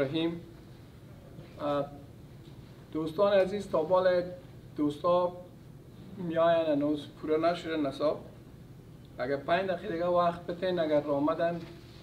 الرحیم. دوستان عزیز، تا بال دوستا میاین هنوز پورا نشده نصاب. اگر 5 دقیقه دیگه وقت بتین، اگر آمدن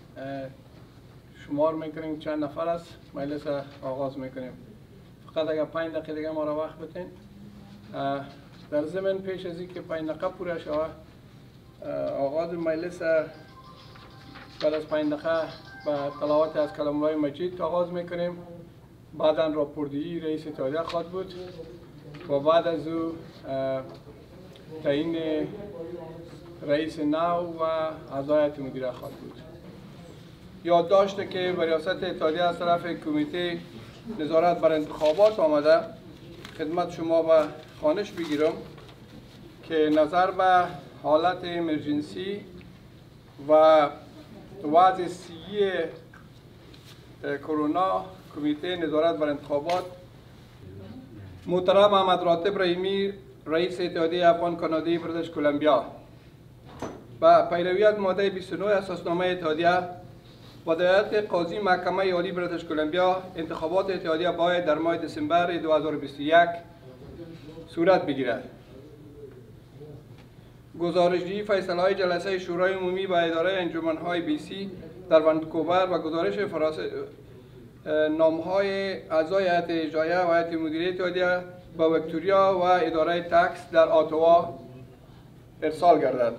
شمار میکنیم چند نفر است، مجلس آغاز میکنیم. فقط اگر 5 دقیقه دیگه ما را وقت بتین. در ضمن پیش از اینکه 5 دقیقه پورا شود، آغاز مجلس بعد از 5 دقیقه با تلاوت از کلمات مجید آغاز میکنیم. بعدا راپوردهی رئیس اتحادیه خواهد بود و بعد از او تعیین رئیس نو و اعضای هیئت مدیره خواهد بود. یادداشت که به ریاست اتحادیه از طرف کمیته نظارت بر انتخابات آمده خدمت شما به خوانش بگیرم که نظر به حالت امرجنسی و وضع صحی کرونا، کمیته نظارت بر انتخابات محترم احمد راتب رحیمی رئیس اتحادیه افغان کانادایی بریتیش کلمبیا با پیروی از ماده 29 اساسنامه اتحادیه و هدایت قاضی محکمه عالی بریتیش کلمبیا، انتخابات اتحادیه باید در ماه دسامبر 2021 صورت بگیرد. گزارشی فیصله های جلسه شورای عمومی با اداره انجمنهای بیسی در ونکوور و گزارش نامهای اعضای هیئت اجراییه و هیئت مدیره اتحادیه با ویکتوریا و اداره تکس در اتاوا ارسال گردد.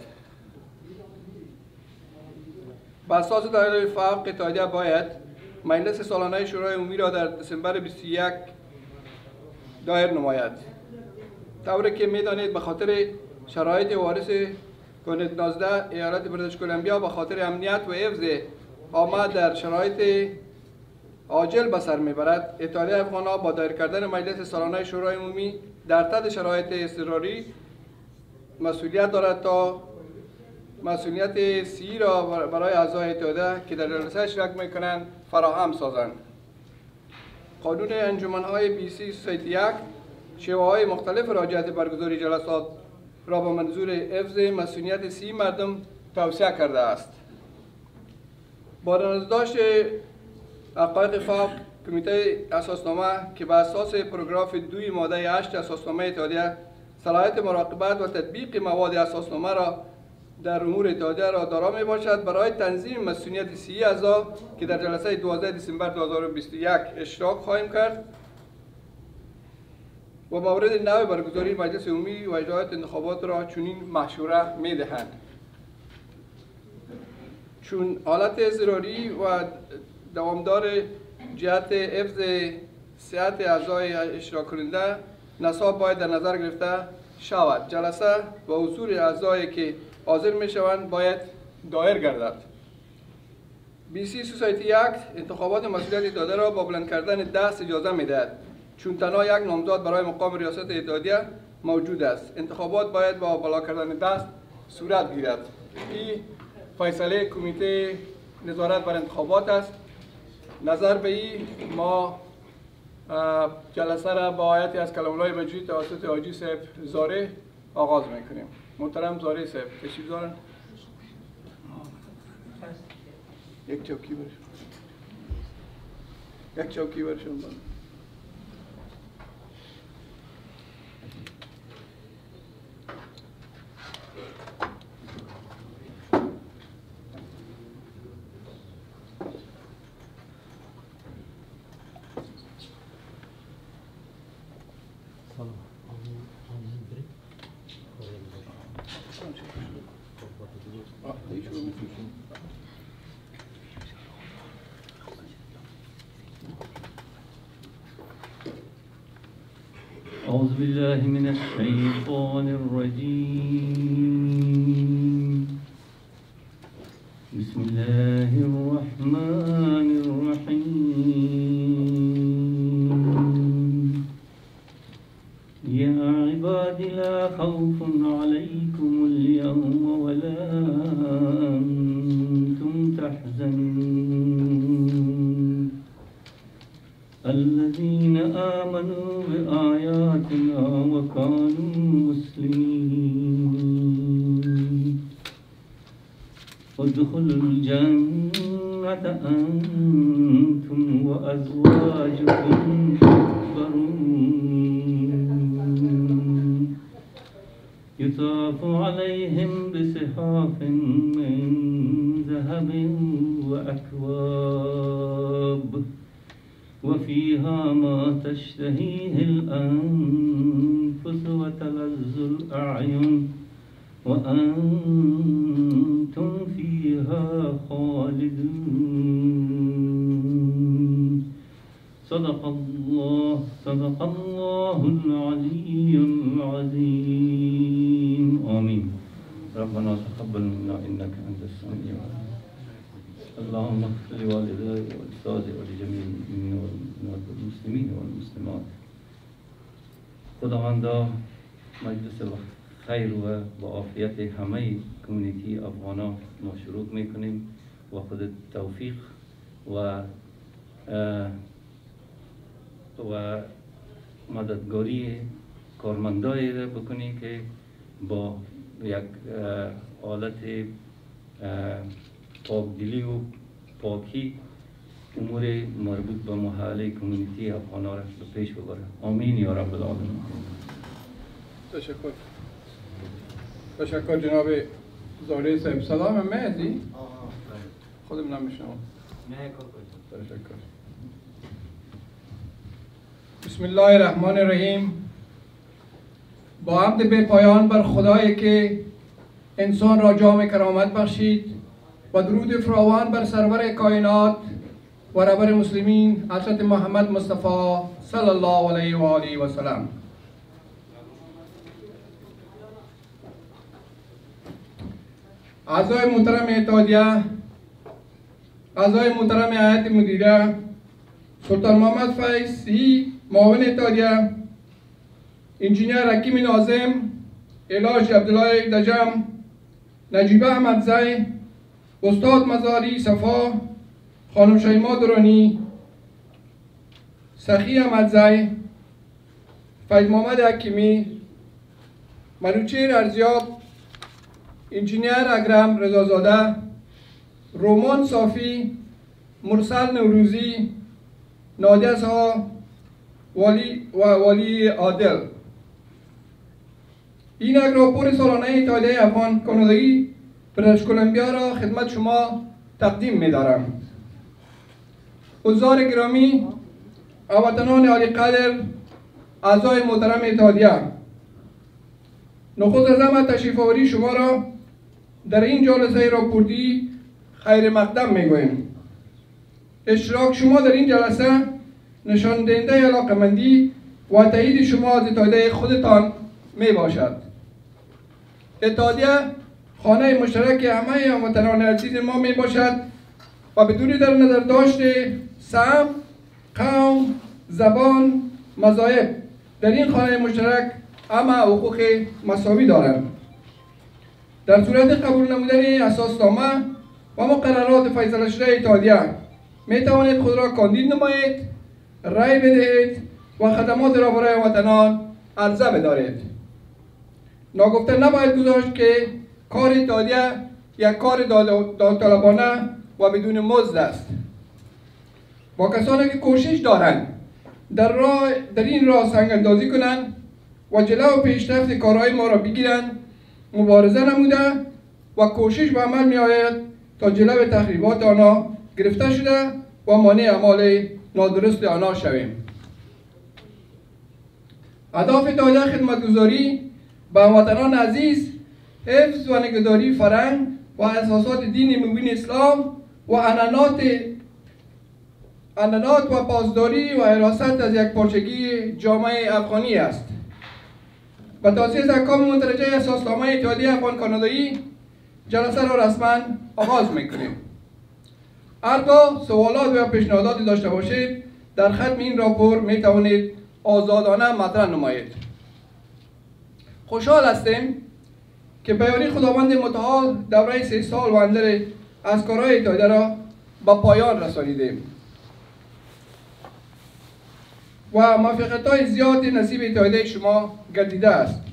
بر اساس دلایل فوق اتحادیه باید مجلس سالانه شورای عمومی را در دسامبر 21 دایر نماید. طوری که میدانید به خاطر شرایط وارث کووید 19 ایالت بریتیش کلمبیا به خاطر امنیت و حفظ آمد در شرایط عاجل به سر میبرد، اتحادیه افغان‌ها با دایر کردن مجلس سالانه شورای عمومی در تحت شرایط اضطراری مسئولیت دارد تا مسئولیت صحی را برای اعضای اتحادیه که در جلسه اشتراک میکنند فراهم سازند. قانون انجمنهای بیسی سوسایتی 1 شیوه‌های مختلف راجعیت برگزاری جلسات را به منظور حفظ مسئولیت صحی مردم توصیه کرده است. با نظرداشت حقایق فوق، کمیته اساسنامه که به اساس پاراگراف 2 ماده 8 اساسنامه اتحادیه صلاحیت مراقبت و تطبیق مواد اساسنامه را در امور اتحادیه را دارا می باشد، برای تنظیم مسئولیت صحی اعضا که در جلسه 12 دسامبر 2021 اشتراک خواهیم کرد و مورد نو برگزاری مجلس عمومی و اجرایات انتخابات را چنین مشوره می دهند. چون حالت اضطراری و دوامدار جهت حفظ صحت اعضای اشتراک کننده نصاب باید در نظر گرفته شود. جلسه و حضور اعضایی که حاضر می شوند باید دایر گردد. بیسی سوسایتی 1 انتخابات مسئولیت اتحادیه را با بلند کردن دست اجازه می دهد، چون تنها یک نامزد برای مقام ریاست اتحادیه موجود است. انتخابات باید با بالا کردن دست صورت گیرد. این فیصله کمیته نظارت بر انتخابات است. نظر به این ما جلسه را با آیتی از کلمات مجید توسط حاجی صاحب زاره آغاز میکنیم. محترم زاره صاحب تشریف دارن. یک چوکی برشون أعوذ بالله من الشيطان الرجيم. بسم الله الرحمن الرحيم. يا عباد لا خوف عليكم اليوم ولا أنتم تحزنون الذين آمنوا بآياتنا وكانوا مسلمين ادخلوا الجنة أنتم وأزواجكم تكبرون يطاف عليهم بصحاف من ذهب وأكواب وفيها ما تشتهيه الأنفس وتلذ الأعين وأنتم فيها خالدون صدق الله العلي العظيم آمين. ربنا تقبل منا إنك أنت السميع العليم. اللهم اغفر لوالدي ولأستاذي ولجميع المؤمنين والمؤمنات والمسلمين والمسلمات. خداوندا مجلس خیر و با عافیت همه کمیونیتی افغانا ما شروع میکنیم و خود توفیق و مددگاری کارمندایی را بکنی که با یک حالت پاکدلی و پاکی امور مربوط به محله کمیونیتی افغانا را به پیش ببره. آمین یا رب العالمین. تشکر جناب زاویه صاحب. سلام هم مهدی؟ خودم نمیشنم. تشکر. بسم الله الرحمن الرحیم. با حمد به پایان بر خدایی که انسان را جام کرامت بخشید و درود فراوان بر سرور کائنات و رهبر مسلمین حضرت محمد مصطفی صلی الله علیه و آله و سلم. اعضای محترم اتحادیه، اعضای محترم هیئت مدیره، سلطان محمد فیضی معاون اتحادیه، انجینیر حکیم ناظم، الهاج عبدالله دجم، نجیبه احمدزی، استاد مزاری صفا، خانم شیما درانی، سخی احمدزی، فیض محمد حکیمی، منوچهر ارزیاب، انجینیر اکرم رضازاده، رومان صافی، مرسل نوروزی، نادیه سها، والی عادل. این یک راپور سالانه اتحادیه افغان کانادایی بریتیش کلمبیا را خدمت شما تقدیم می دارم. حضار گرامی، هموطنان عالی قدر، اعضای محترم اتحادیه، نخست از همه تشریف آوری شما را در این جلسه راپوردی خیر مقدم می گوییم. اشتراک شما در این جلسه نشان دهنده علاقمندی و تایید شما از اتحادیه خودتان می باشد. اتحادیه خانه مشترک همه هموطنان عزیز ما می باشد و بدون در نظر داشته سهم، قوم، زبان، مذاهب در این خانه مشترک همه حقوق مساوی دارند. در صورت قبول نمودن اساسنامه و مقررات فیصله شده اتحادیه می توانید خود را کاندید نمایید، رای بدهید و خدمات را برای وطنان عرضه بدارید. ناگفته نباید گذاشت که کار اتحادیه یک کار داوطلبانه و بدون مزد است. با کسانی که کوشش دارند در این راه سنگ‌اندازی کنند و جلو و پیشرفت کارهای ما را بگیرند مبارزه نموده و کوشش به عمل می آید تا جلو تخریبات آنها گرفته شده و مانع اعمال نادرست آنها شویم. اهداف اتحادیه خدمتگزاری به هموطنان عزیز حفظ و نگهداری فرهنگ و اساسات دین مبین اسلام و عنعنات و پاسداری و حراست از یک پارچگی جامعه افغانی است. با تاسیس احکام مندرجه اساسنامه اتحادیه افغان کانادایی جلسه را رسما آغاز میکنیم. هرگاه سوالات و پیشنهاداتی داشته باشید در ختم این راپور می توانید آزادانه مطرح نمایید. خوشحال هستیم که به یاری خداوند متعال دوره 3 سال و اندر از کارهای اتحادیه را به پایان رسانیدیم و موفقیت‌های زیادی نصیب اتحادیه شما گردیده است.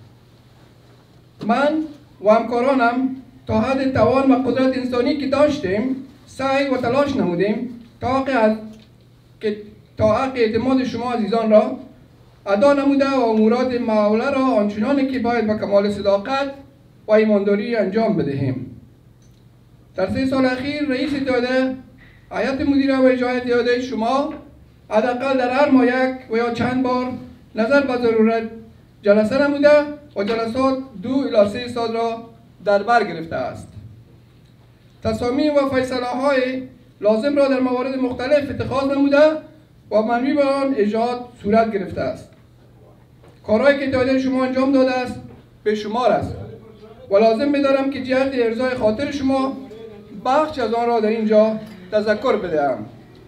من و همکارانم تا حد توان و قدرت انسانی که داشتیم سعی و تلاش نمودیم تا که تا حق اعتماد شما عزیزان را ادا نموده و مراد مولا را آنچنانی که باید با کمال صداقت و ایمانداری انجام بدهیم. در 3 سال اخیر رئیس اتحادیه، هیئت مدیره و اجرایی اتحادیه شما حداقل در هر ماه یک و یا چند بار نظر به ضرورت جلسه نموده و جلسات 2 الی 3 سال را در بر گرفته است. تصامیم و فیصله های لازم را در موارد مختلف اتخاذ نموده و منوی به آن اجرات صورت گرفته است. کارهایی که اتحادیه شما انجام داده است بشمار است و لازم بدارم که جهت ارضای خاطر شما بخش از آن را در اینجا تذکر بدهم.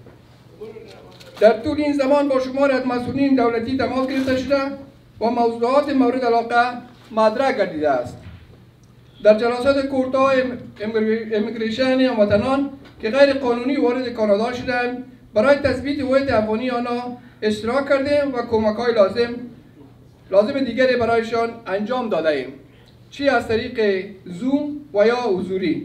در طول این زمان با شماری از مسئولین دولتی تماس گرفته شده و موضوعات مورد علاقه مطرح گردیده است. در جلسات کوتاه امیگریشن هموطنان که غیر قانونی وارد کانادا شدند برای تثبیت هویت افغانی آنها اشتراک کردیم و کمک‌های لازم دیگری برایشان انجام داده ایم، چی از طریق زوم و یا حضوری.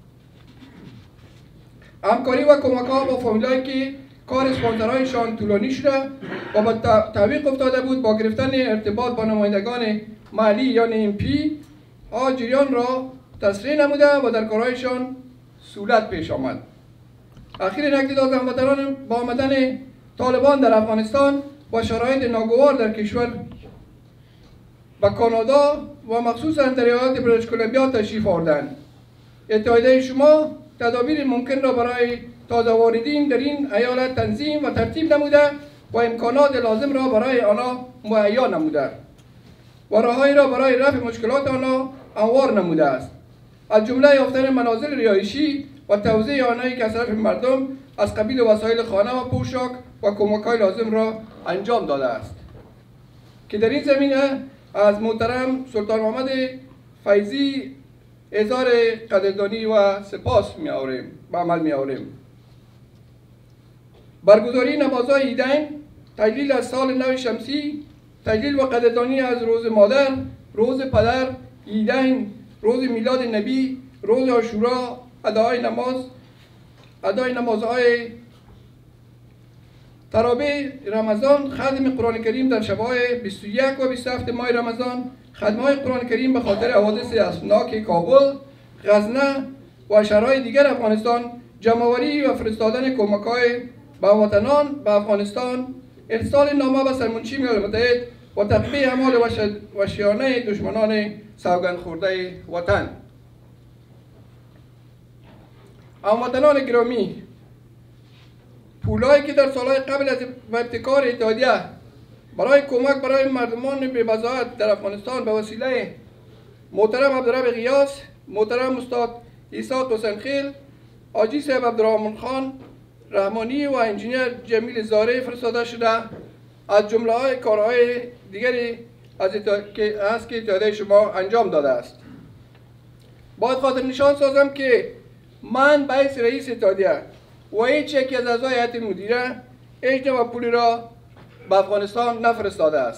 همکاری و کمک‌ها با فامیلایی که کار اسپانسرهایشان طولانی شده و با تعویق افتاده بود با گرفتن ارتباط با نمایندگان محلی یعنی MP جریان را تسریع نموده و در کارهایشان سهولت پیش آمد. اخیر نکته داد هموطنان با آمدن طالبان در افغانستان و شرایط ناگوار در کشور و کانادا و مخصوصا در ایالت بریتیش کلمبیا تشریف آوردند. اتحادیه شما تدابیر ممکن را برای تازه واردین در این ایالت تنظیم و ترتیب نموده و امکانات لازم را برای آنها مهیا نموده و راههایی را برای رفع مشکلات آنها هموار نموده است، از جمله یافتن منازل رهایشی و توزیع آنهایی که از طرف مردم از قبیل وسایل خانه و پوشاک و کمک‌های لازم را انجام داده است که در این زمینه از محترم سلطان محمد فیضی اظهار قدردانی و سپاس به عمل می‌آوریم. برگزاری نمازهای عیدین، تجلیل از سال نو شمسی، تجلیل و قدردانی از روز مادر، روز پدر، عیدین، روز میلاد نبی، روز عاشورا، ادای نمازهای تراویح رمضان، ختم قرآن کریم در شب‌های 21 و 27 ماه رمضان، ختم‌های قرآن کریم به خاطر حوادث اسفناک کابل، غزنه و شهرهای دیگر افغانستان، جمع‌آوری و فرستادن کمک‌های به هموطنان به افغانستان، ارسال نامه به سرمنشی ملل متحد و تطبیق اعمال وحشیانه دشمنان سوگند خورده وطن. هموطنان گرامی، پولایی که در سالهای قبل از ابتکار اتحادیه برای کمک برای مردمان بی‌بضاعت در افغانستان به وسیله محترم عبدالرب غیاث، محترم استاد ایساق حسینخیل، حاجی صاحب عبدالرحمن خان رحمانی و انجینیر جمیل زاره فرستاده شده، از جمله های کارهای دیگری که اتحادیه شما انجام داده است. باید خاطر نشان سازم که من به حیث رئیس اتحادیه و هیچ یکی از اعضای هیئت مدیره هیچ نوع پولی را به افغانستان نفرستاده است.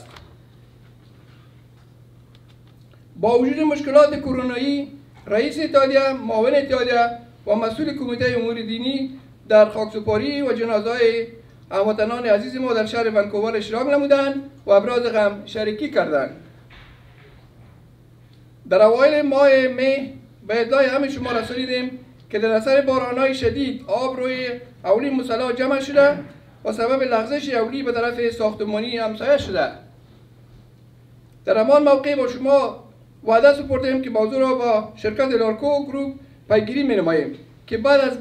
با وجود مشکلات کرونایی، رئیس اتحادیه، معاون اتحادیه و مسئول کمیته امور دینی در خاکسپاری و جنازه‌های هموطنان عزیز ما در شهر ونکوور اشتراک نمودند و ابراز غم شریکی کردند. در اوایل ماه می به اطلاع همه شما رسانیدیم که در اثر باران‌های شدید آب روی اولی مسلا جمع شده و سبب لغزش اولی به طرف ساختمانی همسایه شده. در همان موقع با شما وعده سپردیم که موضوع را با شرکت لارکو گروپ پیگیری می‌نماییم که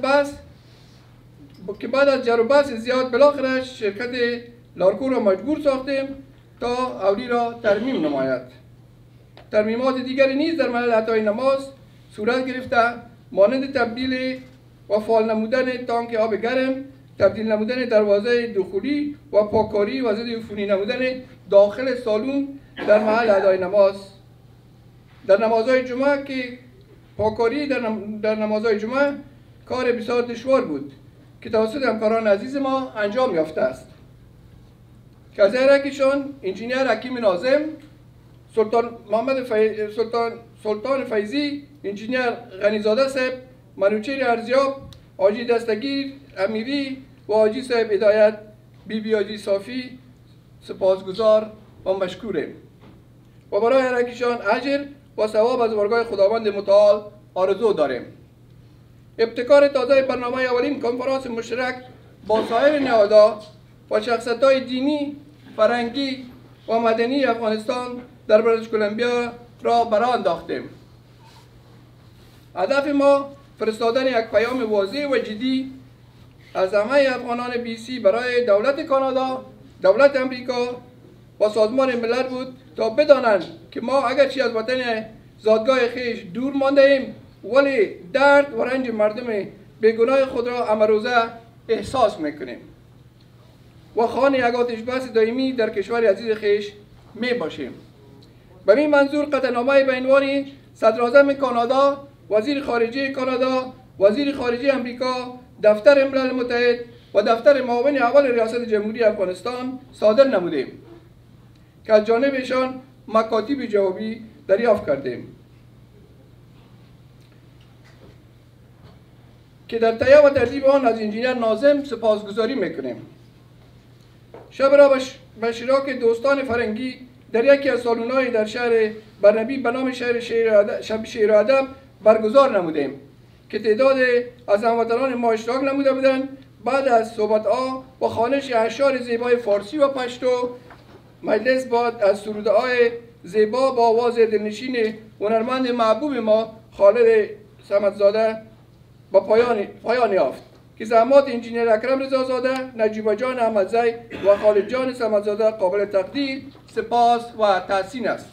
بعد از جر و بحث زیاد بالاخره شرکت لارکو را مجبور ساختیم تا اولی را ترمیم نماید. ترمیمات دیگری نیز در محل ادای نماز صورت گرفته، مانند تبدیل و فعال نمودن تانک آب گرم، تبدیل نمودن دروازه دخولی و پاککاری و ضد عفونی نمودن داخل سالن در محل ادای نماز. در نمازهای جمعه که پاککاری در نمازهای جمعه کار بسیار دشوار بود که توسط همکاران عزیز ما انجام یافته است که از یکیشان انجینیر حکیم ناظم، سلطان فیضی، انجینیر غنیزاده صاحب، منوچهر ارزیاب، حاجی دستگیر امیری و حاجی صاحب هدایت بیاجی صافی سپاسگزار و مشکوریم و برای هر یکیشان اجر و ثواب از بارگاه خداوند متعال آرزو داریم. ابتکار تازه برنامه اولین کنفرانس مشترک با سایر نهادها و شخصیت‌های دینی، فرهنگی و مدنی افغانستان در بریتیش کلمبیا را برآ انداختیم. هدف ما فرستادن یک پیام واضح و جدی از همه افغانان BC برای دولت کانادا، دولت امریکا و سازمان ملل بود تا بدانند که ما اگرچه از وطن زادگاه خیش دور مانده ایم ولی درد و رنج مردم بیگناه خود را امروزه احساس میکنیم و خوان یک آتش بس دائمی در کشور عزیز خیش می باشیم. به این منظور قطعنامه به عنوان صدراعظم کانادا، وزیر خارجه کانادا، وزیر خارجه امریکا، دفتر ملل متحد و دفتر معاون اول ریاست جمهوری افغانستان صادر نمودیم که از جانبشان مکاتیب جوابی دریافت کردیم که در تهیه و ترتیب آن از انجینیر ناظم سپاسگزاری میکنیم. شب را به اشتراک دوستان فرنگی در یکی از سالن‌های در شهر برنبی به نام شب شعر و ادب برگزار نمودیم که تعداد از هموطنان ما اشتراک نموده بودند. بعد از صحبت‌ها و خوانش اشعار زیبای فارسی و پشتو، مجلس بعد از سروده‌های زیبا با آواز دلنشین هنرمند محبوب ما خالد صمدزاده با پایان یافت که زحمات انجینیر اکرم رضازاده، نجیبه جان احمدزی و خالد جان صمدزاده قابل تقدیر، سپاس و تحسین است.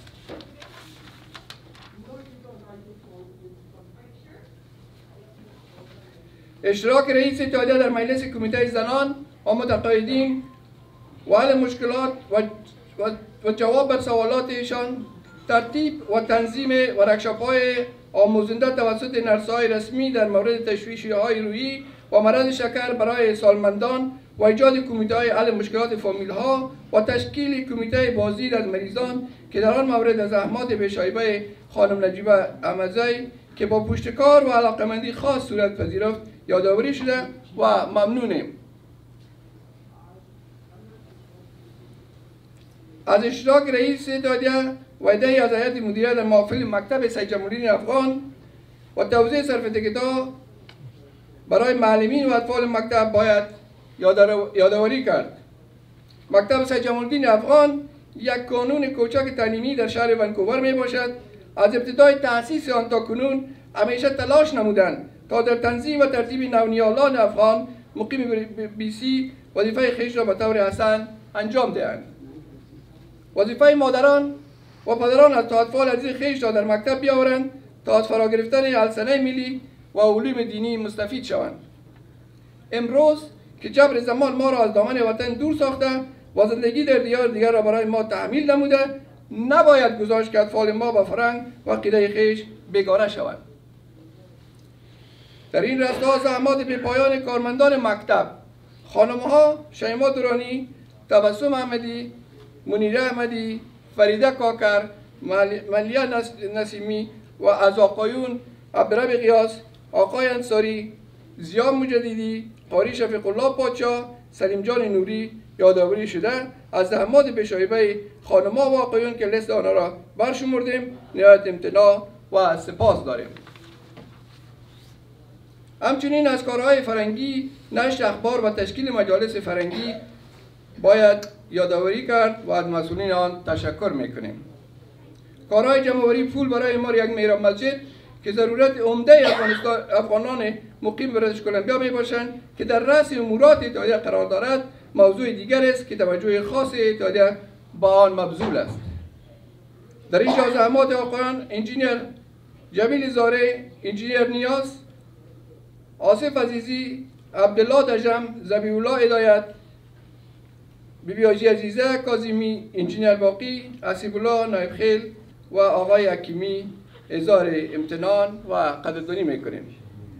اشتراک رئیس اتحادیه در مجلس کمیته زنان و متقاعدین و حل مشکلات و جواب بر سوالاتشان، ترتیب و تنظیم ورکشاپ‌های آموزنده توسط نرس‌های رسمی در مورد تشویش‌های روحی و مرض شکر برای سالمندان و ایجاد کمیته‌های حل مشکلات فامیل‌ها و تشکیل کمیته بازدید از مریضان که در آن مورد از زحمات بی‌شایبه خانم نجیبه احمدزی که با پشتکار و علاقمندی خاص صورت پذیرفت یادآوری شده و ممنونیم. از اشتراک رئیس اتحادیه و عده‌ای از هیئت مدیره در محافل مکتب سید جمالدین افغان و توزیع سرتیفیکت‌ها برای معلمین و اطفال مکتب باید یادآوری کرد. مکتب سید جمالدین افغان یک کانون کوچک تعلیمی در شهر ونکوور می باشد. از ابتدای تأسیس آن تا کنون همیشه تلاش نمودند تا در تنظیم و ترتیب نونیالان افغان مقیم BC وظیفه خیش را به طور حسن انجام دهند. وظیفه مادران و پدران از تا اطفال عزیز خیش را در مکتب بیاورند تا از فرا گرفتن السنه ملی و علوم دینی مستفید شوند. امروز که جبر زمان ما را از دامن وطن دور ساخته و زندگی در دیار دیگر را برای ما تحمیل نموده، نباید گذاشت که اطفال ما به فرهنگ و عقیده خیش بیگانه شوند. در این راستا زحمات بی پایان کارمندان مکتب، خانم‌ها شیما دورانی، تبسم احمدی، منیره احمدی، فریده کاکر، ملیه نسیمی و از آقایون عبدالرب قیاس، آقای انصاری، زیا مجددی، قاری شفیق الله پادشاه، سلیم جان نوری یادآوری شده. از زحمات بی‌شایبه خانم‌ها و آقایون که لیست آنها را برشمردیم نهایت امتناع و سپاس داریم. همچنین از کارهای فرنگی، نشر اخبار و تشکیل مجالس فرنگی باید یادآوری کرد و از مسئولین آن تشکر میکنیم. کارهای جمع‌آوری پول برای امار یک میراب مسجد که ضرورت عمده افغانان مقیم بریتیش کلمبیا می باشند که در رأس امورات اتحادیه قرار دارد، موضوع دیگر است که توجه خاص اتحادیه با آن مبذول است. در اینجا زحمات آقایان انجینیر جمیل زاره، انجینیر نیاز، آصف عزیزی، عبدالله دژم، ذبیح الله هدایت، بیبی حاجی عزیزه کاظمی، انجینیر باقی، حسیب الله نایب خیل و آقای حکیمی اظهار امتنان و قدردانی میکنیم.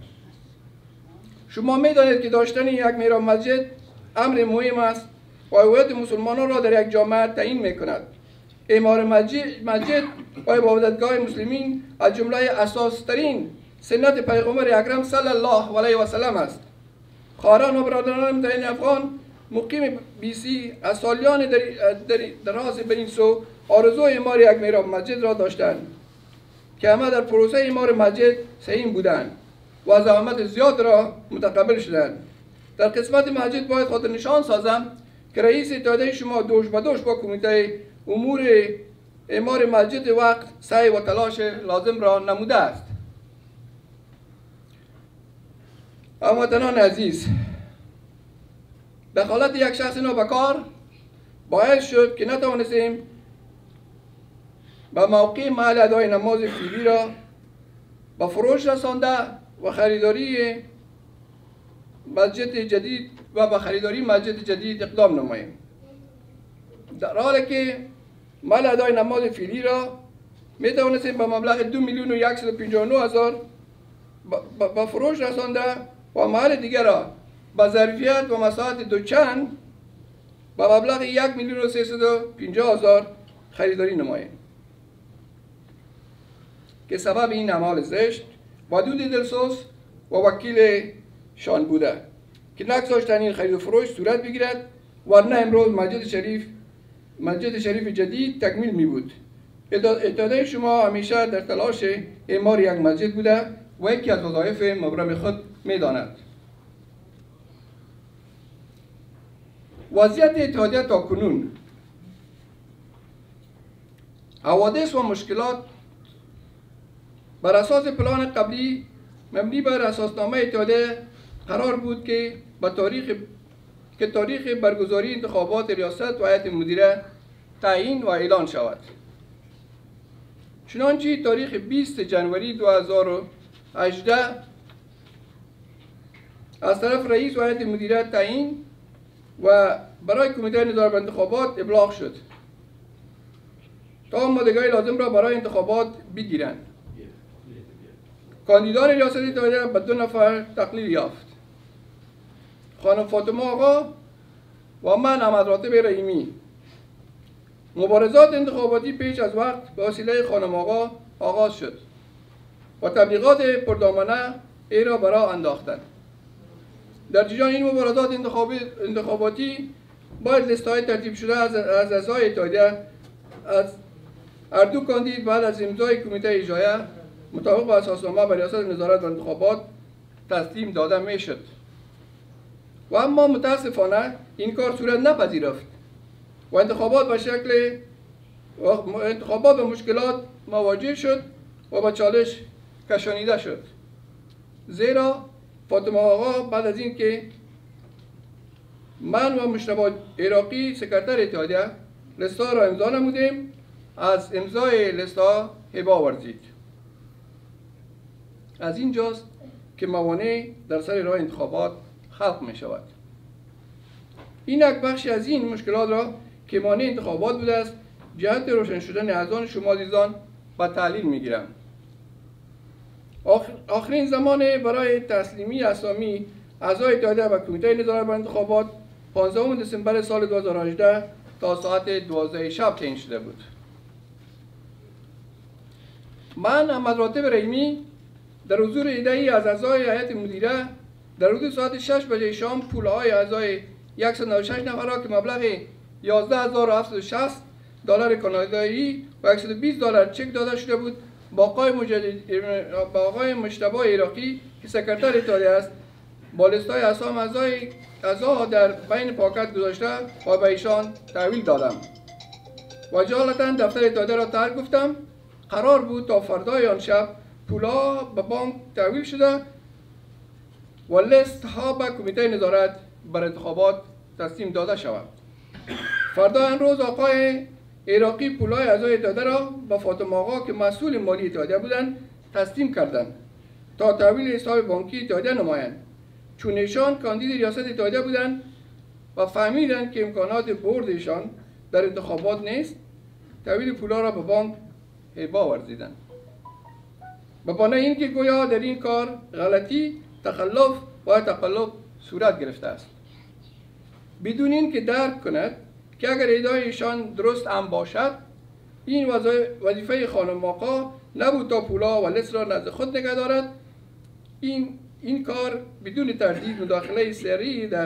شما میدانید که داشتن یک میراب مسجد امر مهم است و هویت مسلمانان را در یک جامعه تعیین میکند. اعمار مسجد و عبادتگاه مسلمین از جمله اساس‌ترین سنت پیغمبر اکرم صلی الله علیه و سلم است. خواهران و برادران متحدین افغان، مقیم بیسی از سالیان دراز به این سو آرزوی اعمار یک میراب مسجد را داشتند که همه در پروسه اعمار مسجد سهیم بودند و زحمت زیاد را متقبل شدند. در قسمت مسجد باید خاطر نشان سازم که رئیس اتحادیه شما دوش به دوش با کمیته امور اعمار مسجد وقت سعی و تلاش لازم را نموده است. هموطنان عزیز، دخالت یک شخص نابکار باعث شد که نتوانستیم به موقع محل ادای نماز فیلی را به فروش رسانده و خریداری مسجد جدید اقدام نماییم، در حالی که محل ادای نماز فیلی را می توانستیم به مبلغ 2,159,000 به فروش رسانده و محل دیگر را با ظرفیت و مساحت دوچند به مبلغ 1,350,000 خریداری نماییم که سبب این اعمال زشت با دود دلسوز و وکیل شان بوده که نگذاشتن این خرید و فروش صورت بگیرد، ورنه امروز مسجد شریف جدید تکمیل می بود. اتحادیه شما همیشه در تلاش اعمار یک مسجد بوده و یکی از وظایف مبرم خود می داند. وضعیت اتحادیه تا کنون، حوادث و مشکلات بر اساس پلان قبلی مبنی بر اساسنامه اتحادیه قرار بود که تاریخ برگزاری انتخابات ریاست و هیئت مدیره تعیین و اعلان شود. چنانچه تاریخ 20 جنوری 2018 از طرف رئیس و هیئت مدیره تعیین و برای کمیته نظارت بر انتخابات ابلاغ شد تا آمادگی لازم را برای انتخابات بگیرند. کاندیدان ریاست اتحادیه به 2 نفر تقلیل یافت: خانم فاطمه آقا و من احمد راتب رحیمی. مبارزات انتخاباتی پیش از وقت به وسیله خانم آقا آغاز شد و تبلیغات پردامنه ای را برا انداختند. در جریان این مبارزات انتخاباتی باید لیست‌های ترتیب شده از اعضای اتحادیه از هر دو کاندید بعد از امضای کمیته اجرایه مطابق با اساسنامه به ریاست نظارت بر انتخابات تسلیم داده میشد و اما متاسفانه این کار صورت نپذیرفت و انتخابات به مشکلات مواجه شد و به چالش کشانیده شد، زیرا فاطمه آقا بعد از این که من و مجتبی عراقی سکرتر اتحادیه لیست‌ها را امضا نمودیم، از امضای لیست‌ها ابا ورزید. از اینجاست که موانع در سر راه انتخابات خلق می شود. این یک بخشی از این مشکلات را که مانع انتخابات بوده است جهت روشن شدن اذهان شما عزیزان به تحلیل می گیرم. آخرین زمان برای تسلیمی اسامی اعضای اتحادیه و کمیته نظارت بر انتخابات 15 دسامبر سال 2018 تا ساعت 12 شب تعیین شده بود. من احمد راتب رحیمی در حضور عده‌ای از اعضای هیئت مدیره در حدود ساعت 6 بجه شام پولهای اعضای 196 نفر را که مبلغ 11,760 دلار کانادایی و 120 دلار چک داده شده بود با آقای مجتبی عراقی که سکرتر اتحادیه است با لیست‌های اسام اعضا در بین پاکت گذاشته و به ایشان تحویل دادم و جالتا دفتر اتحادیه را ترک گفتم. قرار بود تا فردای آن شب پولها به بانک تحویل شده و لیست ها به کمیته نظارت بر انتخابات تسلیم داده شود. فردا آن روز آقای عراقی پولهای اعضای اتحادیه را به فاطمه آقا که مسئول مالی اتحادیه بودند تسلیم کردند تا تحویل حساب بانکی اتحادیه نمایند. چون ایشان کاندید ریاست اتحادیه بودند و فهمیدند که امکانات برد ایشان در انتخابات نیست، تحویل پولها را به بانک ابا ورزیدند. به بهانه اینکه گویا در این کار غلطی، تخلف و تقلب صورت گرفته است، بدون اینکه درک کند که اگر ادعای ایشان درست هم باشد این وظیفه خانم آقا نبود تا پولها و لیست را نزد خود نگه دارد. این کار بدون تردید مداخله سریعی در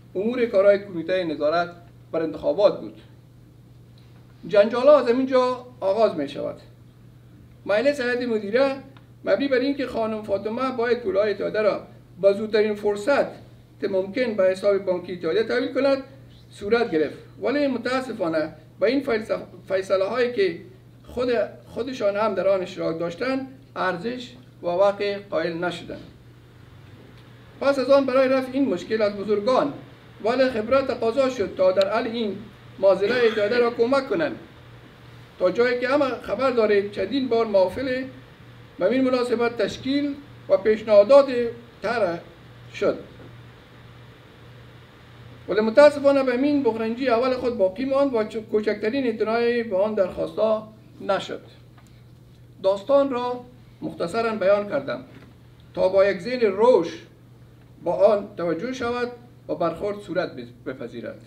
امور کارهای کمیته نظارت بر انتخابات بود. جنجال از اینجا آغاز می شود. مجلس هیئت مدیره مبنی بر اینکه خانم فاطمه باید پولهای اتحادیه را با زودترین فرصت ممکن به حساب بانکی اتحادیه تحویل کند صورت گرفت، ولی متاسفانه با این فیصله هایی که خودشان هم در آن اشتراک داشتند ارزش و واقع قائل نشدند. پس از آن برای رفع این مشکل از بزرگان ولی خبرت تقاضا شد تا در حل این معضله اتحادیه را کمک کنند. تا جایی که همه خبر دارید چندین بار محافل به این مناسبت تشکیل و پیشنهادات طرح شد، ولی متاسفانه به این بغرنجی اول خود باقی ماند و کوچکترین اعتنایی به آن درخواستا نشد. داستان را مختصرا بیان کردم تا با یک ذهن روش با آن توجه شود و برخورد صورت بپذیرد.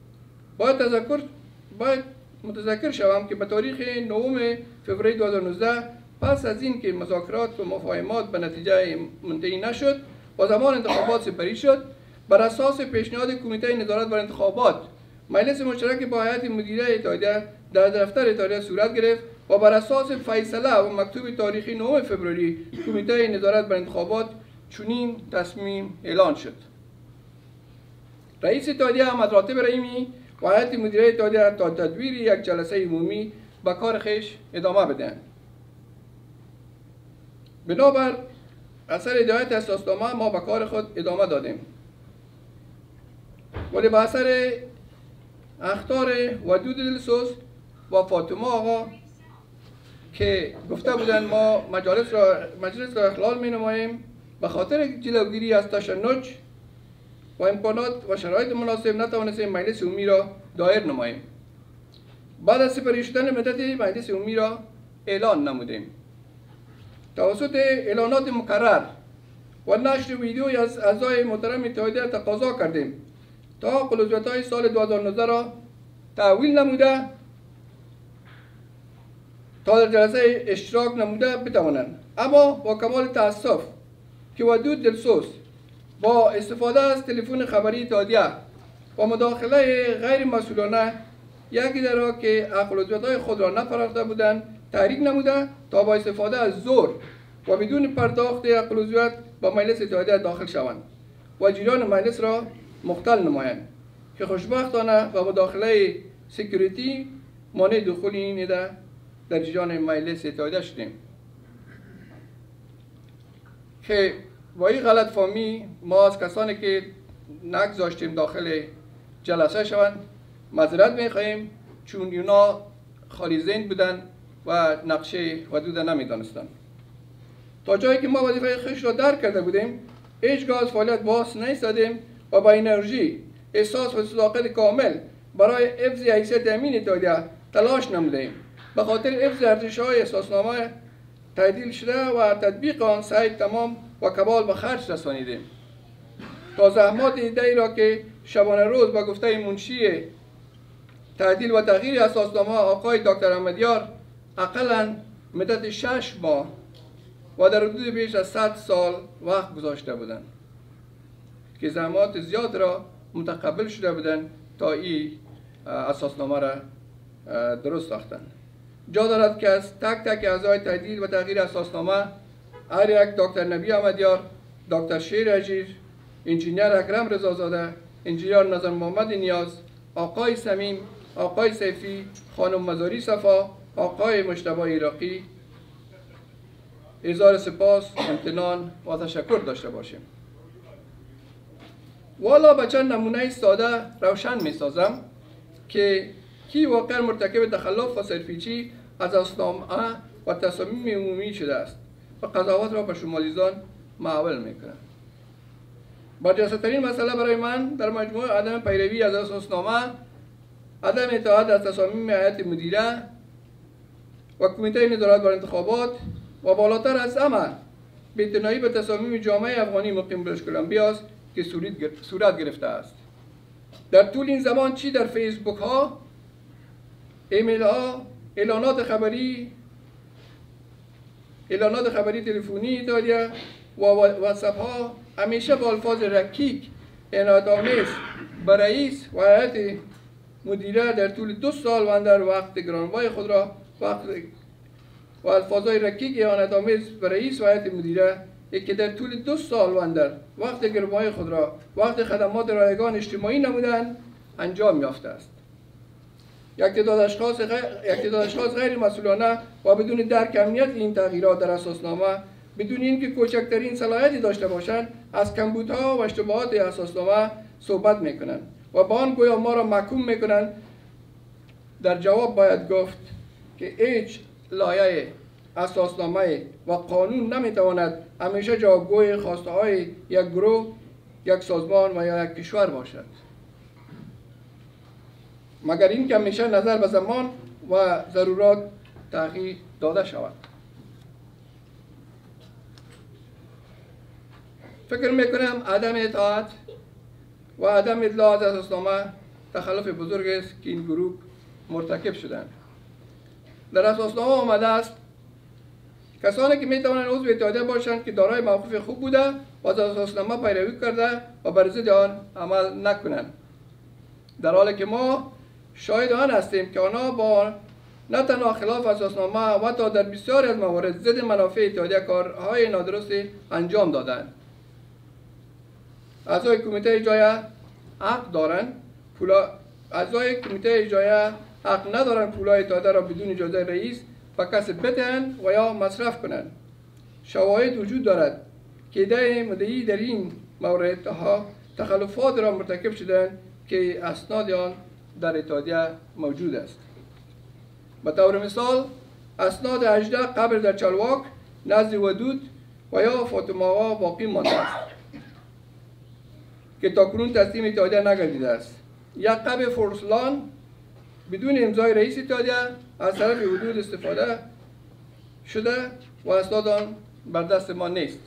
باید متذکر شوم که به تاریخ 9 فوریه 2019 پس از این که مذاکرات و مفاهمات به نتیجه منتهی نشد و زمان انتخابات سپری شد، بر اساس پیشنهاد کمیته نظارت بر انتخابات مجلس مشترک با هیئت مدیره اتحادیه در دفتر اتحادیه صورت گرفت و بر اساس فیصله و مکتوب تاریخی 9 فوریه کمیته نظارت بر انتخابات چنین تصمیم اعلان شد. رئیس اتحادیه احمد راتب رحیمی و هیئت مدیره اتحادیه تا تدبیر یک جلسه عمومی به کار خویش ادامه بدهند. بنابر اثر هدایت اساسنامه ما به کار خود ادامه دادیم، ولی به اثر اخطار ودود دلسوز و فاطمه آقا که گفته بودند ما مجلس را اخلال می نماییم، به خاطر جلوگیری از تشنج و امکانات و شرایط مناسب نتوانستیم مجلس عمومی را دایر نماییم. بعد از سپری شدن مدت مجلس عمومی را اعلان نمودیم. توسط اعلانات مکرر و نشر ویدیویی از اعضای محترم اتحادیه تقاضا کردیم تا قلوزیت‌های سال 2019 را تحویل نموده تا در جلسه اشتراک نموده بتوانند، اما با کمال تأسف که ودود دلسوز با استفاده از تلفن خبری اتحادیه و مداخله غیر مسئولانه یکی در را که قلوزیت‌های خود را نفراخته بودند تحریک نموده تا با استفاده از زور و بدون پرداخت قلوزیت با مجلس اتحادیه داخل شوند و جریان مجلس را مختل نمایند که خوشبختانه و مداخله سکیوریتی مانع دخول این ایده در جریان مجلس اتحادیه شدیم که با این غلط فهمی ما از کسانی که نگذاشتیم داخل جلسه شوند معذرت می‌خواهیم، چون اونا خالی ذهن بودند و نقشه حدود نمی‌دانستند. تا جایی که ما وظیفه خویش را درک کرده بودیم هیچگاه از فعالیت باز نایستادیم و با انرژی، احساس و صداقت کامل برای حفظ حیثیت امین اتحادیه تلاش نمودیم. به خاطر حفظ ارزش‌های اساسنامه تعدیل شده و تطبیق آن سعی تمام و کمال به خرج رسانیدیم تا زحمات ایده را که شبانه روز با گفته منشی تعدیل و تغییر اساسنامه آقای دکتر احمدیار اقلاً مدت 6 ماه و در حدود بیش از 100 سال وقت گذاشته بودند که زحمات زیاد را متقبل شده بودند تا این اساسنامه را درست ساختند. جا دارد که از تک تک اعضای تعدیل و تغییر اساسنامه هر یک دکتر نبی احمدیار، دکتر شیر اجیر، انجینیر اکرم رضازاده، انجینیر نظر محمد نیاز، آقای سمیم، آقای سیفی، خانم مزاری صفا، آقای مجتبی عراقی اظهار سپاس، امتنان و تشکر داشته باشیم. والا به چند نمونه ساده روشن می سازم که کی واقعا مرتکب تخلف و سرپیچی از اساسنامه و تصامیم عمومی شده است و قضاوت را به شمالیزان محول می کنم. برجسته‌ترین مسئله برای من در مجموع عدم پیروی از اساسنامه، عدم اطاعت از تصامیم هیئت مدیره و کمیته نظارت بر انتخابات و بالاتر از همه بی‌اعتنایی به تصامیم جامعه افغانی مقیم بریتیش کلمبیا است که صورت گرفته است. در طول این زمان چی در فیسبوک ها، ایمیل ها، اعلانات خبری تلفنی اتحادیه و واتساپ ها همیشه با الفاظ رکیک عنایت‌آمیز به رئیس و هیئت مدیره در طول 2 سال و در وقت گرانمای خود را و الفاظهای رکیک عنایت‌آمیز به رئیس و هیئت مدیره که در طول 2 سال و در وقت گرانمای خود را وقت خدمات رایگان اجتماعی نمودند انجام یافته است. یک تعداد اشخاص غیر مسئولانه و بدون درک اهمیت این تغییرات در اساسنامه بدون اینکه کوچکترین صلاحیتی داشته باشند از کمبودها و اشتباهات اساسنامه صحبت میکنند و با آن گویا ما را محکوم میکنند. در جواب باید گفت که هیچ لایحه اساسنامه و قانون نمیتواند همیشه جوابگوی خواسته های یک گروه، یک سازمان و یا یک کشور باشد، مگر اینکه همیشه نظر به زمان و ضرورات تغییر داده شود. فکر میکنم عدم اطاعت و عدم اطلاع از اساسنامه تخلف بزرگ است که این گروه مرتکب شدند. در اساسنامه آمده است کسانی که میتوانند عضو اتحادیه باشند که دارای موقف خوب بوده و از اساسنامه پیروی کرده و بر ضد آن عمل نکنند، در حالی که ما شاهد آن هستیم که آنها با نه تنها خلاف اساسنامه و تا در بسیاری از موارد ضد منافع اتحادیه کارهای نادرستی انجام دادند. اعضای کمیته اجرایی حق ندارند پولای اتحادیه را بدون اجازه رئیس و کسی بدهند و یا مصرف کنند. شواهد وجود دارد که عده مدعی در این موردها تخلفات را مرتکب شدند که اسناد آن در اتحادیه موجود است. به طور مثال اسناد 18 قبر در چلواک نزد ودود و یا فاطمه‌آوا باقی مانده است که تاکنون تسلیم اتحادیه نگردیده است. یک قبر فورسلان بدون امضای رئیس اتحادیه از طرف ودود استفاده شده و اسناد آن بر دست ما نیست.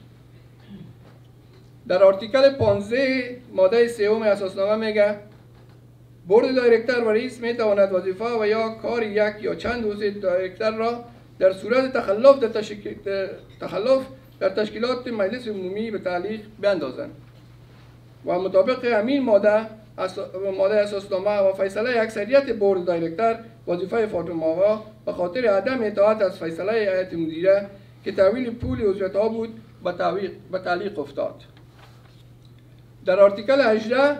در آرتیکل 15 ماده 3 اساسنامه میگه بورد دایرکتر و رئیس می تواند وظیفه و یا کار یک یا چند عضو دایرکتر را در صورت تخلف در تشکیلات مجلس عمومی به تعلیق بیندازند و مطابق همین ماده اساسنامه و فیصله اکثریت بورد دایرکتر وظیفه فاطمه‌آوا به خاطر عدم اطاعت از فیصله هیئت مدیره که تحویل پول عضویت‌ها بود به تعلیق افتاد. در آرتیکل 18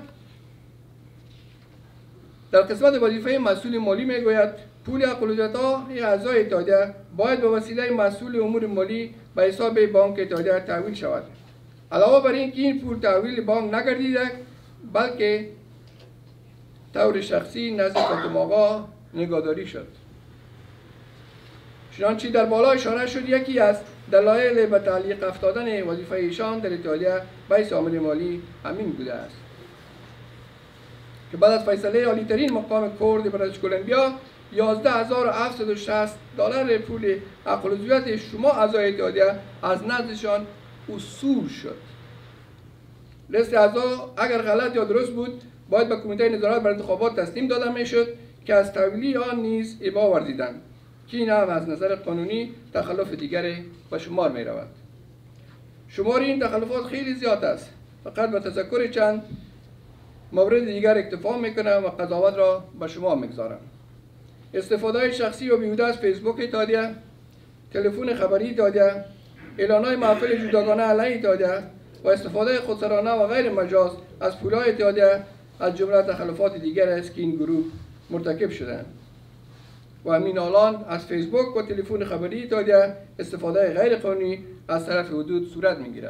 در قسمت وظیفه مسئول مالی میگوید پول عضویت‌ها اعضای اتحادیه باید به وسیله مسئول امور مالی به حساب بانک اتحادیه تحویل شود. علاوه بر این که این پول تحویل بانک نگردیده بلکه طور شخصی نزد فاطمه‌آوا نگهداری شد. چنانچه در بالا اشاره شد یکی از دلایل به تعلیق افتادن وظیفه ایشان در اتحادیه به حیث عامل مالی همین بوده است که بعد از فیصله عالی‌ترین مقام کرد بریتیش کلمبیا $11,760 پول حق العضویت شما اعضای اتحادیه از نزدشان اصول شد. لیست اعضا اگر غلط یا درست بود باید به کمیته نظارت بر انتخابات تسلیم داده میشد که از تحویلی آن نیز ابا ورزیدند که این هم از نظر قانونی تخلف دیگری به شمار می رود. شمار این تخلفات خیلی زیاد است. فقط به تذکر چند مورد دیگر اکتفا میکنم و قضاوت را به شما میگذارم. استفاده شخصی و بیهوده از فیسبوک اتحادیه، تلفن خبری اتحادیه، اعلان‌های محافل جداگانه علیه اتحادیه و استفاده خودسرانه و غیر مجاز از پولهای اتحادیه از جمله تخلفات دیگر است که این گروه مرتکب شدند و همین الان از فیسبوک و تلفن خبری اتحادیه استفاده غیر قانونی از طرف حدود صورت میگیرد.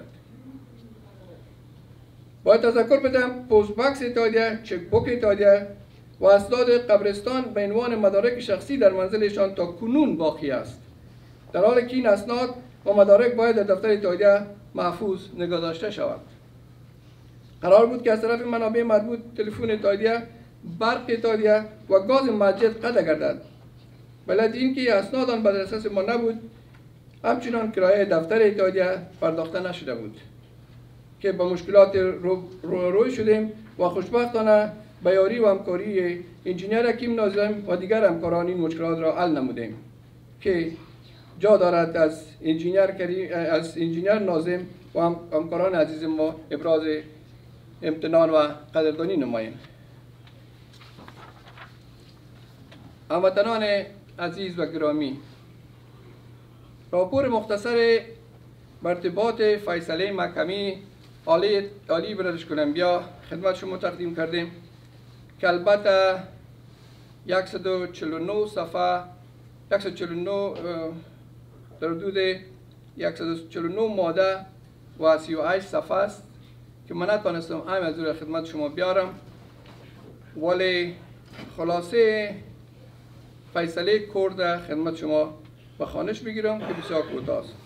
باید تذکر بدم پست باکس اتحادیه، چک بوک اتحادیه و اسناد قبرستان به عنوان مدارک شخصی در منزلشان تا کنون باقی است، در حالی که این اسناد و مدارک باید در دفتر اتحادیه محفوظ نگاه داشته شود. قرار بود که از طرف منابع مربوط تلفن اتحادیه، برق اتحادیه و گاز مسجد قطع گردد، ولی اینکه اسناد آن به دسترس ما نبود، همچنان کرایه دفتر اتحادیه پرداخته نشده بود که با مشکلات روی شدیم و خوشبختانه به یاری و همکاری انجینیر حکیم ناظم و دیگر همکاران این مشکلات را حل نمودیم که جا دارد از انجینیر ناظم و همکاران عزیز ما ابراز امتنان و قدردانی نماییم. هموطنان عزیز و گرامی، راپور مختصر مرتبات فیصله محکمه عالی بریتیش کلمبیا خدمت شما تقدیم کردیم که البته 149 صفحه 149 در حدود 149 ماده و 38 صفحه است که من نتوانستم همین از خدمت شما بیارم، ولی خلاصه فیصله کرد خدمت شما به خوانش بگیرم که بسیار کوتاه است.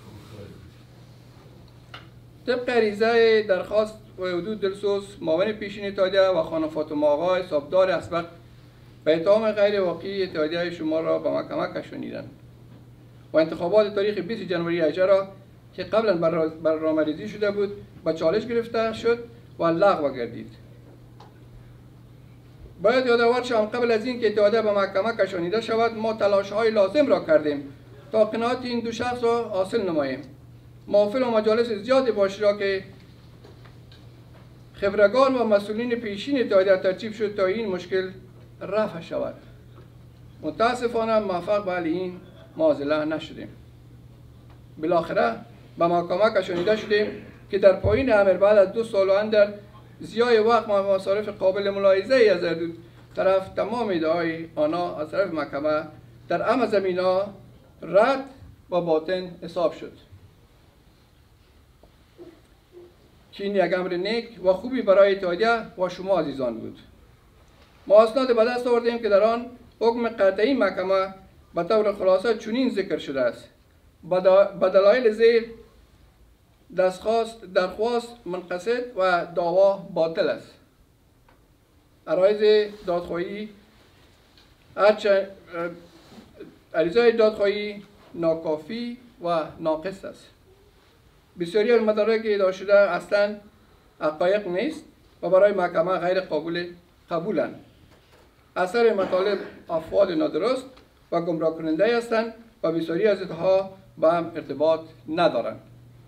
طبق عریضه درخواست و حدود دلسوز معاون پیشین اتحادیه و خانم فاطمه آقا حسابدار اسبق به اتهام غیر واقعی اتحادیه شما را به محکمه کشانیدند و انتخابات تاریخ 20 جنوری 18 را که قبلا برنامه‌ریزی شده بود به چالش گرفته شد و لغو گردید. باید یادآور شوم قبل از این که اتحادیه به محکمه کشانیده شود ما تلاش‌های لازم را کردیم تا قناعت این دو شخص را حاصل نماییم. محافل و مجالس زیادی باشی را که خبرگان و مسئولین پیشین اتحادیه ترتیب شد تا این مشکل رفع شود. متاسفانه موفق به حل این معضله نشدیم. بالاخره به محکمه کشانیده شدیم که در پایین امر بعد از 2 سال و اندر ضیاع وقت و مصارف قابل ملاحظه ای از دو طرف تمام ادعای آنها از طرف محکمه در همه زمینه‌ها رد و باطن حساب شد که این یک امر نیک و خوبی برای اتحادیه و شما عزیزان بود. ما اسناد به دست آوردیم که در آن حکم قطعی محکمه به طور خلاصه چنین ذکر شده است: به دلایل زیر درخواست منقصد و دعوا باطل است. عریضه دادخواهی ناکافی و ناقص است. بسیاری از مدارک ادعا شده اصلا حقایق نیست و برای محکمه غیر قبولند. اثر مطالب افواد نادرست و گمراه کننده هستند و بسیاری از ادعاها با هم ارتباط ندارند.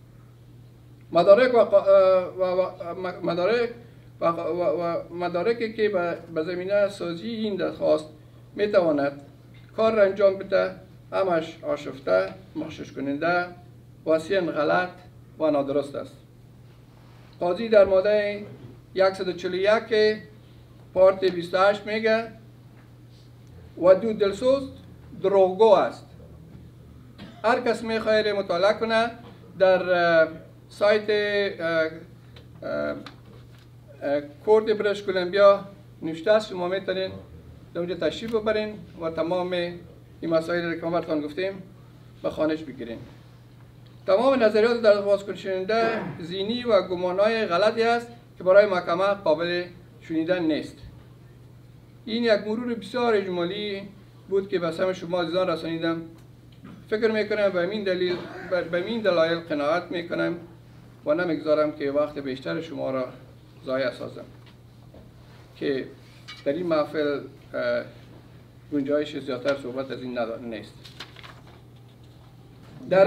مدارکی که به زمینه سازی این درخواست می تواند کار را انجام بده همش آشفته، مغشوش کننده، وسیعاً غلط و نادرست است. قاضی در ماده 141 پارت 28 میگه و دو دلسوز دروغگو است. هر کس میخواهد مطالعه کنه در سایت کورت بریتیش کلمبیا نوشته است، شما میتونین در اونجا تشریف ببرین و تمام این مسائل که ما براتون گفتیم به خوانش بگیرین. تمام نظریات درخواست کننده ذهنی و گمانهای غلطی است که برای محکمه قابل شنیدن نیست. این یک مرور بسیار اجمالی بود که به سمع شما عزیزان رسانیدم. فکر میکنم به این دلایل قناعت میکنم و نمیگذارم که وقت بیشتر شما را ضایع سازم که در این محفل گنجایش زیادتر صحبت از این نیست. در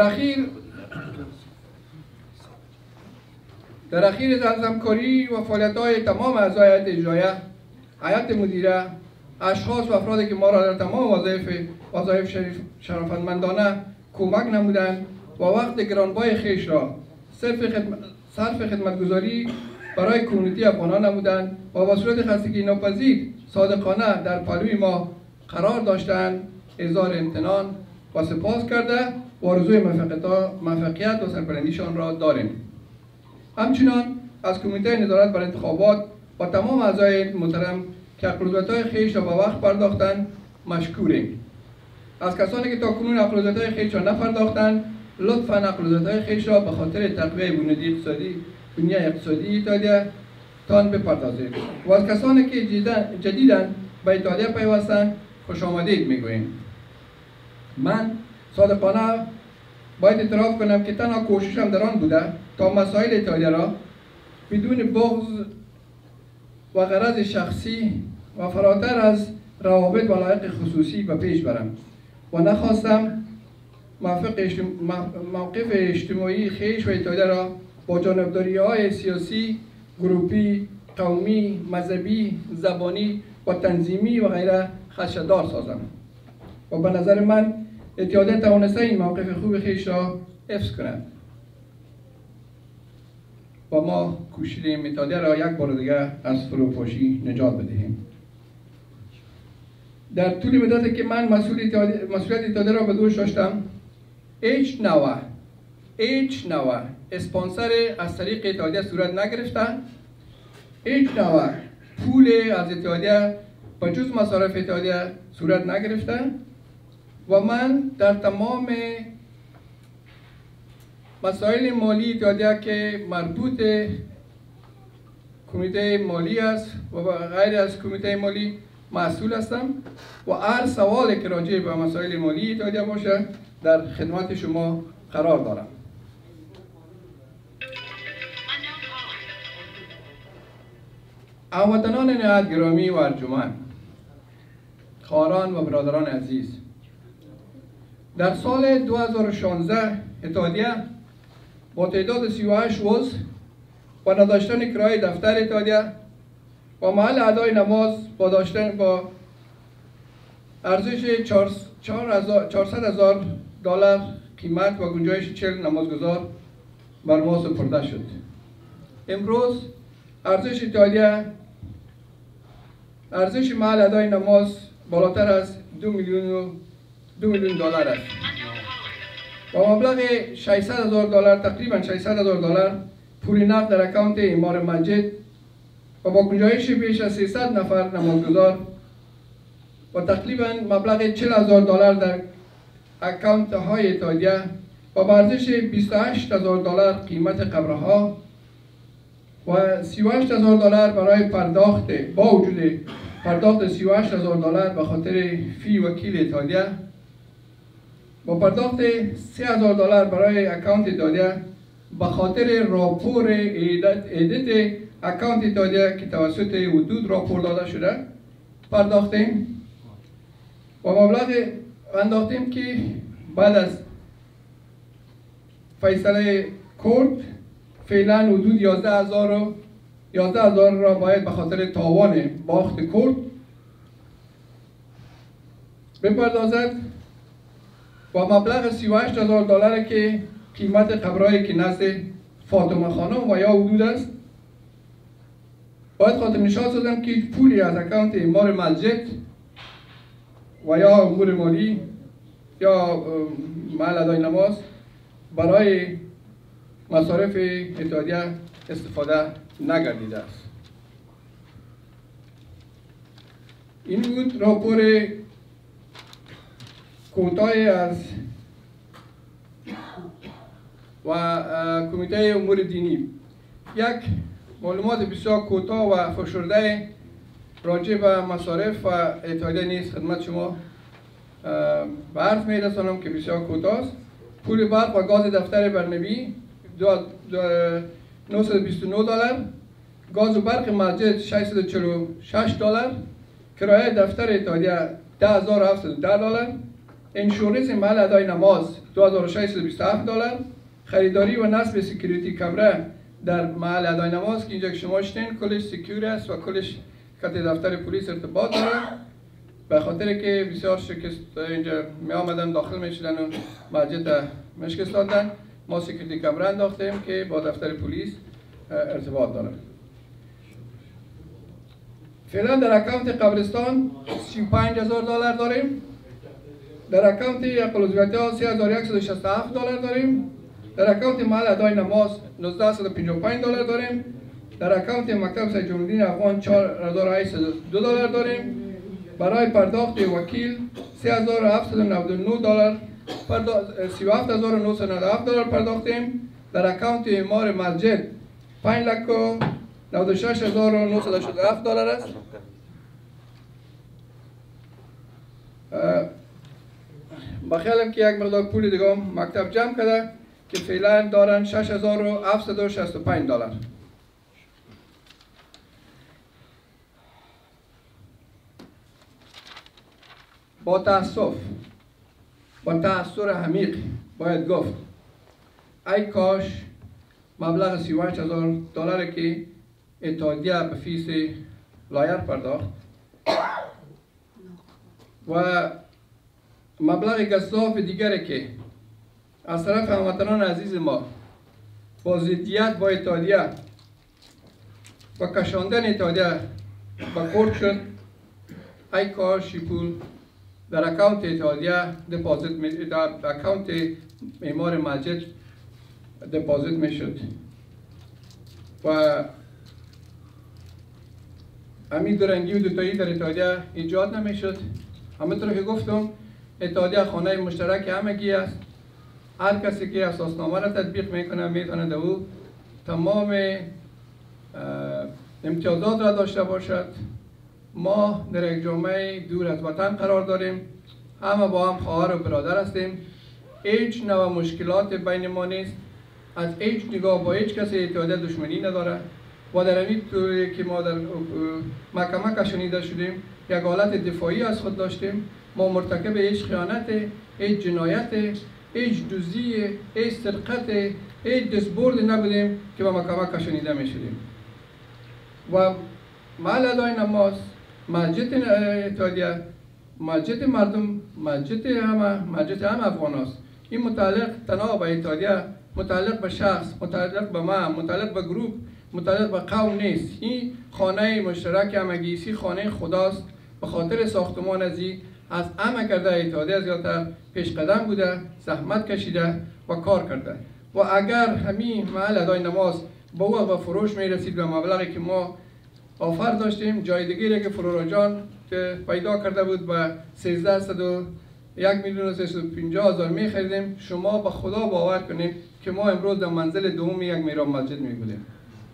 اخیر از همکاری و فعالیت‌های تمام اعضای هیئت اجراییه، هیئت مدیره، اشخاص و افرادی که ما را در تمام وظایف شرافتمندانه کمک نمودند و وقت گرانبهای خویش را صرف خدمتگزاری برای کمیونیتی افغانان نمودند و با صورت خستگی ناپذیر صادقانه در پلوی ما قرار داشتند، اظهار امتنان و سپاس کرده و آرزوی موفقیت و سربلندیشان را داریم. همچنان از کمیته نظارت بر انتخابات و تمام اعضای محترم که اقلوزت‌های خویش را به وقت پرداختند مشکوریم. از کسانی که تاکنون اقلوزت‌های خویش را نپرداختند لطفاً اقلوزت‌های خویش را به خاطر تقویت بنیه اقتصادی اتحادیه تان بپردازید و از کسانی که جدیداً به اتحادیه پیوستند خوش آمدید میگوییم. من صادقانه باید اعتراف کنم که تنها کوششم در آن بوده تا مسائل اتحادیه را بدون بغض و غرض شخصی و فراتر از روابط و علایق خصوصی به پیش برم و نخواستم موقف اجتماعی خویش و اتحادیه را با جانبداری‌های سیاسی، گروپی قومی، مذهبی، زبانی و تنظیمی و غیره خدشه‌دار سازم. و به نظر من اتحادیه توانسته این موقف خوب خویش را حفظ کند و ما کوشیدیم اتحادیه را یک بار دیگر از فروپاشی نجات بدهیم. در طول مدتی که من مسئولیت اتحادیه را به دوش داشتم، هیچ نوع اسپانسر از طریق اتحادیه صورت نگرفتن، هیچ نوع پول از اتحادیه به جز مصارف اتحادیه صورت نگرفتن و من در تمام مسائل مالی اتحادیه که مربوط کمیته مالی است و غیر از کمیته مالی مسئول هستم و هر سوالی که راجع به مسائل مالی اتحادیه باشه در خدمت شما قرار دارم. هموطنان نهایت گرامی و ارجمند، خواهران و برادران عزیز، در سال 2016 اتحادیه با تعداد 38 عضو و نداشتن کرایه دفتر اتحادیه و محل ادای نماز با ارزش $400,000 قیمت و گنجایش 40 نمازگزار بر ما سپرده شد. امروز ارزش اتحادیه، ارزش محل ادای نماز بالاتر از $2 میلیون است و مبلغ $600,000 تقریبا $600,000 پول نقد در اکانت امام مسجد و با گنجایش بیش از 300 نفر نمازگزار و تقریبا مبلغ $40,000 در اکانت های اتحادیه و با ارزش $28,000 قیمت قبرها و $38,000 برای پرداخت، با وجود پرداخت $38,000 به خاطر فی وکیل اتحادیه با پرداخت $3,000 برای اکانت اتحادیه به خاطر راپور ایدت اکانت اتحادیه که توسط حدود راپور داده شده پرداختیم و مبلغ انداختیم که بعد از فیصله کورت فعلا حدود 11,000 را باید به خاطر تاوان باخت کورت بپردازد و مبلغ $38,000 که قیمت قبرهایی که نزد فاطمه خانم و یا حدود است باید خاطر نشان سازم که پولی از اکانت امام مسجد و یا امور مالی یا محل ادای نماز برای مصارف اتحادیه استفاده نگردیده است. این بود راپور کوتاه از و کمیته امور دینی. یک معلومات بسیار کوتاه و فشرده راجع به مصارف و اتحادیه نیز خدمت شما به عرض می رسانم که بسیار کوتاه است. پول برق و گاز دفتر برنبی $929، گاز و برق مسجد $646، کرایه دفتر اتحادیه $10,710، انشورنس محل ادای نماز $2,627، خریداری و نصب سکیوریتی کامره در محل ادای نماز که اینجا شما شدین کلش سکیور است و کلش کت دفتر پلیس ارتباط داره، به خاطر که بسیار شکست اینجا می آمدن داخل می شدن و مسجد مشکست دادن، ما سکیوریتی کامره انداختیم که با دفتر پلیس ارتباط داره. فعلا در اکانت قبرستان $35,000 داریم، در اکانت اقلوزیاتی ها $3,167 داریم، در اکانت محل ادای نماز $1,955 داریم، در اکانت مکتب سید جمالدین افغان $4,802 داریم، برای پرداخت وکیل $3,799، $37,997 پرداختیم، در اکانت امام مسجد $5,96,967 است. با خیالم که یک مقدار پول دیگه مکتب جمع کرده که فعلا دارن $6,765. با تأثیر عمیق باید گفت ای کاش مبلغ $38,000 که اتحادیه به فیس لایر پرداخت و مبلغ گزاف دیگری که از طرف هموطنان عزیز ما با ضدیت با اتحادیه و کشاندن اتحادیه به کورت شد، ای کاش پول در اکاونت اتحادیه دپازیت در اکاونت معمار مسجد دپازیت میشد و همین درنگی و دوتایی در اتحادیه ایجاد نمیشد. همونطور که گفتم اتحادیه خانه مشترک همگی است. هر کسی که اساسنامه را تطبیق میکنه میتونه در او تمام امتیازات را داشته باشد. ما در یک جامعه دور از وطن قرار داریم، همه با هم خواهر و برادر هستیم، هیچ نوع مشکلات بین ما نیست، از هیچ نگاه با هیچ کسی اتحادیه دشمنی نداره و در همین طوری که ما در محکمه کشانیده شدیم یک حالت دفاعی از خود داشتیم. ما مرتکب هیچ خیانت، هیچ جنایت، هیچ دزدی، هیچ سرقت، هیچ دستبرد نبودیم که به محکمه کشانیده می شدیم. و محل ادای نماز، مسجد اتحادیه، مسجد مردم، مسجد همه افغان است. این متعلق تنها به اتحادیه، متعلق به شخص، متعلق به من، متعلق به گروه، متعلق به قوم نیست. این خانه مشترک همگیسی خانه خداست. به خاطر ساختمان از همه کرده اتحادیه زیادتر پیش قدم بوده، زحمت کشیده و کار کرده. و اگر همین محل ادای نماز با وقت به فروش می رسید به مبلغی که ما آفر داشتیم، جای دیگری که فلورا جان پیدا کرده بود به 1,350,000 می خریدیم، شما به خدا باور کنید که ما امروز در منزل دوم یک میراب مسجد می بودیم.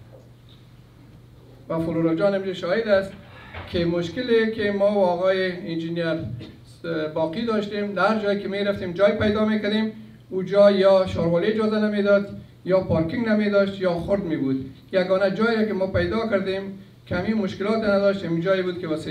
و فلورا جان امروز شاهد است که مشکلی که ما و آقای انجینیر باقی داشتیم، در جایی که می رفتیم جای پیدا می کردیم، او جای یا شاروالی اجازه نمیداد یا پارکینگ نمی داشت یا خرد می بود. یگانه جایی که ما پیدا کردیم که همین مشکلات نداشت، همین جایی بود که با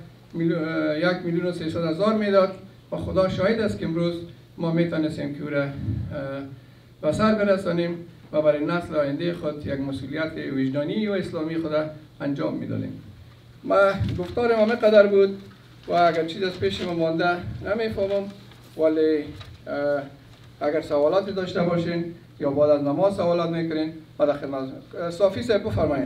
1,300,000 میداد. و خدا شاهد است که امروز ما میتونستیم که او را به سر برسانیم و برای نسل آینده خود یک مسئولیت وجدانی و اسلامی خود انجام میدادیم. ما گفتارم همه قدر بود و اگر چیز از پیش ما مانده نمیفهمم، ولی اگر سوالاتی داشته باشین یا بعد از نماز سوالات میکنین بعد خدمت صافی صاحب بفرمایید.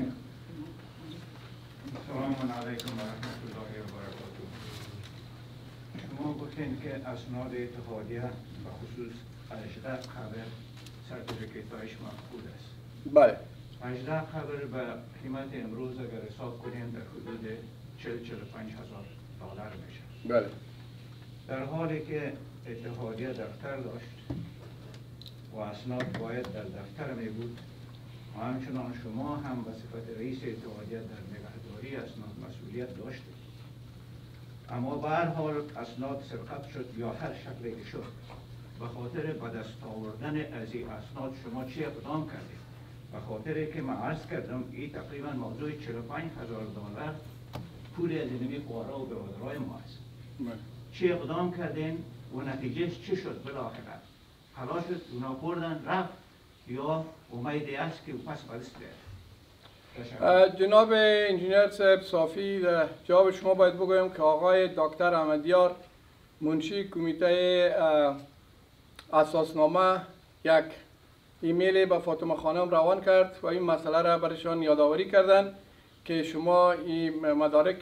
سلام علیکم و رحمت الله و برکاته. شما گفتین که اسناد اتحادیه و خصوص 18 قبر سرتیفیکیت‌هایش مفقود است. بله. 18 قبر به قیمت امروز اگر حساب کنیم در حدود 40-45,000 دلار میشه. بله. در حالی که اتحادیه دفتر داشت و اسناد باید در دفتر می بود و همچنان شما هم به صفت رئیس اتحادیه در نگهداری اسناد مسئولیت داشتید. اما به هر حال اسناد سرقت شد یا هر شکلی که شد، به خاطر به دست آوردن از این اسناد شما چه اقدام کردید؟ به خاطر که من عرض کردم این تقریبا موضوع 45,000 دلار پول از اینمی قوارا و برادرای ما است. چه اقدام کردین و نتیجهش چه شد بالاخره؟ خلاص شد اونا بردن رفت یا امیدی است که پس بلست بیاد؟ جناب انجینیر صاحب صافی، در جواب شما باید بگویم که آقای دکتر احمدیار منشی کمیته اساسنامه یک ایمیل به فاطمه خانم روان کرد و این مسئله را برشان یادآوری کردند که شما این مدارک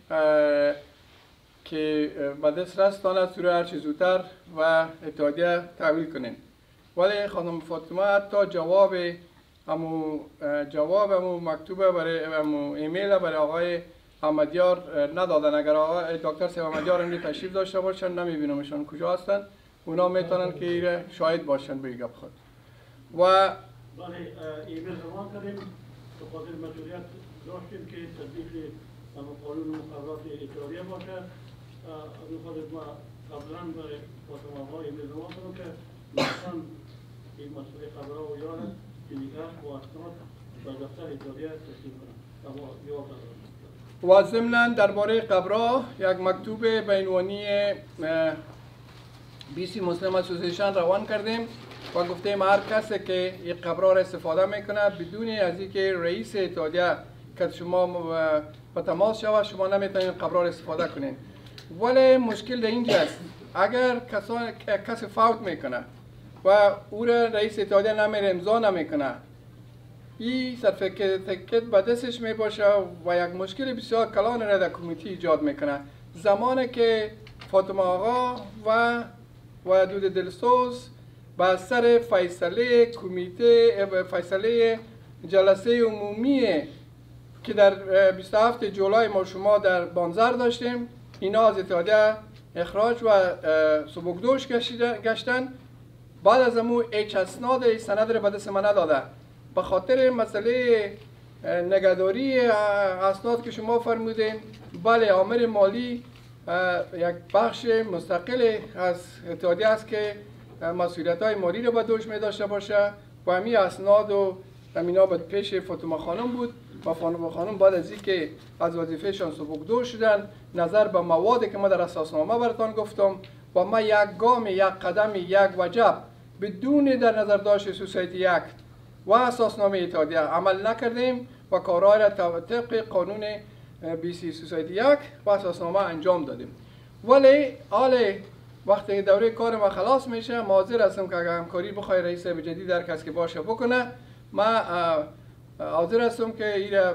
که به دست رستان سوره هر چه زودتر و اتحادیه تحویل کنین. ولی خانم فاطمه حتی جواب همو مکتوبه برای همو ایمیل برای آقای احمدیار ندادن. اگر آقای دکتر صاحب احمدیار امروز تشریف داشته باشن نمیبینمشان کجا هستن، اونا میتونن که ایره شاهد باشن به گپ خود. و ایمیل روان کردیم به خاطر مسئولیت داشتیم که تطبیق قانون و مقررات اتحادیه باشه. از خاطر ما قبلا برای فاطمه ها ایمیل روان کردیم که مثلا این مسئله قبرها و یارن که دیگر با اسناد به دفتر اتحادیه تسلیم کنن. اما یاد دارم. و ضمناً درباره قبرها یک مکتوب به عنوانی BC مسلم اسوسییشن روان کردیم و گفتیم هر کسی که این قبرها را استفاده میکنه بدون از اینکه رئیس اتحادیه که شما به تماس شود شما نمیتونید قبرار استفاده کنید. ولی مشکل در اینجاست اگر کسی فوت میکنه و او را رئیس اتحادیه نمیره امضا نمیکنه، این سرتیفیکت به دستش میباشه و یک مشکل بسیار کلان را در کمیته ایجاد میکنه. زمانی که فاطمه آقا و ودود دلسوز با سر فیصله کمیته فیصله جلسه عمومی که در 27 جولای ما شما در بانزر داشتیم، اینا از اتحادیه اخراج و سبکدوش گشتن. بعد از امو هیچ اسناد سند را به دست من نداده به خاطر مسئله نگهداری اسناد که شما فرمودین. بله، آمر مالی یک بخش مستقل از اتحادیه است که مسئولیت های مالی را به دوش می داشته باشه و همین اسناد و همینا به پیش فاطمه خانم بود و فاطمه خانم بعد از اینکه از وظیفهشان سبکدوش شدن نظر به موادی که ما در اساسنامه براتان گفتم و ما یک گام، یک قدم، یک وجب بدون در نظر داشت سوسایتی یک و اساسنامه اتحادیه عمل نکردیم و کارهای را طبق قانون BC سوسایتی یک و اساسنامه انجام دادیم. ولی حال وقتی دوره کار ما خلاص میشه، حاضر هستم که اگر همکاری بخوای رئیس جدید در کس که باشه بکنه، ما حاضر هستم که این را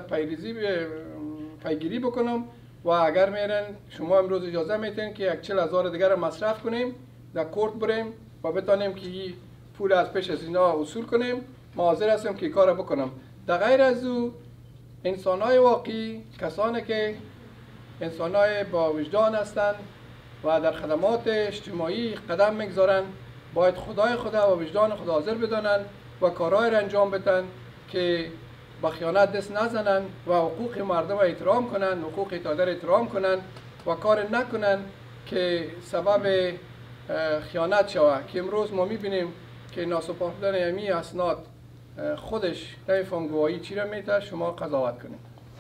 پیگیری بکنم و اگر میرن شما امروز اجازه میتین که یک 40,000 دیگر را مصرف کنیم در کورت بریم و بتانیم که این پول از پیش از اینا اصول کنیم. ما حاضر هستم که کار را بکنم. در غیر از او انسان‌های واقعی، کسانی که انسان‌های با وجدان هستند و در خدمات اجتماعی قدم میگذارن، باید خدای خدا و وجدان خدا حاضر بدانن و کارهای را انجام بدن که با خیانت دست نزنن و حقوق مردم را احترام کنن، حقوق اتحادیه را احترام کنن و کار نکنن که سبب خیانت شود. که امروز ما میبینیم که ناسپردن همی اسناد خودش نمیفهم گواهی چی را میده، شما قضاوت کنید.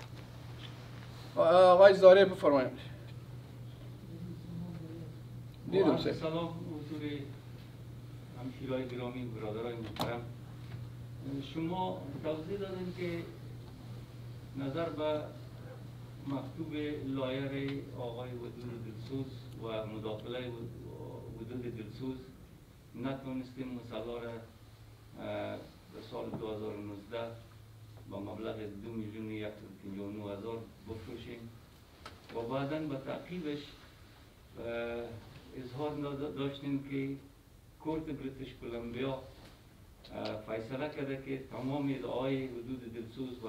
آقای زاره بفرمایید. دیدم سه. سلام حضور همشیرای گرامی، برادرای محترم. شما توضیح دادین که نظر به مکتوب لایر آقای ودود دلسوز و مداخله ودود دلسوز نتونستیم مسئله را در سال 2019 با مبلغ 2,159,000 بفروشیم و بعدا به تعقیبش اظهار داشتیم که کورت بریتیش کلمبیا فیصله کرده که تمام ادعای حدود دلسوز و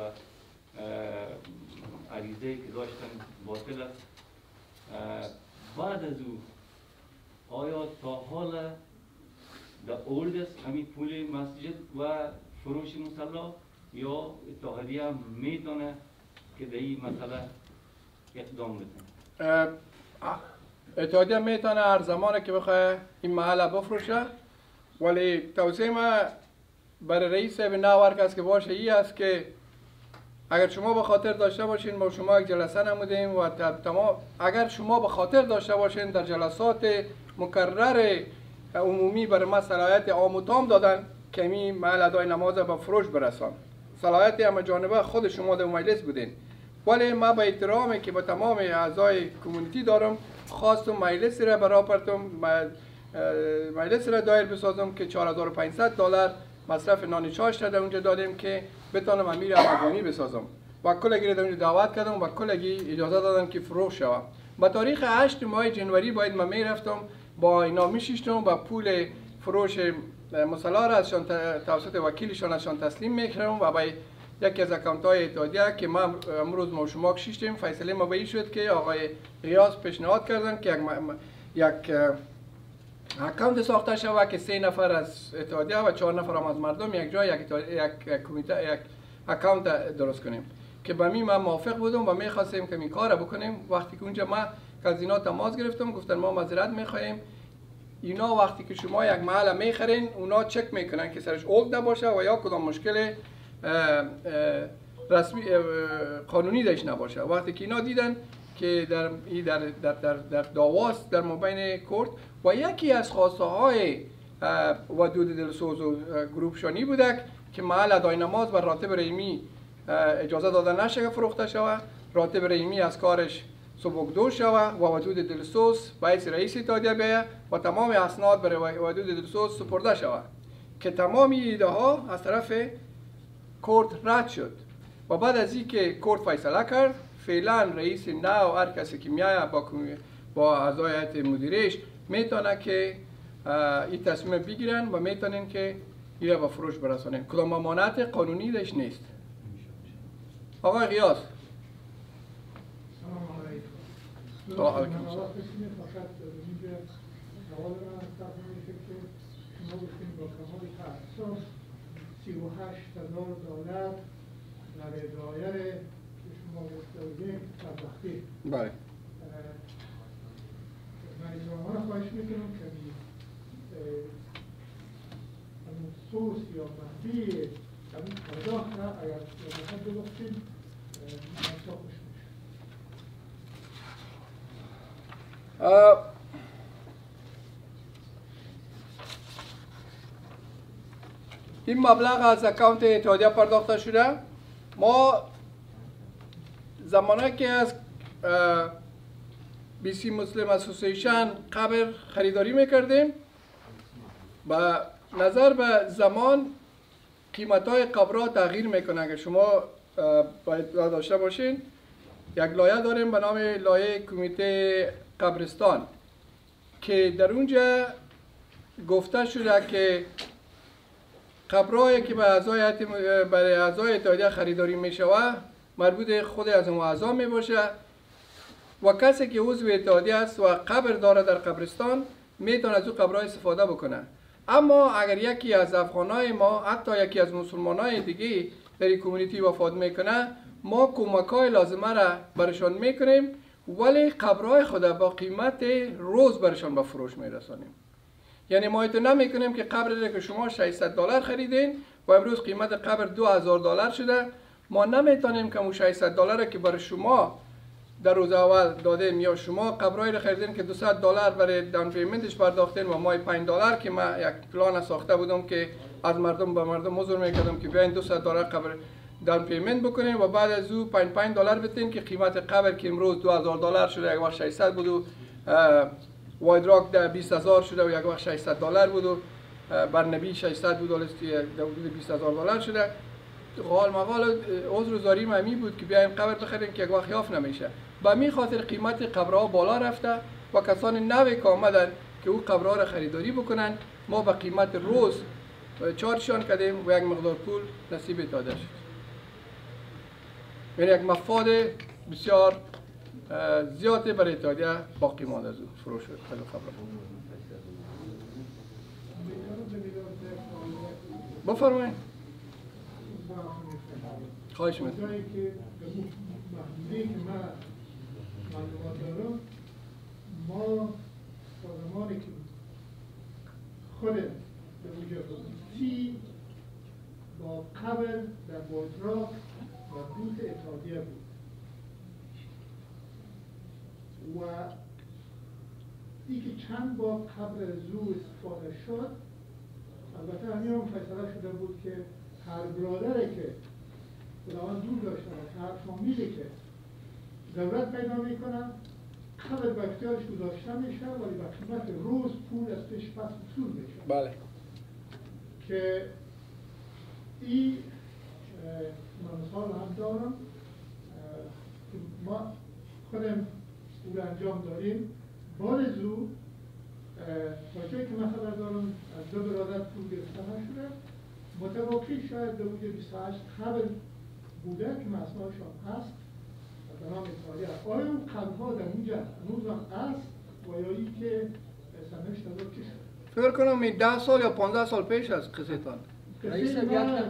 عریضه که داشتن باطل است. بعد از او آیا تا حال در اورد است همین پول مسجد و فروش مسلا یا اتحادیه میتونه که در این مسئله اقدام بکنه؟ اتحادیه میتونه هر زمانی که بخواه این محل بفروشه، ولی توصیه ما برای رئیس نوارک است که باشه ای است که اگر شما به خاطر داشته باشین ما شما یک جلسه نمودیم و تمام اگر شما به خاطر داشته باشین در جلسات مکرر عمومی برای ما صلاحیت عام و تام دادن که می محل ادای نماز به فروش برسان. صلاحیت همه جانبه خود شما در مجلس بودین، ولی ما به احترامی که با تمام اعضای کمیونیتی دارم خواستم مجلس را برابرتم، مجلس را دایر بسازم که $4,500 مصرف نان چاش را در اونجا دادیم که بتانم امیر افغانی بسازم و کلگی را در اونجا دعوت کردم و کلگی اجازه دادم که فروش شوم. با تاریخ 8 ماه جنوری باید من میرفتم با اینا میشیشتم و پول فروش مسلا را ازشان توسط وکیلشان ازشان تسلیم میکردم و با یکی از اکانت های اتحادیه که ما امروز ما شما کشیشتیم. فیصله ما به این شد که آقای ریاض پیشنهاد کردن که یک اکانت ساخته شود که 3 نفر از اتحادیه و 4 نفر هم از مردم یک جای یک کمیته یک اکانت درست کنیم که به می من موافق بودم و میخواستیم که این کار بکنیم. وقتی که اونجا ما از اینا تماس گرفتم گفتن ما معذرت میخواهیم، اینا وقتی که شما یک محل میخرین اونا چک میکنن که سرش اولد نباشه و یا کدام مشکل رسمی قانونی داشت نباشه. وقتی که اینا دیدن که در دعواست در مابین کورت و یکی از خواسته های ودود دلسوز و گروپ شانی بودک که محل ادای نماز بر راتب ریمی اجازه داده نشه که فروخته شود. راتب رحیمی از کارش سبکدو شود و ودود دلسوز باعث رئیس اتحادیه بیاید و تمام اسناد برای ودود دلسوز سپرده شود که تمام ایده ها از طرف کورت رد شد و بعد از اینکه کورت فیصله کرد فعلا رئیس نو هر کسی که میاد با اعضای هیئت مدیرش میتونه که این تصمیم بگیرن و میتونن که این به فروش برسانن. کدام ممانعت قانونی داشت نیست. آقای غیاث سلام علیکم. فقط اینجا سوال من از طرف میشه که شما گفتین با کمال تأسف $38,000 برای دایر که شما گفته بودین بدبختی. بله. من اجرامانه خواهش میکنم که همون سوس یا مهدی همون پرداخت را اگر نمید بگفتین منطقه خوش میشه. این مبلغ از اکانت اتحادیه پرداخته شده. ما زمانی که از BC مسلم اسوسییشن قبر خریداری میکردیم و نظر به زمان قیمت های قبرها تغییر میکنه که شما باید داشته باشین. یک لایه داریم به نام لایه کمیته قبرستان که در اونجا گفته شده که قبرهایی که برای اعضای اتحادیه خریداری می شود مربوط خود از اون اعضا می باشه و کسی که عضو اتحادیه است و قبر داره در قبرستان میتونه از اون قبرها استفاده بکنه. اما اگر یکی از افغانای ما حتی یکی از مسلمانای دیگه در این کمیونیتی وفات میکنه ما کمک‌های لازمه را برشان میکنیم ولی قبرهای خود با قیمت روز برشان به فروش میرسانیم. یعنی ما ایتو نمیکنیم که قبر که شما $600 خریدین و امروز قیمت قبر $2,000 شده ما نمیتونیم که اون $600 که برای شما در روز اول دادیم یا شما قبرهایی رو خریدین که $200 برای دان پیمنتش پرداختین و مای $5 که من یک پلان ساخته بودم که از مردم به مردم حضور میکردم که بیاین $200 قبر دان پیمنت بکنین و بعد از او $5 بتین که قیمت قبر که امروز $2,000 شده یک وقت 600 بود و وایدراک در 20,000 شده و یک وقت $600 بود و برنبی 600 بود دولستی $20,000 شده. حال مقال عذر زاری ممی بود که بیایم قبر بخریم که یک وقت یافت نمیشه. به می خاطر قیمت قبرها بالا رفته و کسان نوی که آمدن که او قبرها را خریداری بکنن ما به قیمت روز چارشان کردیم و یک مقدار پول نصیب داده شد. یعنی یک مفاد بسیار زیاده برای اتحادیه باقی مانده از او فروش شد. بفرمایید. خواهش می‌کنم. جایی که محدودی که من معلومات دارم ما سازمانی که خود به وجود سی با قبر در بایدراک و بوت اتحادیه بود و ای که چند بار قبل زو استفاده شد البته همین هم فیصله شده بود که هر برادری که خداوند دور داشته باشه هر فامیلی که ضرورت پیدا میکنن قبل به اختیارش گذاشته میشه ولی به قیمت روز پول از پیش پس وصول میشه. بله. که این من مثال هم دارم که ما خودم او انجام داریم. بعد از او تا جایی که من خبر دارم از دو برادر پول گرفته نشده متوقعی شاید در وجه 28 خبر بوده که مسئولشان هست به نام اتحادیه. آیا اون قبرها در اونجا هنوز هم هست و یا ای که سرنوشت داده چی شد؟ فکر کنم این 10 سال یا 15 سال پیش از قصیتان. رئیس بیاد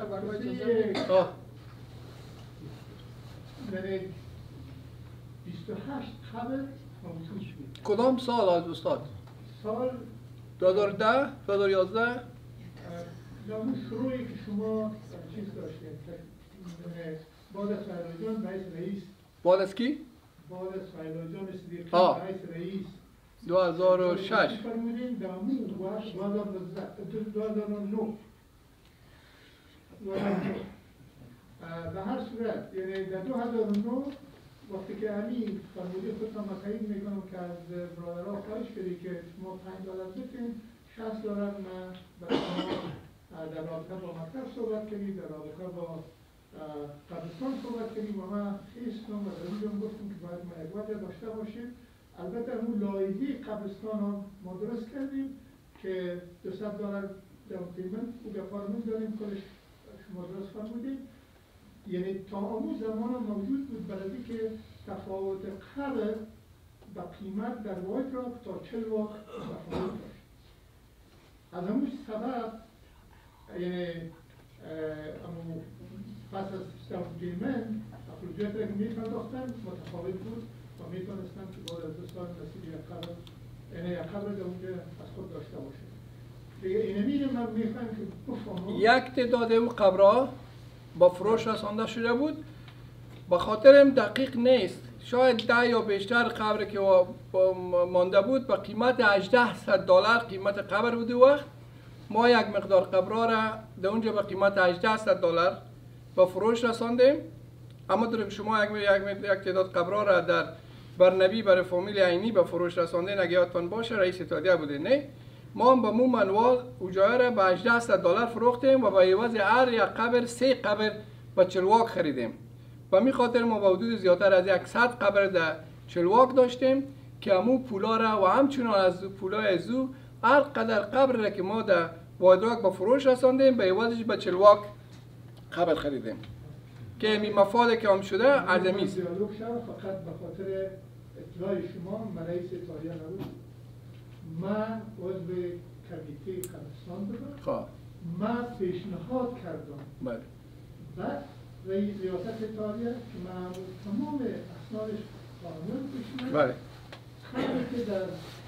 یعنی 28 خبر موجود شد. کدام سال از استاد؟ سال 2010 2011 یا اون شروعی که شما چیز داشتید بعد از فیلای جان رئیس بعد از کی؟ بعد از فیلای جان صدیقی رئیس 2006 فرمودین دامون و 2009 به هر صورت یعنی در 2009 وقتی که همین فرموده خودتان ما تایید میکنم که از برادرها خواهش کردی که شما $5 بتین، $60 ما برای شما در رابطه با مطلب صحبت کردیم، در رابطه با قبرستان صحبت کردیم و ما خیستم و دلیلم گفتیم که باید ما یک وجه داشته باشیم. البته اون لایحه قبرستان هم ما درست کردیم که $200 داون پیمنت او گفارمون داریم کلش شما درست فرمودید. یعنی تا اون زمان موجود بود برای که تفاوت قبر با قیمت در وایت راک تا 40 واق تفاوت داشت. از همون سبب یعنی پس از داون پیمنت اخراجات را که میپرداختن متفاوت بود و میتونستن که بعد از 2 سال نصیب یک قبر یعنی یک قبر در اونجا از خود داشته باشه. دیگه اینمی رو من میخوام که بفهمم یک تعداد او قبرها با فروش رسانده شده بود. به خاطرم دقیق نیست، شاید 10 یا بیشتر قبر که مانده بود با قیمت $1800 قیمت قبر بود. وقت ما یک مقدار قبرها را در اونجا با قیمت $1800 با فروش رساندیم. اما در شما یک تعداد قبرها را در برنبی برای فامیل عینی با فروش رساندین، اگه یادتان باشه رئیس اتحادیه بوده. نه، ما هم با مو منوال اوجای را با $1800 فروختیم و با عوض هر یک قبر 3 قبر با چلواک خریدیم. و می خاطر ما با حدود زیادتر از 100 قبر در چلواک داشتیم که همو پولا را و همچنان از پولای ازو هر قدر قبر را که ما در وایدراک با فروش رساندیم به عوضش با چلواک قبر خریدیم که می مفاده که هم شده عدمی است. فقط به خاطر اطلاع شما من رئیس اتحادیه نبود، من عضو کمیته قبرستان بودم، من پیشنهاد کردم بله. بعد ریاست اتحادیه که من تمام اسنادش قانون پیشنهاد بله. خبری که در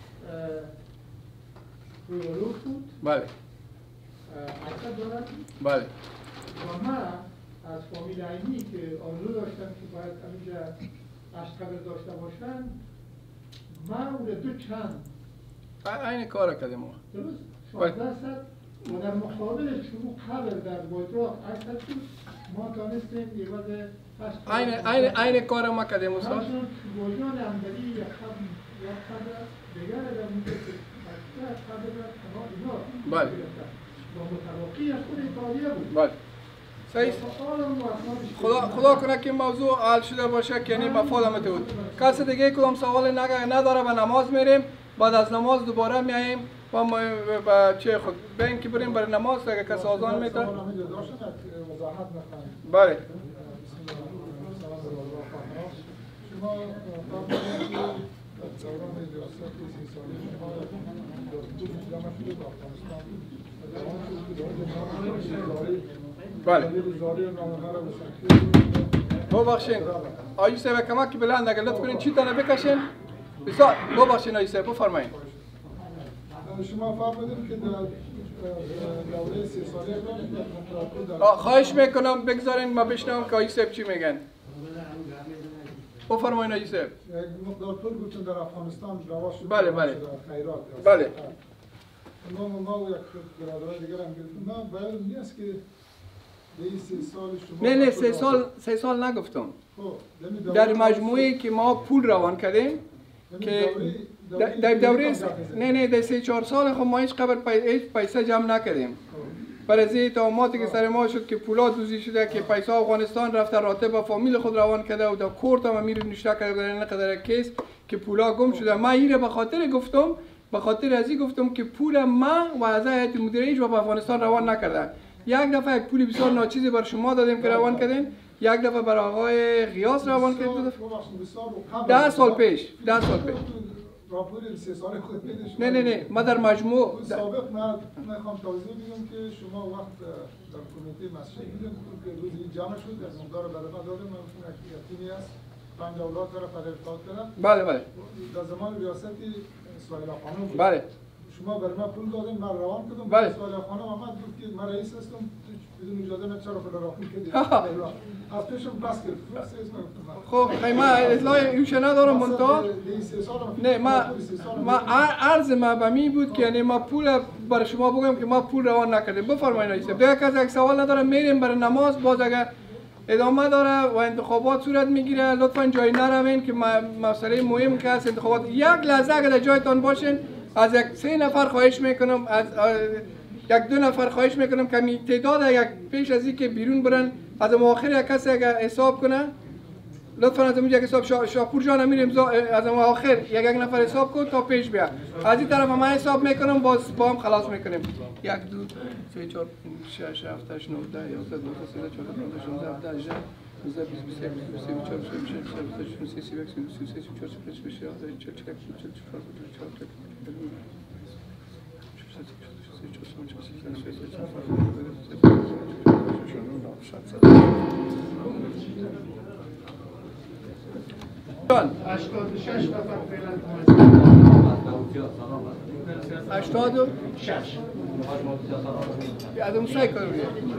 رویالوک بود بله. $800 بله. و من از فامیل عینی که آرزو داشتن که باید همینجا قبر داشته باشن، من اون دو چند این کار کردیم ما. درست 1600 و در مقابل شروع قبر در وایدراک 800 شد، ما تانستیم یه وقت این کار ما کردیم استاد. همچنان گویان همدلی یک قبر دیگر در اونجا که قبر تمام اینا بله. با متواقی از خود اتحادیه بود. بله. صحیح. خدا کنه که موضوع حل شده باشه که یعنی مفادمت بود. کسی دیگه کدام سوال نداره به نماز میریم، بعد از نماز دوباره میاییم و ما با چه خود بین که بریم برای نماز اگه کسی آذان میده. بله. بله. ببخشین آقای صاحب کمک که بلند اگر لطف کنین چی تانه بکشین بسیار. ببخشین آقای صاحب بفرمایید. شما فرمودید که در دوره 3 ساله خواهش میکنم بگذارین ما بشنوم که آقای صاحب چی میگن. بفرمایید آقای صاحب. یک مقدار پول بود در افغانستان روا شد. بله بله. خیرات. بله. ما یک برادرای دیگر هم گفتیم نه باید نیست که این 3 سال شما نه 3 سال نگفتم. در مجموعی که ما پول روان کردیم که در دوره نه در 3-4 سال خب ما هیچ پیسه جمع نکردیم. برای از اتهاماتی که سر ما شد که پولا دوزی شده که پیسه افغانستان رفته راتب با فامیل خود روان کرده و در کورت هم امیر نشته کرده در این قدر کیس که پولا گم شده. من این به خاطر گفتم، به خاطر ازی گفتم که پول ما و از هیئت مدیره هیچ به افغانستان روان نکرده. یک دفعه یک پولی بسیار ناچیزی بر شما دادیم که روان کردیم، یک دفعه بر آقای غیاس روان کردیم 10 سال پیش. راپور 3 سال خود میدید. نه ما در مجموع سابق من میخوام توضیح بدم که شما وقت در کمیته مسجد بودید که روزی جمع شد از مقدار برای دادم من یقینی است 5 اولاد طرف ارتباط کردن. بله در زمان ریاست اسماعیل خانم بود. بله شما برای من پول دادین من روان کردم. بله. اسماعیل خانم آمد گفت که من رئیس هستم بدون اجازه من چرا فلان روان کردید. از پیشم بس کرد. خب ما اطلاع ایش ندارم منتها نه ما عرض ما به می بود که یعنی ما پول برای شما بگم که ما پول روان نکردیم. بفرمایید آقای صاحب. دیگه کسی یک سوال نداره میریم برای نماز. باز اگر ادامه داره و انتخابات صورت میگیره. لطفا جای نروین که مسئله مهم که هست انتخابات. یک لحظه اگر در جایتان باشین، از یک 3 نفر خواهش میکنم، از یک 2 نفر خواهش میکنم کمی تعداد یک پیش از اینکه بیرون برن، از آخر یک کسی اگر حساب کنه لطفا از اینجا حساب شاپور جان امیر امضا از آخر یک نفر حساب کن تا پیش بیا. از این طرف من حساب میکنم باز با هم خلاص میکنیم. 1 2 3 4 5 6 7 8 9 10 11 12 13 14 15 16 17 18 19 20 21 22 23 24 25 26 27 جان 86 نفر فعلا 86 یادم سعی کنم.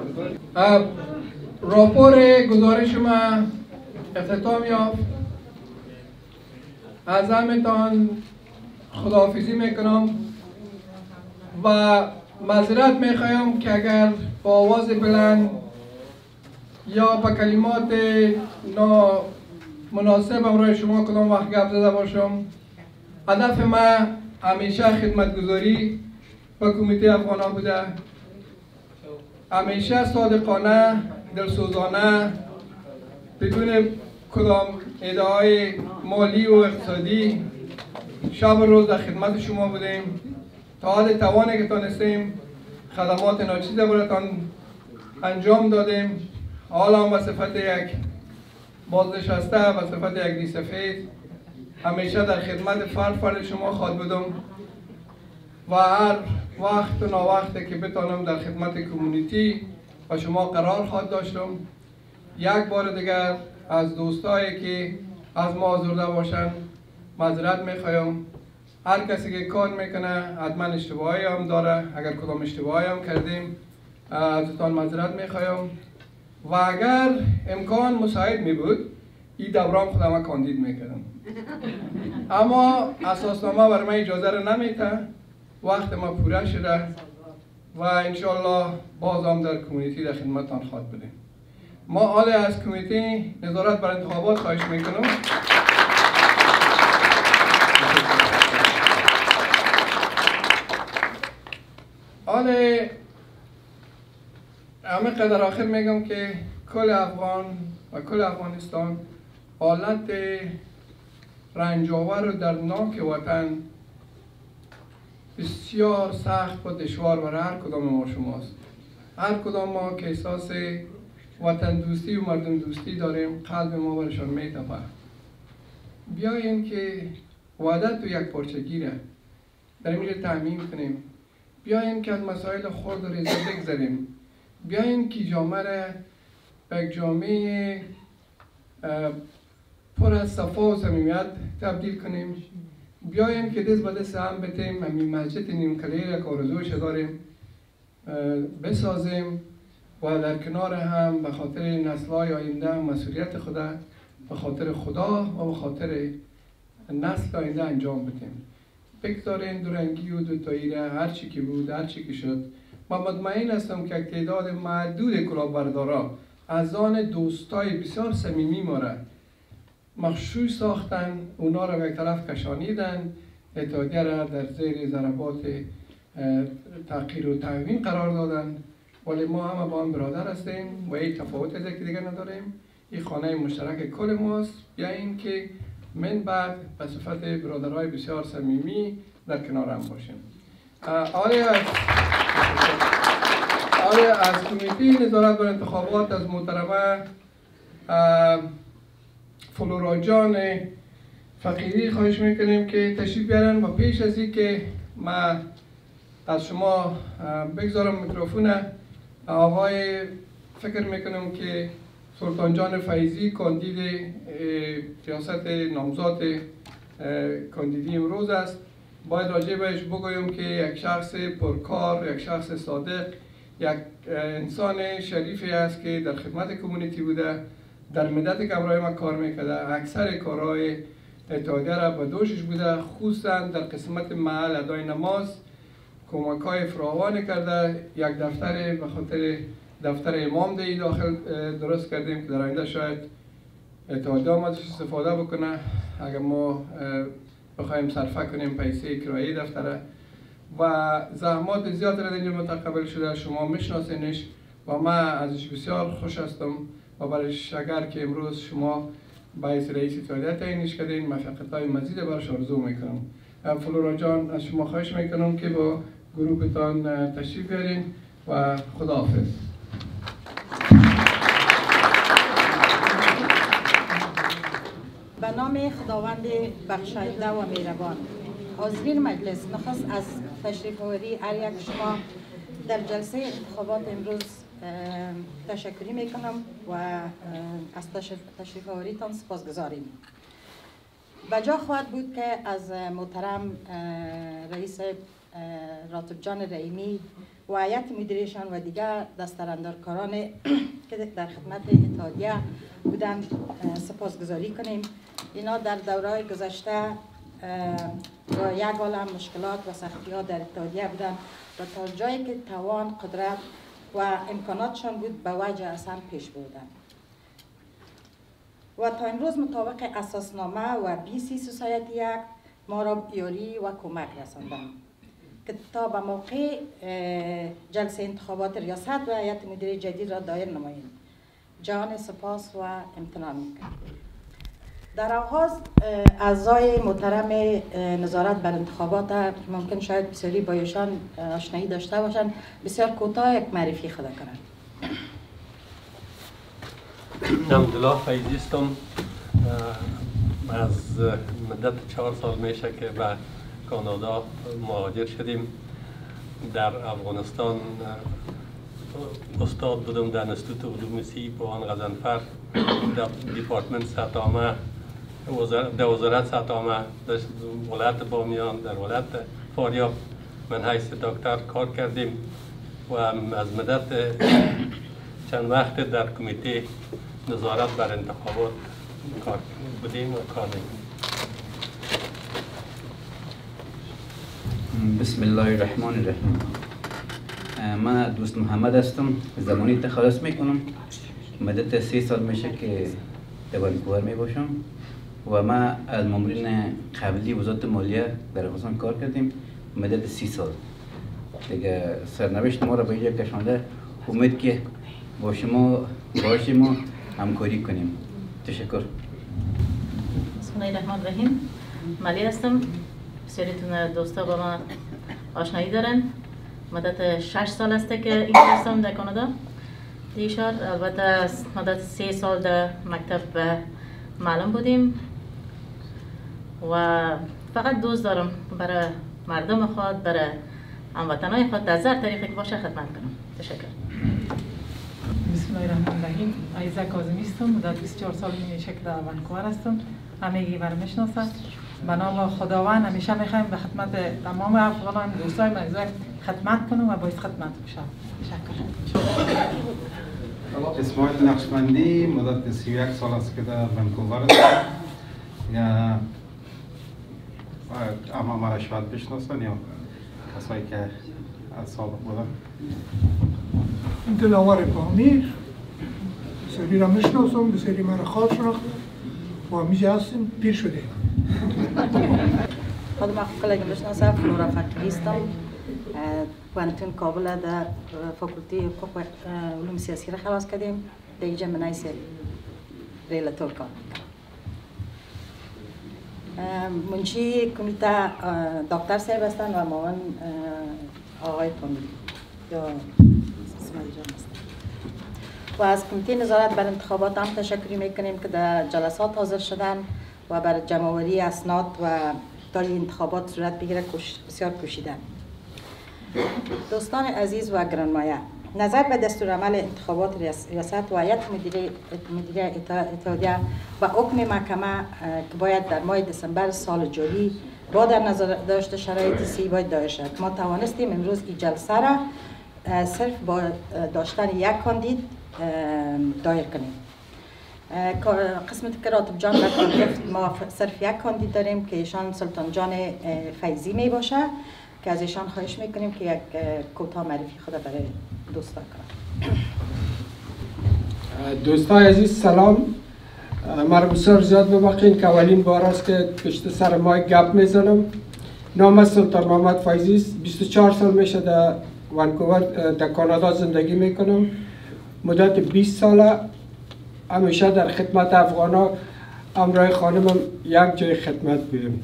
راپور گزارش ما اختتام یافت. از همتان خداحافظی میکنم و معذرت میخوایم که اگر با آواز بلند یا با کلمات نامناسب برای شما کدام وقت گپ زده باشم. هدف ما همیشه خدمتگزاری به کمیته افغان بوده، همیشه صادقانه، دلسوزانه، بدون کدام ادعای مالی و اقتصادی شب و روز در خدمت شما بودیم. تا حد توانی که تانستیم خدمات ناچیزه براتان انجام دادیم. حالا به صفت یک بازنشسته، به صفت یک ریسفید همیشه در خدمت فرد شما خواهد بودم و هر وقت و ناوقتی که بتانم در خدمت کمیونیتی و شما قرار خواهد داشتم. یک بار دیگر از دوستایی که از ما آزرده باشند معذرت میخوایم. هر کسی که کار میکنه حتما اشتباهی هم داره، اگر کدام اشتباهی هم کردیم ازتان معذرت میخوایم و اگر امکان مساعد می بود این دوران خودم کاندید میکردم، اما اساسنامه بر من اجازه را نمیده. وقت ما پوره شده و انشالله باز هم در کمیونیتی در خدمتتان خواهد بودیم. ما حال از کمیته نظارت بر انتخابات خواهش میکنم. حال همه قدر آخر میگم که کل افغان و کل افغانستان حالت رنجاور و دردناک وطن بسیار سخت و دشوار برای هر کدام ما شماست. هر کدام ما که احساس وطن دوستی و مردم دوستی داریم قلب ما برشان میتپه. بیاییم که وحدت و یک پارچگی را در اینجا تعمیم کنیم. بیاییم که از مسائل خرد و ریزه بگذاریم. بیاییم که جامعه را به یک جامعه پر از صفا و صمیمیت تبدیل کنیم. بیاییم که دست به دست هم بتیم همین مسجد نیمکله‌ای را که آرزوش داریم بسازیم و در کنار هم به خاطر نسل‌های آینده مسئولیت خدا به خاطر خدا و به خاطر نسل آینده انجام بدیم. بگذاریم دورنگی و دوتایی را هر چی که بود هر چی که شد. من مطمئن هستم که تعداد معدود کلاهبردارا از آن دوستای بسیار صمیمی ما را مخشوش ساختن، اونا را به یک طرف کشانیدن، اتحادیه را در زیر ضربات تحقیر و توهین قرار دادن. ولی ما همه با هم برادر هستیم و یک تفاوت از یکی دیگر نداریم. این خانه مشترک کل ماست. بیاییم که من بعد به صفت برادرای بسیار صمیمی در کنار هم باشیم. از کمیته نظارت بر انتخابات از محترمه فلورا جان فقیری خواهش میکنیم که تشریف بیارن و پیش از این که ما از شما بگذارم میکروفون آقای فکر میکنم که سلطان جان فیضی کاندید ریاست نامزد کاندیدی امروز است، باید راجع بهش بگویم که یک شخص پرکار، یک شخص صادق، یک انسان شریفی است که در خدمت کمیونیتی بوده، در مدت که برای ما کار میکرده، اکثر کارهای اتحادیه را به دوشش بوده، خصوصا در قسمت محل ادای نماز کمک‌های فراوان کرده. یک دفتر به خاطر دفتر امام دی داخل درست کردیم که در آینده شاید اتحادیه هم ازش استفاده بکنه اگر ما بخوایم صرفه کنیم پیسه کرایه دفتره و زحمات زیاد را اینجا متقبل شده. شما میشناسینش و من ازش بسیار خوش هستم و برای شگر که امروز شما باعث رئیس اتحادیه تعیینش کردین موفقیت‌های مزید برش آرزو میکنم. فلورا جان از شما خواهش میکنم که با گروهتان تشریف بیارین و خداحافظ. به نام خداوند بخشاینده و مهربان. حاضرین مجلس، نخست از تشریف آوری هر یک شما در جلسه انتخابات امروز تشکری میکنم و از تشریف آوریتان سپاسگزاریم. بجا خواهد بود که از محترم رئیس راتب جان رحیمی و هیئت مدیرشان و دیگر دستاندرکاران که در خدمت اتحادیه بودند سپاسگزاری کنیم. اینا در دوره‌های گذشته با یک عالم مشکلات و سختی‌ها در اتحادیه بودند و تا جایی که توان، قدرت و امکاناتشان بود به وجه اصلا پیش بردند و تا امروز مطابق اساسنامه و BC سوسایتی اکت ما را یاری و کمک رساندند که تا به موقع جلسه انتخابات ریاست و هیئت مدیره جدید را دایر نماییم. جان سپاس و امتنان میکنم. در آغاز اعضای محترم نظارت بر انتخابات ممکن شاید بسیاری با ایشان آشنایی داشته باشند، بسیار کوتاه یک معرفی خود کنند. عبدالله فیضی هستم. از مدت 4 سال میشه که به کانادا مهاجر شدیم. در افغانستان استاد بودم در انستیتوت علوم سیب و آن غضنفر، در دیپارتمنت سطامه در وزارت سطامه در ولایت بامیان، در ولایت فاریاب من حیث دکتر کار کردیم و از مدت چند وقت در کمیته نظارت بر انتخابات کار بودیم و کار میکنیم. بسم الله الرحمن الرحیم. من دوست محمد هستم، زمانی تخلص میکنم. مدت 3 سال میشه که در ونکوور می باشم و من از مامورین قبلی وزارت مالیه در افغانستان کار کردیم مدت 30 سال. دیگه سرنوشت ما را به اینجا کشانده. امید که با شما باشیم و همکاری کنیم. تشکر. بسم الله الرحمن الرحیم. مالی هستم. بسیاریتون دوستا با من آشنایی دارن. مدت 6 سال است که اینجا هستم در کانادا. دیشار البته مدت 3 سال در مکتب معلم بودیم و فقط دوست دارم برای مردم خود، برای هموطنای خود در هر طریقی که باشه خدمت کنم. تشکر. بسم الله الرحمن الرحیم. عیزه کاظمی هستم. مدت 24 سال میشه که در ونکوور هستم. همگی من میشناسن. به نام خداوند همیشه میخوایم به خدمت تمام افغانان دوستای من خدمت کنم و باید خدمت بشم. تشکر. اسماعیل نقشبندی، مدت 31 سال است که در ونکوور هستم. اما مرا شاید بشناسن یا کسایی که از سابق بودن. دلاور بامی، بسیاری را میشناسم، بسیاری من را خواهد شناخت و همیشه هستیم، پیر شدیم. خودم کلاگی میشناسم، فلورا فقیری هستم. پوانتون کابل در فاکولتی حقوق و علوم سیاسی را خلاص کردیم. در اینجا من حیث ریلاتور کار میکنم. منشی کمیته دکتر صاحب هستند و معاون آقای تومیری یا اسماعیل جان هستند. و از کمیته نظارت بر انتخابات هم تشکر میکنیم که در جلسات حاضر شدن و بر جمع‌آوری اسناد و تا انتخابات صورت بگیره بسیار کوشیدن. دوستان عزیز و گرانمایه، نظر به دستورالعمل انتخابات ریاست و هیئت مدیره اتحادیه و حکم محکمه که باید در ماه دسامبر سال جاری با در نظر داشته شرایط سی باید دایر شد، ما توانستیم امروز این جلسه را صرف با داشتن یک کاندید دایر کنیم. قسمت که راتب جان گفت ما صرف یک کاندید داریم که ایشان سلطان جان فیضی می باشه که از ایشان خواهش میکنیم که یک کوتاه معرفی خود برای دوستا کنم. دوستای عزیز سلام. مرا بسیار زیاد ببخشید که اولین بار است که پشت سر مایک گپ میزنم. نام سلطان محمد فایزی است. 24 سال میشه در وانکوور در کانادا زندگی میکنم. مدت 20 ساله همیشه در خدمت افغانا همراه خانمم یک جای خدمت بودیم.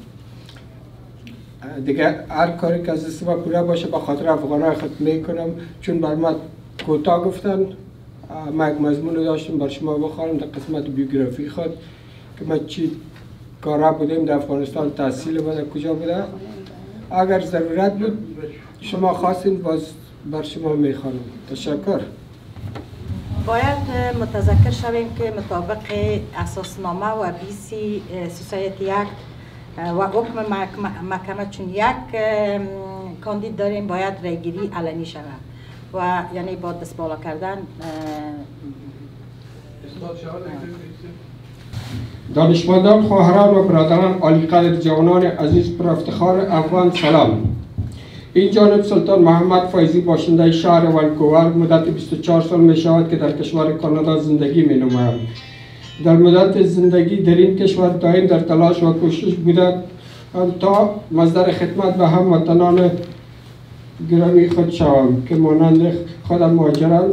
دیگه هر کاری که از دست ما پوره باشه به خاطر افغانا خدمت میکنم، چون بر من کوتاه گفتن. ما یک مضمون داشتم بر شما بخوانم در قسمت بیوگرافی خود که ما چی کارا بودیم در افغانستان، تحصیل ما در کجا بوده. اگر ضرورت بود شما خواستین باز بر شما میخوانم. تشکر. باید متذکر شویم که مطابق اساسنامه و بیسی سوسایتی اکت و حکم محکمه چون یک کاندید داریم باید رایگیری علنی شود و یعنی با دست بالا کردن. دانشمندان، خواهران و برادران عالی قدر، جوانان عزیز پر افتخار افغان سلام. این جانب سلطان محمد فایزی باشنده شهر وانکوور مدت 24 سال می شود که در کشور کانادا زندگی می نمایم. در مدت زندگی در این کشور دائم در تلاش و کوشش بوده تا مصدر خدمت به هموطنان گرامی خود شوم که مانند خودم مهاجرند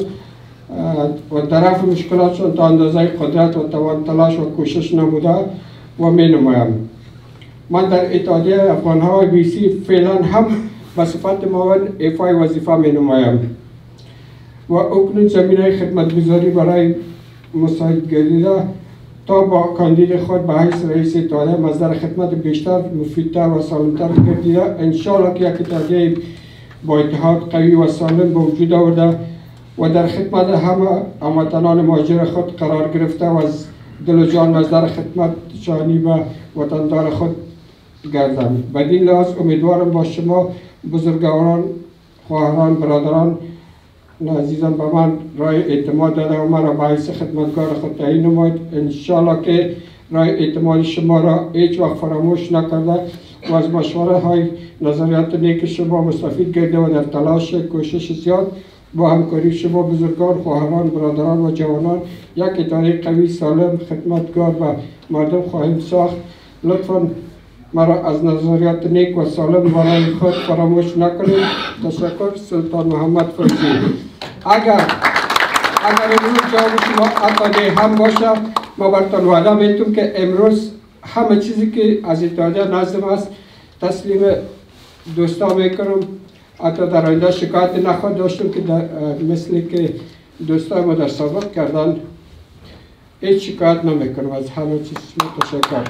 و در رفع مشکلاتشان تا اندازه قدرت و توان تلاش و کوشش نموده و می نمایم. من در اتحادیه افغان‌های بیسی فعلا هم به صفت معاون ایفای وظیفه می نمایم و اکنون زمینه خدمتگزاری برای مساعد گردیده تا با کاندید خود به حیث رئیس اتحادیه مصدر خدمت بیشتر، مفیدتر و سالمتر گردیده. انشاءالله که یک اتحادیه با اتحاد قوی و سالم به وجود آورده و در خدمت همه هموطنان مهاجر خود قرار گرفته و از دل و جان مصدر خدمت شانی به وطندار خود گردم. بدین لحاظ امیدوارم با شما بزرگواران، خواهران، برادران عزیزم به من رای اعتماد داده و مرا به حیث خدمتگار خود تعیین نمایید. انشاءالله که رای اعتماد شما را هیچ وقت فراموش نکرده و از مشوره های نظریات نیک شما مستفید گرده و در تلاش کوشش زیاد با همکاری شما بزرگان، خواهران، برادران و جوانان یک اداره قوی، سالم، خدمتگار به مردم خواهیم ساخت. لطفاً مرا از نظریات نیک و سالم برای خود فراموش نکنید. تشکر. سلطان محمد فایزی. اگر امروز جواب شما اتحادیه هم باشه، ما براتون وعده میتونم که امروز همه چیزی که از اتحادیه نزدم است تسلیم دوستا میکنم. حتی در آینده شکایت نخواهد داشتم که مثل که دوستای ما در سابق کردن. هیچ شکایت نمیکنم از همه چیز. تشکر.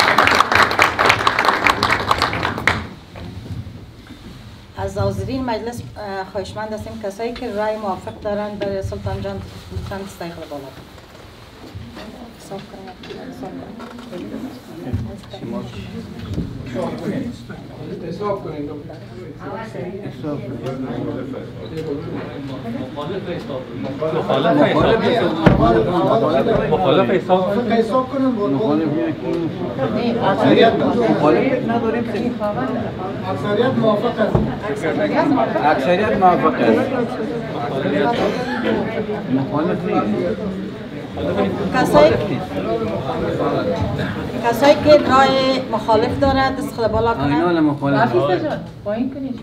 از حاضرین مجلس خواهشمند هستیم کسایی که رای موافق دارند برای سلطان جان لطفاً دستای خود بالا کنند. حساب کنید. مخالف حساب کنم. اکثریت موافق است. اکثریت موافق است. مخالف کسایی که رای مخالف دارد دست خود بالا کنند. آینال مخالف. رفیسه جان پایین کنید.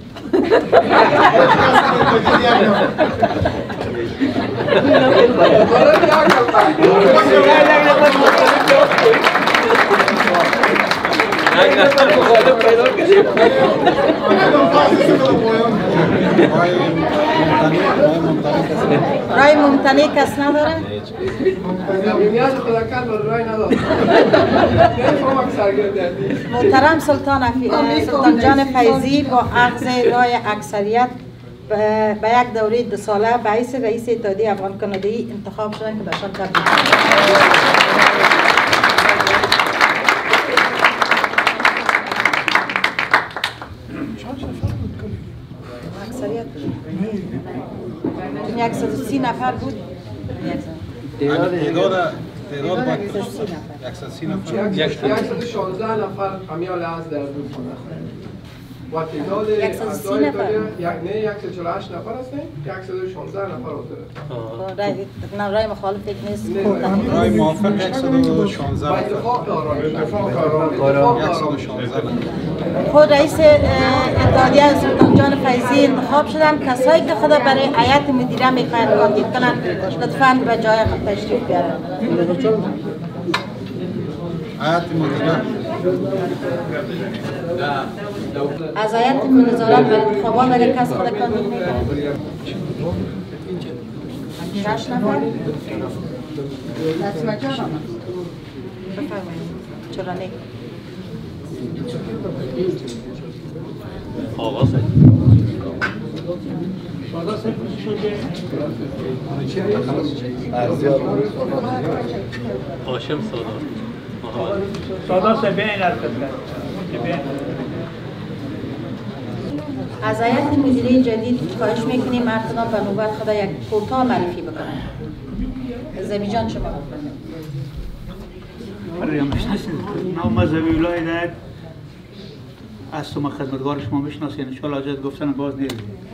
رای ممتنع کس نداره؟ محترم سلطان جان فیضی با اخذ رای اکثریت به یک دوره 2 ساله به حیث رئیس اتحادیه افغان کانادایی انتخاب شدن که بهشان تبریک اکثریت 130 نفر بود. تعداد 116 نفر امیال از در بود کنه. و تعداد 130 نفر. 148 نفر هستیم، 116 نفر حاضره. رای مخالف فکر نیست. رای موافق 116 با اتفاق کاران. خود رئیس اتحادیه سلطان جان فیضی انتخاب شدم. کسایی که خدا برای هیئت مدیره میخواهند کاندید کنن لطفاً به جای خود تشریف بیارن. هیئت مدیره از هیئت نظارت بر انتخابات اگر کس خود کاندید میکنه 6 نفر نسمه جان بفرمایید. چرا نه؟ آغاز هاشم سادا سے بین حرکت کر از هیئت مدیره جدید خواهش میکنیم ارتنا به نوبت خدا یک کوتاه معرفی بکنن. زبی جان شما نام زبی الله هدایت از شما خدمتگار شما میشناسین ان شاء الله جد گفتن باز نیست.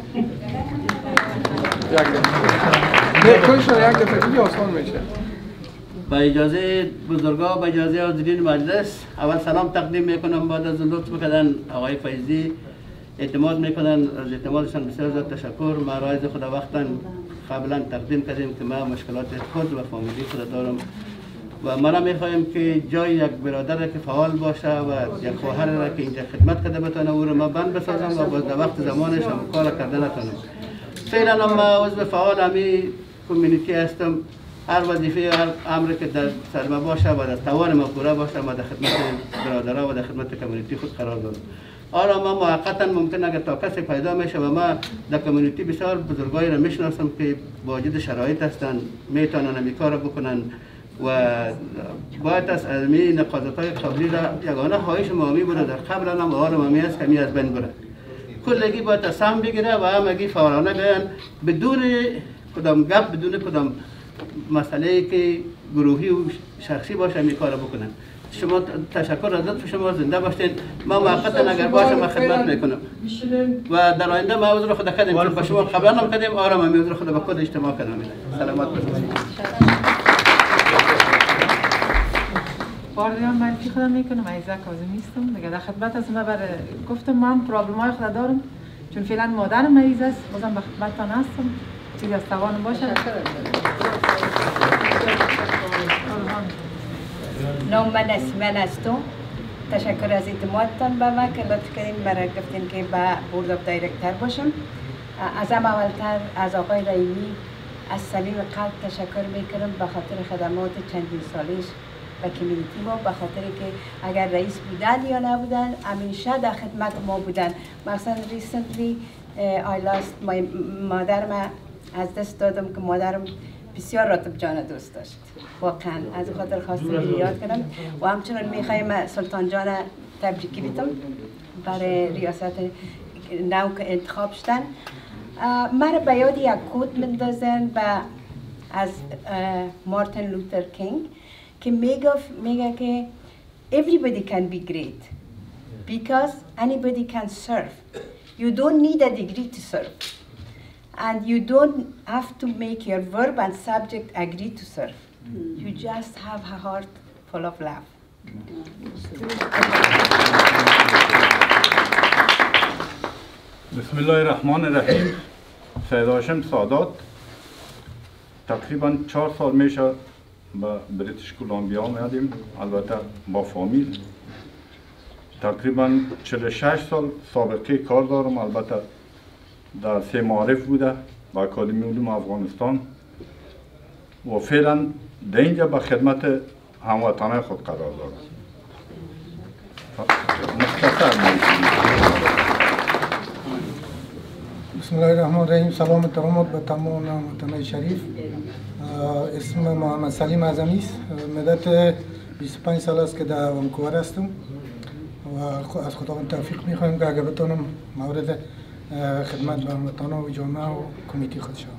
کلش یک دفعه دیگه آسان میشه. با اجازه بزرگا، با اجازه حاضرین مجلس، اول سلام تقدیم میکنم. بعد از لطف کردن آقای فیضی اعتماد میکنن، از اعتمادشان بسیار زیاد تشکر. ما رایز خدا وقتا قبلا تقدیم کردیم که ما مشکلات خود و فامیلی خود دارم و ما میخوایم که جای یک برادر که فعال باشه و یک خواهر را که اینجا خدمت کرده بتونه او رو ما بند بسازم و باز در وقت زمانش هم کار کرده نتونم. فعلا ما عضو فعال همی کمیونیتی هستم. هر وظیفه هر امری که در سر ما باشه و در توان ما پوره باشه ما در خدمت برادرها و در خدمت کمیونیتی خود قرار دارم. حالا ما موقتا ممکن اگر تا کسی پیدا میشه و ما در کمیونیتی بسیار بزرگایی را میشناسم که با وجود شرایط هستند میتونن این کار بکنن و باید از علمی نقاضات قبلی را یگانه خواهش ما می بوده در قبل هم حال ما می است که می از بین بره. کلگی باید سم بگیره و همگی فورانه بیان بدون کدام گپ، بدون کدام مسئله که گروهی و شخصی باشه می کار بکنن. شما تشکر از لطف شما، زنده باشین. ما موقتا اگر باشه ما خدمت میکنم و در آینده ما عذر خود کردیم چون با شما قبلا هم کردیم، آرام می عذر خود با خود اجتماع کردم. سلامت باشید. باردیم منفی خودم میکنم. عیزه کاظمی هستم. دیگه در خدمت از ما برای گفتم ما هم پرابلم های خود دارم چون فعلا مادرم مریض است. بازم به خدمتتان هستم چیزی از توانم باشه. نام من اسمن هستم. تشکر از اعتمادتان به من که لطف کردین برای گفتین که به بورد آف دایرکتر باشم. از هم اولتر از آقای رحیمی از صمیم قلب تشکر میکنم به خاطر خدمات چندین سالش و کمیونیتی ما، به خاطر که اگر رئیس بودن یا نبودن همیشه در خدمت ما بودن. مثلا ریسنتلی I lost مادرم از دست دادم که مادرم بسیار راتب جان دوست داشت. واقعا از خاطر خواستم یاد کنم و همچنان میخوایم سلطان جان تبریکی بیتم برای ریاست نو که انتخاب شدن. مرا به یاد یک کوت مندازن از مارتین لوتر کینگ که میگه که everybody can be great because anybody can serve. You don't need a degree to serve and you don't have to make your verb and subject agree to serve. You just have a heart full of love. بسم الله الرحمن الرحیم. سید هاشم سادات تقریبا 4 سال میشه به بریتیش کولومبیا آمدیم، البته با فامیل. تقریبا 46 سال سابقه کار دارم، البته در 3 معارف بوده با اکادمی علوم افغانستان و فعلا در اینجا به خدمت هموطنان خود قرار دارم. مختصر بسم الله الرحمن الرحیم. سلام تمام به تمام هموطنان شریف. اسم محمد سلیم اعظمی است. مدت 25 سال است که در ونکوور هستم و از خداوند توفیق میخوایم که اگر بتونم مورد خدمت به هموطنان و جامعه و کمیتی خود شوم.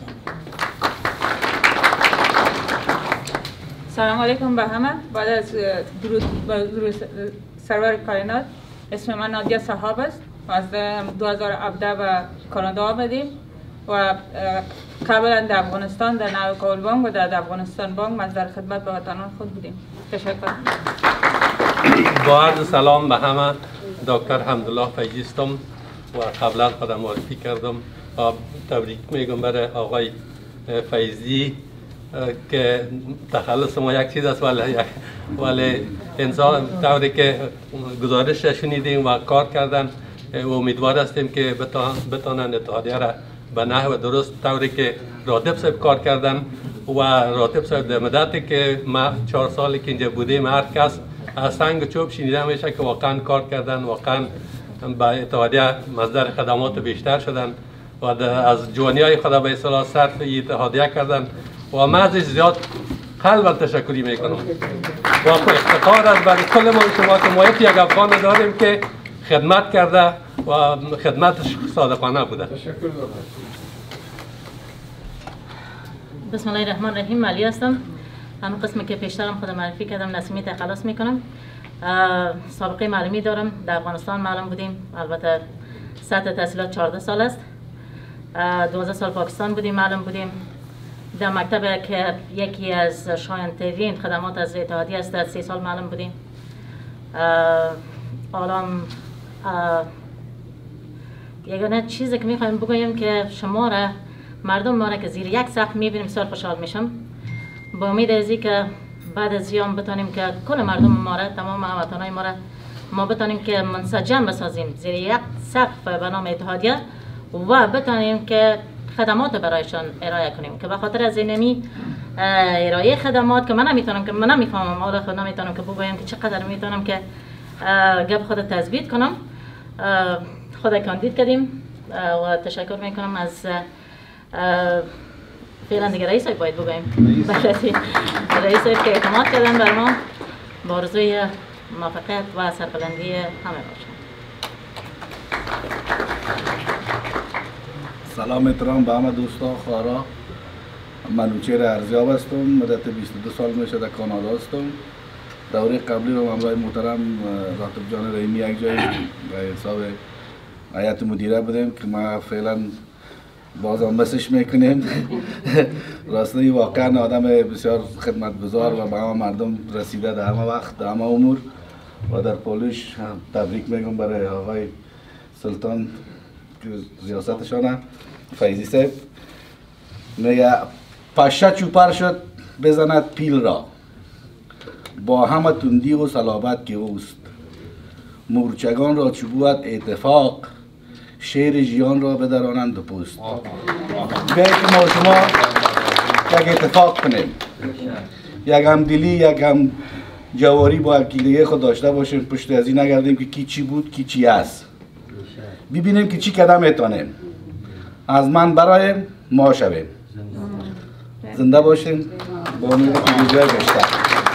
سلام علیکم به همه. بعد از درود سرور کائنات، اسم من نادیا صحاب است. از 2017 به کانادا آمدیم و قبلا در افغانستان در ناوکول بانک و در افغانستان بانک ما در خدمت به وطنان خود بودیم. تشکر. با عرض سلام به همه. دکتر حمدالله فیضی هستم و قبلا خودم معرفی کردم. تبریک میگم برای آقای فیضی که تخلص ما یک چیز است ولی انسان طوری که گزارش شنیدیم و کار کردن و امیدوار هستیم که بتانن اتحادیه را به نحو درست طوری که راتب صاحب کار کردن و راتب صاحب در مدتی که ما 4 سالی که اینجا بودیم هر کس از سنگ چوب شنیده میشه که واقعا کار کردن، واقعا به اتحادیه مصدر خدمات بیشتر شدن و از جوانی های خدا به اصطلاح صرف اتحادیه کردن و من ازش زیاد قلبا تشکری میکنم و افتخار است برای کل ما شما که ما یک افغان داریم که خدمت کرده و خدمتش صادقانه بوده. بسم الله الرحمن الرحیم. علی هستم. همون قسمی که پیشترم خودم معرفی کردم نسیمی تخلص میکنم. سابقه معلمی دارم. در افغانستان معلم بودیم. البته سطح تحصیلات 14 سال است. 12 سال پاکستان بودیم، معلم بودیم. در مکتب که یکی از شایان‌ترین خدمات از اتحادیه است، 3 سال معلم بودیم. حالا یگانه چیزی که میخوایم بگویم که شما را مردم ما را که زیر یک سقف میبینیم بسیار خوشحال میشم. با امید از که بعد از زیام بتونیم که کل مردم ما را، تمام هموطنان ما را ما بتونیم که منسجم بسازیم زیر یک سقف به نام اتحادیه و بتونیم که خدمات برایشان ارائه کنیم که به خاطر از اینمی ارائه خدمات که من نمیتونم که من نمیفهمم، حالا خود نمیتونم که بگویم که چقدر میتونم که گپ خود تثبیت کنم. خود کاندید کردیم و تشکر میکنم از فعلا دیگه رئیس باید بگویم رئیس که اعتماد کردن بر ما با آرزوی موفقیت و سربلندی همه باشم. سلام احترام به همه دوستا خواهرا. من اوچیر ارزیاب هستم. مدت 22 سال میشه در کانادا هستم. دوره قبلی رو همراه محترم راتب جان رحیمی یک جای به حساب هیئت مدیره بودیم که ما فعلا بازم مسش میکنیم. راستی واقعا آدم بسیار خدمتگزار و به همه مردم رسیده در همه وقت در همه امور و در پولش تبریک میگم برای آقای سلطان که ریاستشانه فیضی صاحب. میگه پشه چوپر شد بزند پیل را، با همه تندی و صلابت که اوست. مورچگان را چوبوت اتفاق، شیر جیان را بدرانند و پوست. بیایی که ما شما یک اتفاق کنیم، یک همدلی، یک هم جواری با عقیده خود داشته باشیم، پشت از این نگردیم که کی چی بود کی چی است. ببینیم که چی قدم میتونیم از من برای ما شویم. زنده باشیم با امید پیروزی بیشتر.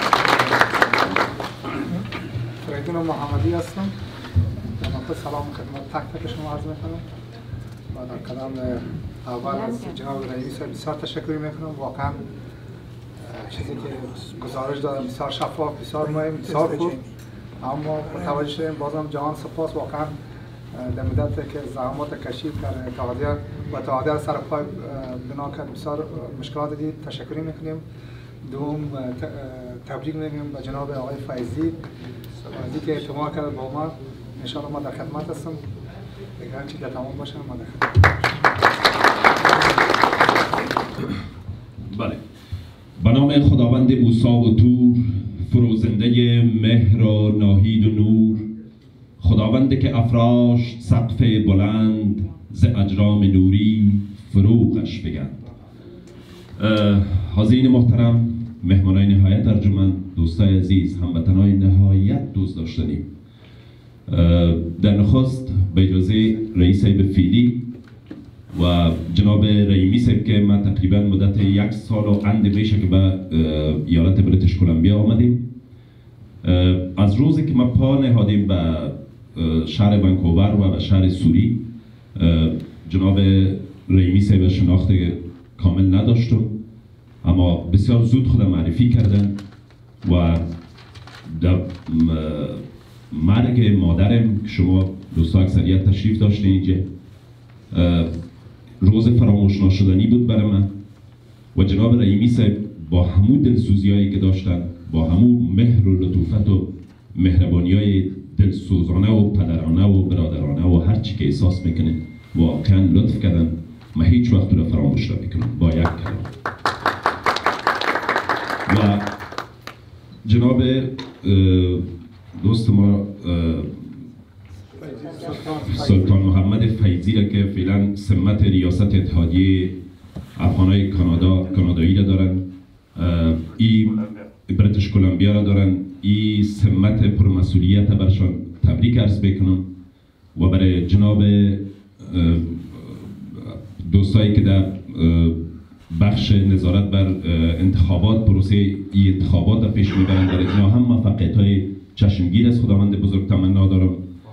فریدون محمدی هستم. سلام خدمت تک تک شما عرض میکنم. و در کلام اول از جناب رئیس بسیار تشکر میکنم. واقعا چیزی که گزارش دادم بسیار شفاف، بسیار مهم، بسیار خوب. اما متوجه شدیم بازم جهان سپاس. واقعا در مدت که زحمات کشید در اتحادیه و اتحادیه سر پای بنا کرد بسیار مشکلات دید. تشکر میکنیم. دوم تبریک میگم به جناب آقای فیضی که اعتماد کرد با ما. انشاءالله ما در خدمت هستم. دیگه هرچی که تمام باشه ما در خدمت. بله. به نام خداوند موسی و تور، فروزنده مهر و ناهید و نور، خداوند که افراشت سقف بلند ز اجرام نوری فروغش بگند. حاضرین محترم، مهمانای نهایت ارجمند، دوستای عزیز، هموطنای نهایت دوست داشتنی، در نخست به اجازه رئیس به فیلی و جناب رحیمی صاحب که من تقریبا مدت 1 سال و اند میشه که به ایالت بریتیش کلمبیا آمدیم. از روزی که ما پا نهادیم به شهر ونکوور و به شهر سوری، جناب رحیمی صاحب شناخت کامل نداشتم، اما بسیار زود خودم معرفی کردن و مرگ مادرم که شما دوستا اکثریت تشریف داشتین اینجا، روز فراموش ناشدنی بود برای من و جناب رحیمی صاحب با همون دلسوزیایی که داشتن، با همون مهر و لطوفت و مهربانیای دلسوزانه و پدرانه و برادرانه و هر چی که احساس میکنه واقعا لطف کردن. من هیچ وقت رو فراموش نمیکنم با یک کلام. و جناب دوست ما سلطان محمد فیضی را که فعلا سمت ریاست اتحادیه افغانای کانادایی را دارن، این بریتیش کلمبیا را دارن، این سمت پرمسئولیت برشان تبریک عرض بکنم و برای جناب دوستایی که در بخش نظارت بر انتخابات، پروسه ای انتخابات را پیش میبرند، برای اینا هم موفقیت‌های چشمگیر از خداوند بزرگ تمنا دارم.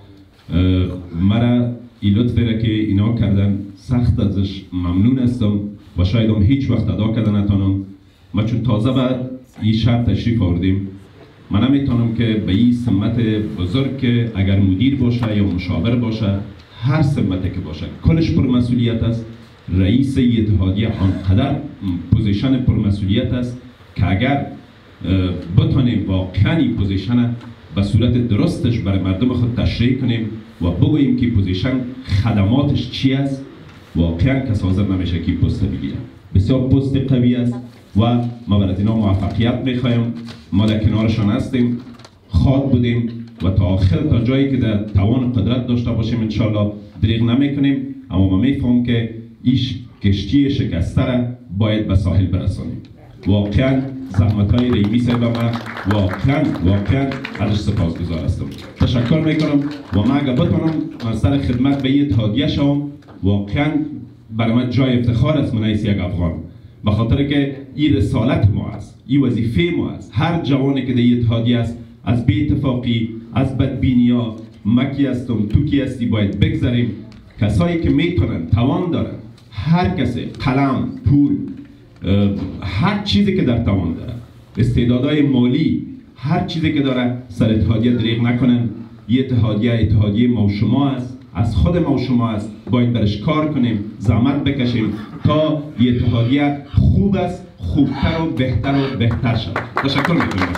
مرا این لطفی را که اینا کردن سخت ازش ممنون هستم و شاید هم هیچ وقت ادا کردن نتانم. ما چون تازه به این شهر تشریف آوردیم، من نمیتونم که به این سمت بزرگ که اگر مدیر باشه یا مشاور باشه، هر سمتی که باشه کلش پرمسئولیت است. رئیس اتحادیه آنقدر پوزیشن پرمسئولیت است که اگر بتانیم واقعا این پوزیشن به صورت درستش برای مردم خود تشریح کنیم و بگوییم که پوزیشن خدماتش چی است، واقعا کس حاضر نمیشه که پست بگیره. بسیار پست قوی است و ما برای اینا موفقیت میخوایم. ما در کنارشان هستیم، خواد بودیم و تا آخر، تا جایی که در توان قدرت داشته باشیم انشالله دریغ نمیکنیم. اما ما میفهمم که ایش کشتی شکسته را باید به ساحل برسانیم. واقعا زحمت های رحیمی صاحب من واقعا ازش سپاسگزار هستم. تشکر میکنم و من اگر بتونم من سر خدمت به این اتحادیه شوم، واقعا برای من جای افتخار است من یک افغان، به خاطر که این رسالت ما است، این وظیفه ما است. هر جوانی که در این اتحادیه است از بی اتفاقی، از بدبینی ها، مکی هستم تو کی هستی باید بگذاریم. کسایی که میتونن، توان دارن، هر کسی، قلم، پول، هر چیزی که در توان داره، استعدادهای مالی، هر چیزی که داره، سر اتحادیه دریغ نکنن. یه اتحادیه ما و شما است، از خود ما و شما است. باید برش کار کنیم، زحمت بکشیم تا یه اتحادیه خوب است، خوبتر و بهتر شد. تشکر میکنم.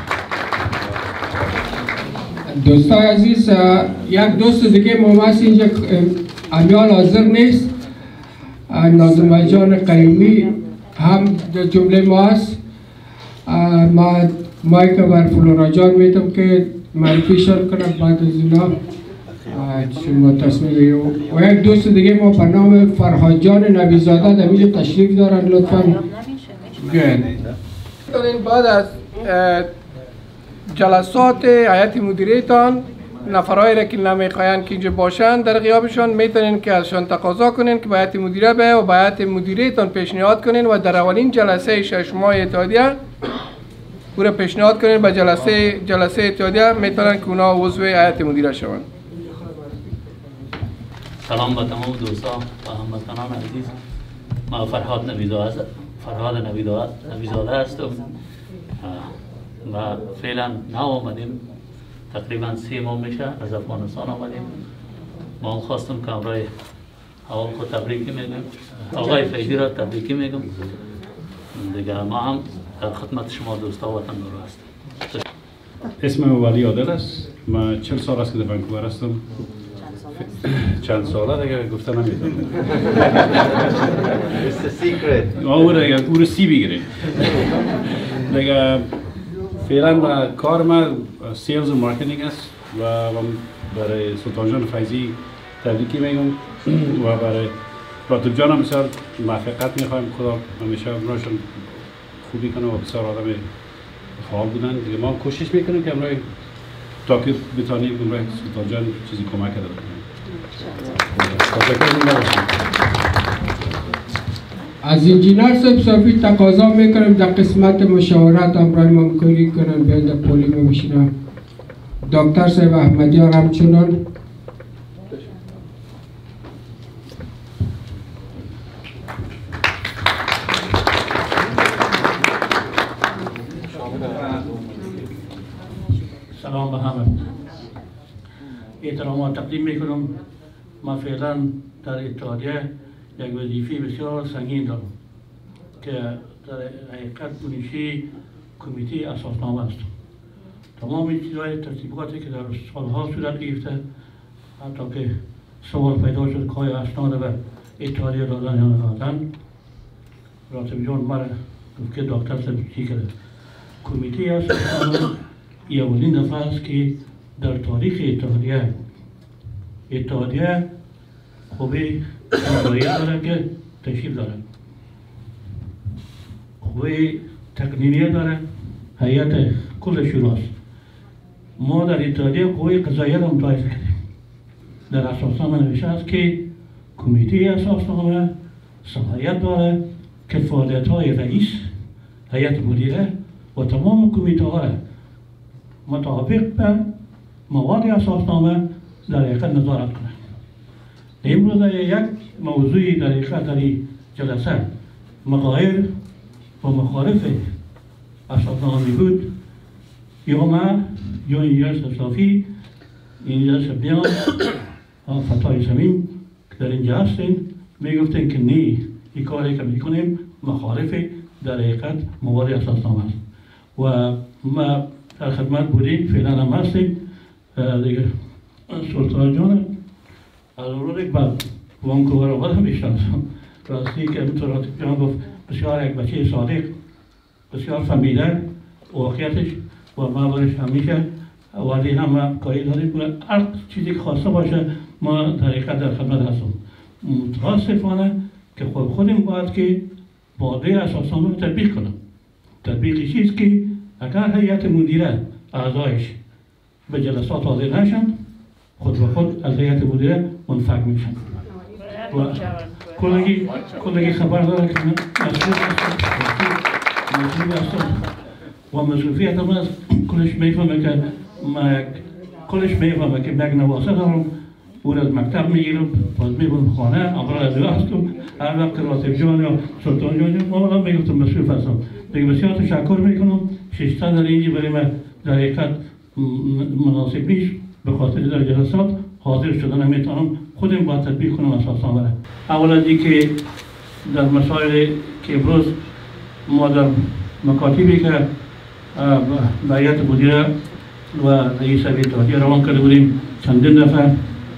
دوستای عزیز، یک دوست دیگه ما هست اینجا امیال حاضر نیست، ناظم جان قریمی هم در جمله ما هست. ما مایک بر فلورا جان میتونم که معرفیشان کنم بعد از اینا شما تصمیم بگیرید. و یک دوست دیگه ما به نام فرهاد جان نبیزاده در اینجا تشریف دارن، لطفا بیاین. بعد از جلسات هیئت مدیریتان نفرایی را که نمیخواین که اینجا باشن در غیابشان میتونین که ازشان تقاضا کنین که به هیئت مدیره و به هیئت مدیریتان پیشنهاد کنین و در اولین جلسه 6 ماه اتحادیه او را پیشنهاد کنین. به جلسه اتحادیه میتونن که اونا عضو هیئت مدیره شوند. سلام به تمام دوستان و هموطنان عزیز. ما فرهاد نبیزاده هستم و فعلا نو آمدیم، تقریبا 3 ماه میشه از افغانستان آمدیم. ما هم خواستم که امرای اول خود تبریکی میگم، آقای فیضی را تبریکی میگم دیگه. ما هم در خدمت شما دوستا وطن دار هستیم. اسمم ولی عادل است. من 40 سال است که در ونکوور هستم. چند ساله دیگه گفته نمیتونم. او رو سی بگیرید دیگه. فعلا با کار ما سیلز و مارکتینگ است و برای سلطان جان فیضی تبریکی میگم و برای راتب جان هم بسیار موفقیت میخوایم. خدا همیشه امرایشان خوبی کنه و بسیار آدم فعال بودن دیگه. ما کوشش میکنیم که امرای تا که بتانیم امرای سلطان جان چیزی کمک کرده کنیم. از انجینر صاحب صافی تقاضا میکنم در قسمت مشاورت امرای ممکوری کنن بیان در پولیم بشینم. دکتر صاحب احمدیار همچنان. سلام به همه. احترامات تقدیم میکنم. ما فعلا در اتحادیه یک وظیفه بسیار سنگین دارم که در حقیقت بنیشی کمیته اساسنامه است. تمام چیزهای ترتیباتی که در سالها صورت گرفته، حتی که سوال پیدا شد که آیا اسناد به اتحادیه دادن یا ندادن، راتب جان مرا گفت که دکتر صاحب چی کرده. کمیته اساسنامه اولین دفعه است که در تاریخ اتحادیه خوبی اداره داره که تشکیل داره، خوبی تقنینیه داره، هیئت کل شوراست. ما در اتحادیه قوه قضاییه را متعارف کردیم. در اساسنامه نوشته است که کمیته اساسنامه صلاحیت داره که فعالیت‌های رئیس، هیئت مدیره و تمام کمیته ها را مطابق به مواد اساسنامه در حقیقت نظارت کنه. امروز یک موضوعی در حقیقت در جلسه مغایر و مخالف اساسنامه بود، یا ما یا اینجا صافی، اینجا سبیان فتای زمین که در اینجا هستین میگفتن که نه، این کاری که میکنیم مخالف در حقیقت مواد اساسنامه است و ما در خدمت بودیم، فعلا هم هستیم دیگه. سلطان جان از اون یک بعد وانکوور آمد هم میشناسم، راستی که همینطور راتب جان گفت بسیار یک بچه صادق، بسیار فهمیده واقعیتش و ما برش همیشه ولی هم کاری داریم که هر چیزی که خواسته باشه ما در حقیقت در خدمت هستم. متاسفانه که خودم باید که ماده اساسنامه رو تطبیق کنم. تطبیقی چیست که اگر هیئت مدیره اعضایش به جلسات حاضر نشن، خود به خود از هیئت مدیره منفک میشن و کلگی خبر داره که مسئول هستم و مسئولیت هم از کلش میفهمه که یک نواسه دارم، اون از مکتب میگیرم، باز میبرم خانه، امرا از هستم، هر وقت راتب جان یا سلطان جان ما میگفتم مسئول هستم. دیگه بسیار تشکر میکنم. ششتا در اینجا برای من در حقیقت مناسب نیست، به خاطر در جلسات حاضر شدن نمیتونم، خودم باید تطبیق کنم اساسنامه را. اول از اینکه در مسائل که امروز ما در مکاتبی که به هیئت مدیره و رئیس اتحادیه روان کرده بودیم چندین دفعه،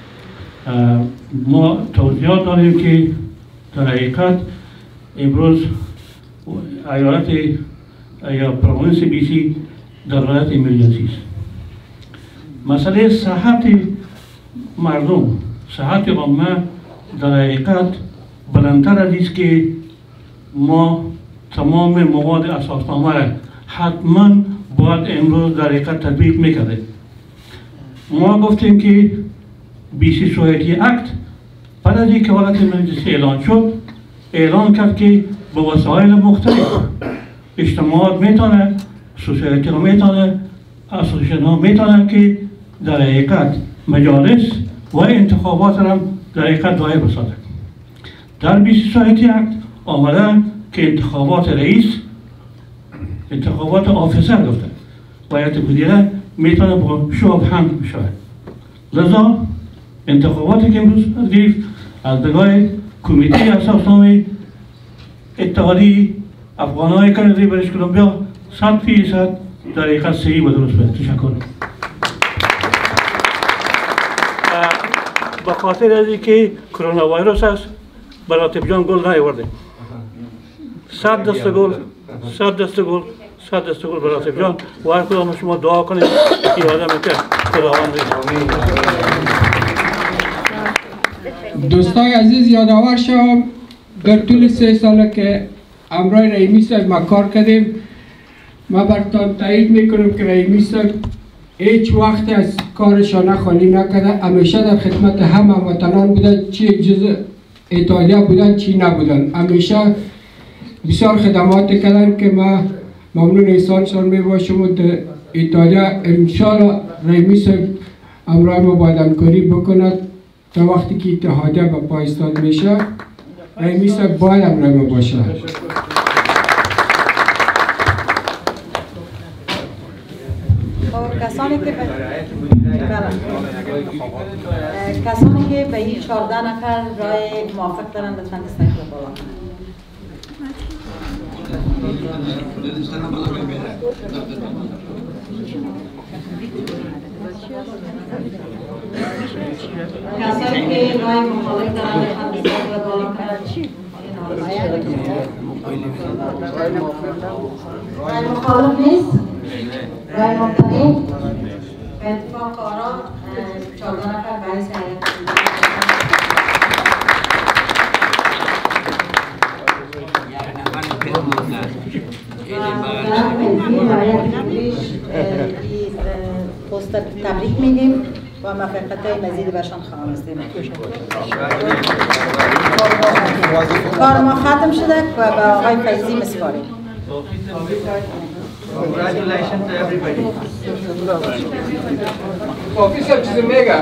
ما توضیحات داریم که در حقیقت امروز ایالت یا پروینس بیسی در حالت ایمرجنسی است. مسئله صحت مردم، صحت عامه در حقیقت بلندتر از است که ما تمام مواد اساسنامه را حتما باید امروز در حقیقت تطبیق میکردیم. ما گفتیم که بیسی سوسایتی اکت بعد از اینکه حالت ایمرجنسی اعلان شد، اعلان کرد که به وسایل مختلف اجتماعات میتونه، سوسایتی ها میتونه، اسوسییشن ها میتونه که در حقیقت مجالس و انتخابات را در حقیقت دایر بسازه. در بیسی سوسایتی اکت آمده که انتخابات رئیس، انتخابات آفیسر گفته و هیئت مدیره میتونه با شعب هم بشه. لذا انتخاباتی که امروز گرفت از نگاه کمیته اساسنامه اتحادیه افغان‌های کانادایی برش کلمبیا 100% در حقیقت صحیح و درست بود. تشکر. به خاطر از اینکه کرونا ویروس است به راتب جان گل نیاورده. 100 دسته گل به راتب جان و هر کدام شما دعا کنید که آدم که خداوند دوستای عزیز یادآور شوم در طول 3 ساله که همراه رحیمی صاحب ما کار کردیم، ما برتان تایید میکنم که رحیمی صاحب هیچ وقت از کارشان خالی نکرده، همیشه در خدمت همه هموطنان بودن، چی جزء اتحادیه بودن چی نبودن، همیشه بسیار خدمات کردن که ما ممنون احسانشان میباشم و در اتحادیه انشاءالله رحیمی صاحب همراه ما باید همکاری بکند تا وقتی که اتحادیه به پای ایستاد میشه رحیمی صاحب باید همراه ما باشه. کسانی که کسانی که به این 14 نفر رای موافق دارن لطفاً دستشون رو بالا کنن. کسانی که رای مخالف دارن لطفاً دستشون رو بالا کنن. رای مخالف نیست؟ رای ممتنع؟ به اتفاق آرا 14 نفر به حیث پوستر تبریک میگیم و موفقیت‌های مزید برشان خواهم هستیم. کار ما ختم شده و به آقای فیضی مسپاریم. Congratulations to everybody. Officer چیزی میگه.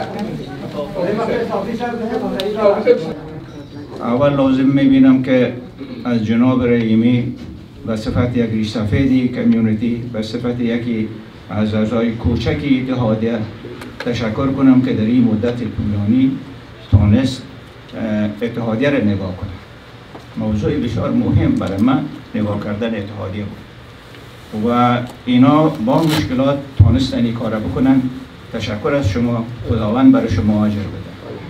اول لازم میبینم که از جناب رحیمی به صفت یک ریش سفیدی کمیونیتی به صفت یکی از اعضای کوچکی اتحادیه تشکر کنم که در این مدت طولانی تونست اتحادیه را نگاه کنه. موضوع بسیار مهم برای من نگاه کردن اتحادیه بود و اینا با مشکلات تونستن این کار بکنن. تشکر از شما، خداوند برای شما اجر بده.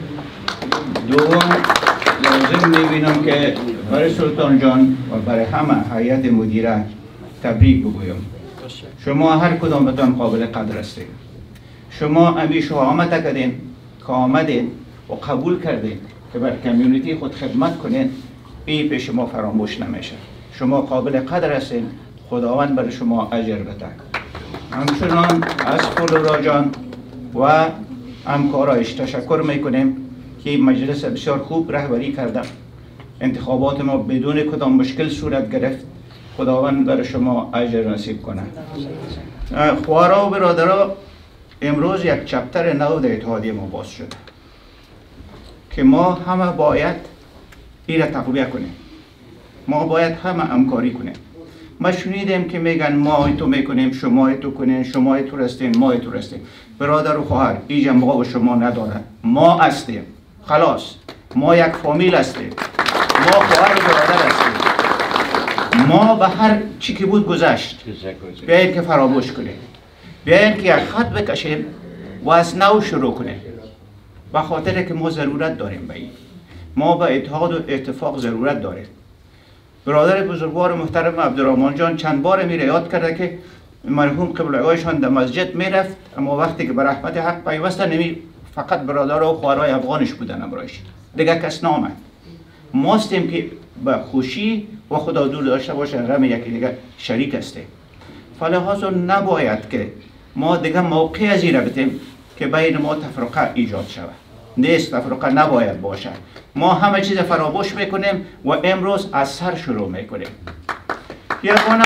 دوم لازم میبینم که برای سلطان جان و برای همه هیئت مدیره تبریک بگویم. شما هر کدامتان قابل قدر هستید. شما همیشه آمد کردین که آمدین و قبول کردین که بر کمیونیتی خود خدمت کنین. این پیش ما فراموش نمیشه. شما قابل قدر هستین. خداوند برای شما اجر بده. همچنان از فلورا جان و همکارایش تشکر میکنیم که مجلس بسیار خوب رهبری کرده. انتخابات ما بدون کدام مشکل صورت گرفت. خداوند برای شما اجر نصیب کنه. خواهرها و برادرها، امروز یک چپتر نو در اتحادیه ما باز شده که ما همه باید این را تقویه کنیم. ما باید همه همکاری کنیم. ما شنیدیم که میگن ما تو میکنیم، شما تو کنین، شما تو رستین، ما تو رستین. برادر و خواهر، این جمعه و شما نداره. ما هستیم. خلاص. ما یک فامیل هستیم. ما خواهر و برادر هستیم. ما به هر چی که بود گذشت. بیاین که فراموش کنیم. بیاین که یک خط بکشیم و از نو شروع کنیم. به خاطر که ما ضرورت داریم به این. ما به اتحاد و اتفاق ضرورت داریم. برادر بزرگوار محترم عبدالرحمن جان چند بار میره یاد کرده که مرحوم قبله‌ایشان در مسجد میرفت، اما وقتی که به رحمت حق پیوسته نمی فقط برادر و خواهرای افغانش بودن امرایش، دیگه کس نامد. ماستیم که به خوشی و خدا دور داشته باشه غم یکی دیگه شریک هستیم. فلهذا نباید که ما دیگه موقع از این بتیم که بین ما تفرقه ایجاد شود. نیست، تفرقه نباید باشه. ما همه چیز فراموش میکنیم و امروز از سر شروع میکنیم. یگانه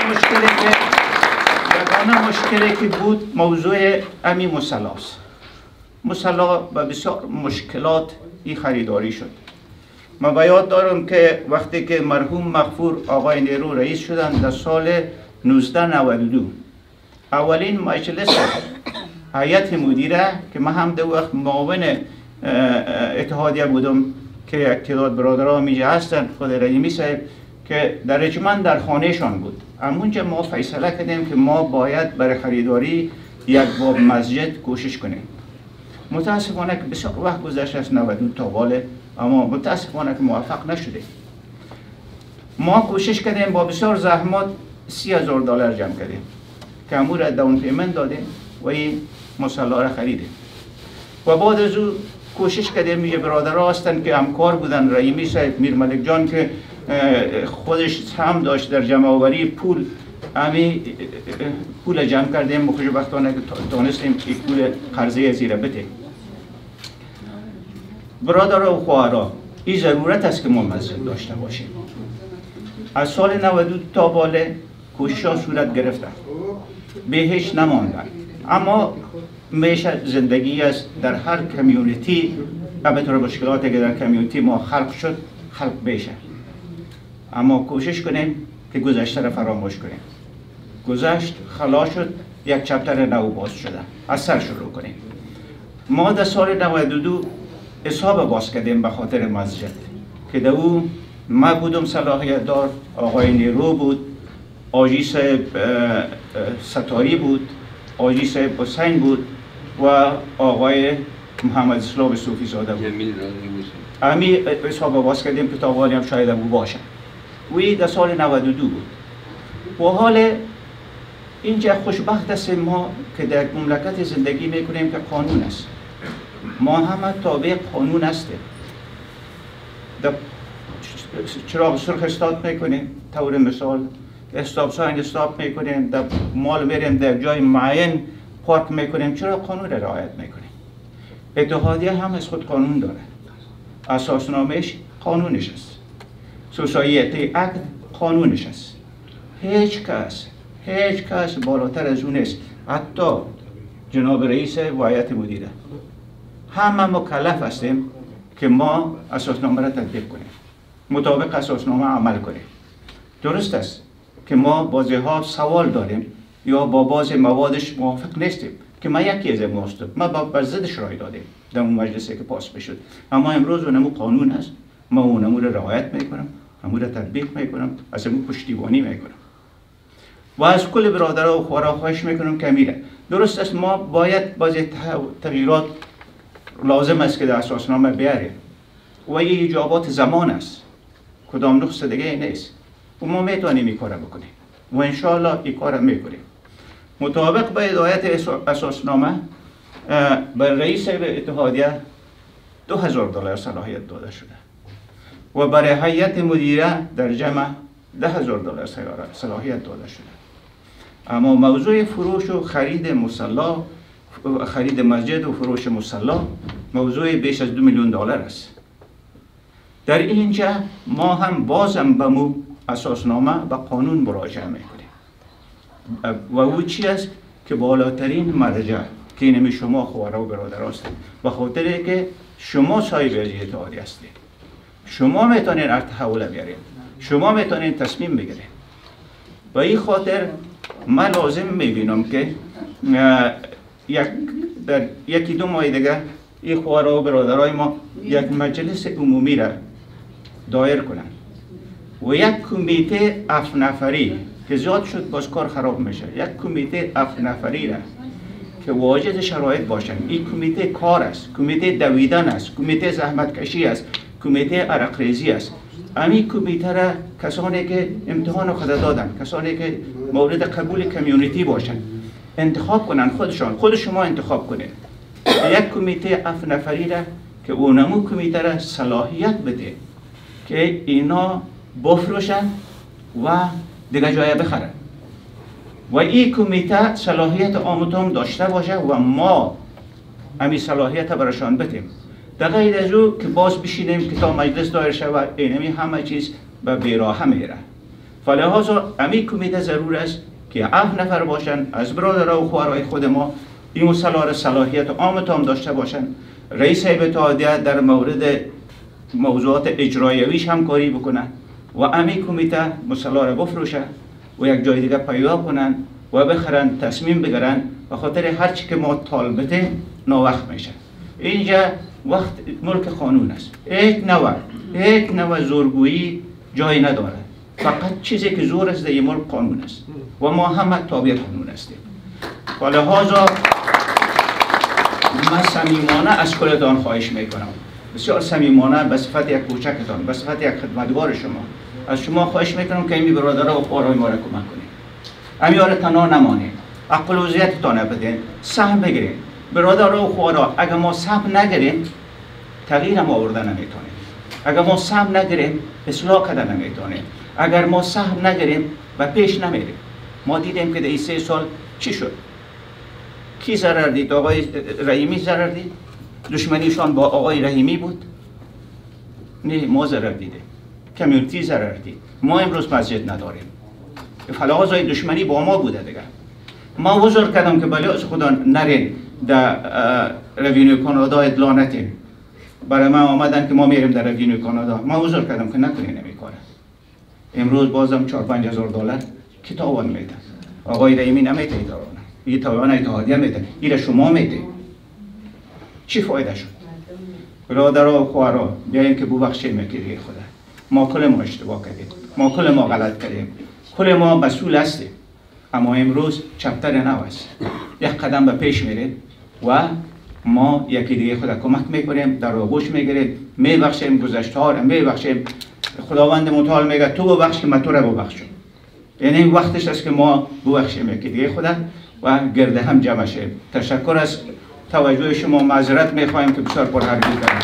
مشکلی که بود موضوع امی مصلاست. مصلا به بسیار مشکلات این خریداری شد. من به یاد دارم که وقتی که مرحوم مغفور آقای نیرو رئیس شدن در سال 1992 اولین مجلس هیئت مدیره که من هم در وقت معاون اتحادیه بودم که یک تعداد برادرها میجه هستن، خود رحیمی صاحب که در رجمن در خانهشان بود. همونجا ما فیصله کردیم که ما باید برای خریداری یک باب مسجد کوشش کنیم. متاسفانه که بسیار وقت گذشت از 92 تا باله، اما متاسفانه که موفق نشده. ما کوشش کردیم با بسیار زحمات $30,000 جمع کردیم که امور را داون پیمنت دادیم و این مصلا را خریدیم. و بعد از او کوشش کردیم یه برادرها هستن که همکار بودن، رحیمی صاحب، میر ملک جان که خودش هم داشت در جمع آوری پول، همین پول جمع کردیم و خوشبختانه که تونستیم این پول قرضه زیر بده. برادرها و خواهرها، این ضرورت است که ما مسجد داشته باشیم. از سال 92 تا باله کوشش‌ها صورت گرفتن، به هیچ نماندن، اما میشه زندگی است در هر کمیونیتی. البته مشکلاتی که در کمیونیتی ما خلق شد خلق بشه، اما کوشش کنیم که گذشته را فراموش کنیم. گذشت خلاص شد، یک چپتر نو باز شده، از سر شروع کنیم. ما در سال 92 حساب باز کردیم به خاطر مسجد که در او ما بودم صلاحیت دار، آقای نیرو بود، آجی صاحب ستاری بود، آجی صاحب حسین بود و آقای محمد اسلام صوفی زاده بود. امی حساب باز کردیم کتابانی هم شاید او باشه. وی در سال 92 بود. و حال اینجا خوشبخت هستیم ما که در مملکت زندگی میکنیم که قانون است. ما همه تابع قانون هستیم. چراغ سرخ استارت میکنیم، طور مثال استاپ ساین استاپ میکنیم، در مال میریم در جای معین پارک میکنیم، چرا قانون را رعایت میکنیم؟ اتحادیه هم از خود قانون داره، اساسنامهش قانونش است، سوسایتی اکت قانونش است. هیچ کس بالاتر از اون نیست، حتی جناب رئیس و هیئت مدیره. همه مکلف هستیم که ما اساسنامه را تطبیق کنیم، مطابق اساسنامه عمل کنیم. درست است که ما بعضی ها سوال داریم یا با بعضی موادش موافق نیستیم که ما یکی از ما هستم، ما بر ضدش رای دادیم در اون مجلسی که پاس بشد، اما امروز اونمو قانون است، ما اونمو را رعایت میکنم، همون را تطبیق میکنم، از اون پشتیبانی میکنم و از کل برادرها و خوارا خواهش میکنم که میره. درست است ما باید بعضی تغییرات لازم است که در اساسنامه بیاریم و یه ایجابات زمان است، کدام نقص دیگه نیست و ما میتونیم این کار بکنیم و انشاءالله این کار میکنیم. مطابق با هدایت اساسنامه به رئیس اتحادیه $2000 صلاحیت داده شده و برای هیئت مدیره در جمع $10,000 صلاحیت داده شده. اما موضوع فروش و خرید مصلا، خرید مسجد و فروش مصلا موضوع بیش از $2 میلیون است. در اینجا ما هم بازم به مو اساسنامه و قانون مراجعه میکنیم و او چی است که بالاترین مرجع که اینمی شما خوارا و برادر هستید، به خاطر که شما صاحب از اتحادیه هستید، شما میتونین تحول بیارین، شما میتونین تصمیم بگیرین. به این خاطر من لازم میبینم که در یکی دو ماه دیگه این خوارا و برادرای ما یک مجلس عمومی را دایر کنن و یک کمیته 7 نفری که زیاد شد باز کار خراب میشه، یک کمیته 7 نفری را که واجد شرایط باشن. این کمیته کار است، کمیته دویدن است، کمیته زحمت کشی است، کمیته عرق ریزی است. امی کمیته را کسانی که امتحان خود دادن، کسانی که مورد قبول کمیونیتی باشن انتخاب کنن، خود شما انتخاب کنید یک کمیته 7 نفری را که اونمو کمیته را صلاحیت بده که اینا بفروشن و دیگه جای بخرن و این کمیته صلاحیت آموتام داشته باشه و ما امی صلاحیت برشان بدیم. در غیر از او که باز بشینیم که تا مجلس دایر شود اینمی همه چیز به بیراه میره. فلهذا امی کمیته ضرور است که 7 نفر باشن از برادرها و خوارای خود ما، این مسئله صلاحیت آموتام داشته باشن. رئیس اتحادیه در مورد موضوعات اجراییش هم کاری بکنن و امی کمیته مسئله را بفروشه و یک جای دیگه پیدا کنن و بخرن، تصمیم بگیرن، به خاطر هر چی که ما طالبته ناوقت میشه. اینجا وقت ملک قانون است، یک نوع زورگویی جای نداره، فقط چیزی که زور است در این ملک قانون است و ما همه تابع قانون هستیم. ولهذا من صمیمانه از کلتان خواهش میکنم، بسیار صمیمانه به صفت یک کوچکتان، به صفت یک خدمتگار شما، از شما خواهش میکنم که این برادرها و خوارای ما را کمک کنید. امیار تنها نمانید، عقل و زیادتان بدین، سهم بگیرید. برادرها و خوارا اگر ما سهم نگیریم تغییر هم آورده نمیتونیم، اگر ما سهم نگیریم اصلاح کردن نمیتونیم، اگر ما سهم نگیریم و پیش نمیریم. ما دیدیم که در این 3 سال چی شد؟ کی ضرر دید؟ آقای رحیمی ضرر دید؟ دشمنیشان با آقای رحیمی بود؟ نه، ما ضرر دیدیم، کمیونیتی ضرر دید. ما امروز مسجد نداریم، فلحاظ دشمنی با ما بوده دیگه. ما بزرگ کردم که بله از خدا نرین در روینیو کانادا ادلا نتین. برای ما آمدن که ما میریم در روینیو کانادا، ما بزرگ کردم که نکنین نمیکنه. امروز بازم $4-5 هزار کی تاوان میده؟ آقای رحیمی نمیده تاوان، این تاوان اتحادیه میده، این شما میده. چی فایده شد؟ برادرها و خواهرها بیاین که ببخشیم که دیگه خدا ما کل ما اشتباه کردیم، ما کل ما غلط کردیم، کل ما مسئول هستیم، اما امروز چپتر نو است، یک قدم به پیش میرید و ما یکی دیگه خدا کمک میکنیم، در آغوش میگیریم، میبخشیم گذشته ها رو میبخشیم. خداوند متعال میگه تو ببخش که من تو رو ببخشم. یعنی وقتش است که ما ببخشیم یکی دیگه خدا و گرد هم جمع شیم. تشکر از توجه شما، معذرت میخوایم که بسیار پرحرفی کردم.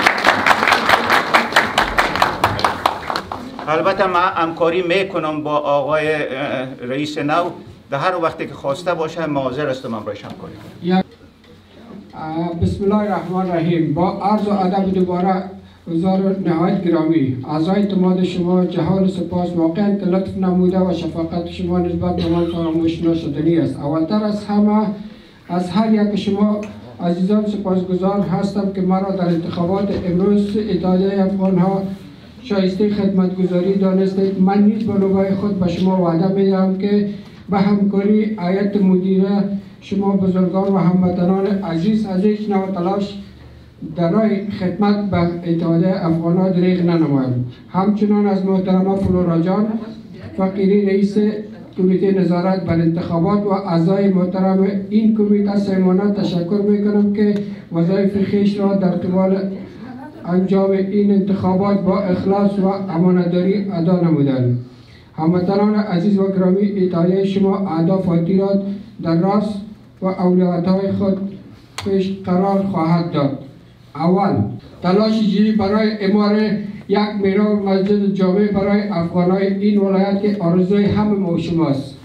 البته من همکاری میکنم با آقای رئیس نو، در هر وقتی که خواسته باشه ما حاضر هستم امروز همکاری کنم. بسم الله الرحمن الرحیم. با عرض و ادب دوباره حضار نهایت گرامی، اعضای اعتماد شما جهان سپاس، واقعا که لطف نموده و شفقت شما نسبت به من فراموش نشدنی است. اولتر از همه از هر یک شما عزیزان سپاسگزار هستم که مرا در انتخابات امروز اتحادیه افغان ها شایسته خدمتگزاری دانستید. من نیز به نوبه خود به شما وعده میدهم که به همکاری هیئت مدیره شما بزرگان و هموطنان عزیز از هیچ نوع تلاش در راه خدمت به اتحادیه افغان ها دریغ ننمایم. همچنان از محترمه فلورا جان فقیری رئیس کمیته نظارت بر انتخابات و اعضای محترم این کمیته صمیمانه تشکر میکنم که وظایف خویش را در قبال انجام این انتخابات با اخلاص و امانتداری ادا نمودند. هموطنان عزیز و گرامی، اتحادیه شما اهداف و تیرات در راست و اولویت‌های خود پیش قرار خواهد داد. اول، تلاش جدی برای اعمار یک میراب مسجد جامع برای افغانای این ولایت که آرزوی همه ما شماست.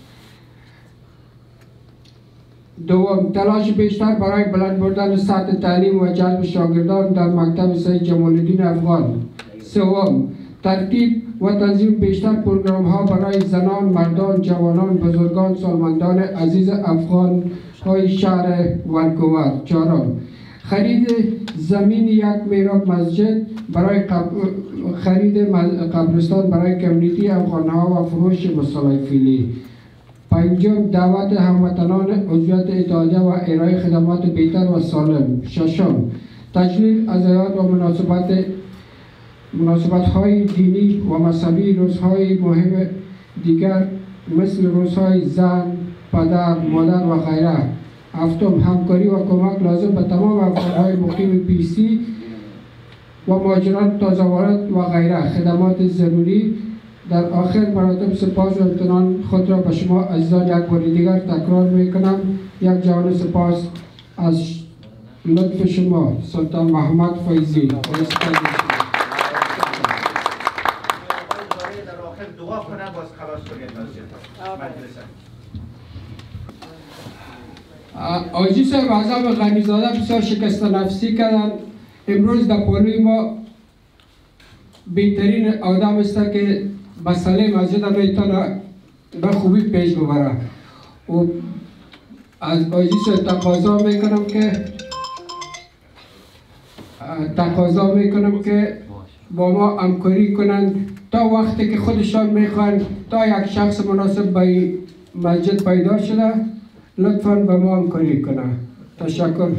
دوم، تلاش بیشتر برای بلند بردن سطح تعلیم و جذب شاگردان در مکتب سید جمال الدین افغان. سوم، ترتیب و تنظیم بیشتر پروگرام ها برای زنان، مردان، جوانان، بزرگان، سالمندان عزیز افغان های شهر ونکوور. چهارم، خرید زمین یک میراب مسجد برای خرید قبرستان برای کمیونیتی افغان ها و فروش مصالح فیلی. پنجم، دعوت هموطنان عضویت اتحادیه و ارائه خدمات بهتر و سالم. ششم، تجلیل عزایات و مناسبت های دینی و مذهبی، روزهای مهم دیگر مثل روزهای زن، پدر، مادر و غیره. هفتم، همکاری و کمک لازم به تمام افغان‌های مقیم پی سی و مهاجران تازه وارد و غیره. خدمات ضروری. در آخر مراتب سپاس و امتنان خود را به شما عزیزان یک بار دیگر تکرار میکنم. یک جهان سپاس از لطف شما. سلطان محمد فیضی. آجی صاحب اعظم غنیزاده بسیار شکست نفسی کردن. امروز در پالوی ما بهترین آدم است که مسئله مسجد را به خوبی پیش ببره و از آجی صاحب تقاضا میکنم که با ما همکاری کنند تا وقتی که خودشان میخوان تا یک شخص مناسب به مسجد پیدا شده لطفاً به ما همکاری کنند. تشکر.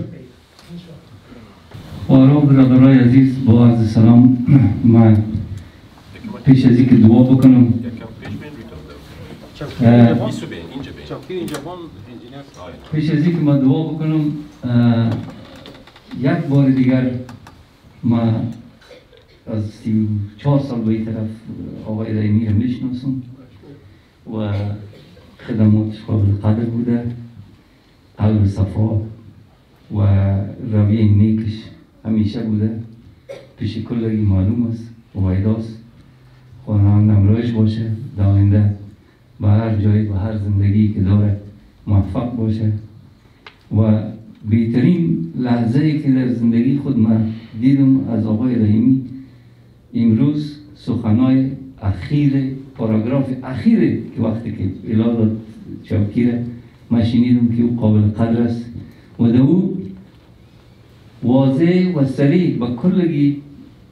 خواهران برادرای عزیز، با عرض سلام. من پیش از اینکه دعا بکنم یک بار دیگر من از 34 سال به این طرف آقای رحیمی را میشناسم و خدماتش قابل قدر بوده، قلب صفا و رویه نیکش همیشه بوده، پیش کلگی معلوم است و ویداست. خواهران نمرایش باشه، در آینده به هر جایی و هر زندگی که داره موفق باشه و بهترین لحظه ای که در زندگی خود من دیدم از آقای رحیمی امروز سخنای اخیر پاراگراف اخیره که وقتی که اعلان چاپگیره من شنیدم که او قابل قدر است و در او واضح و سریع و کلگی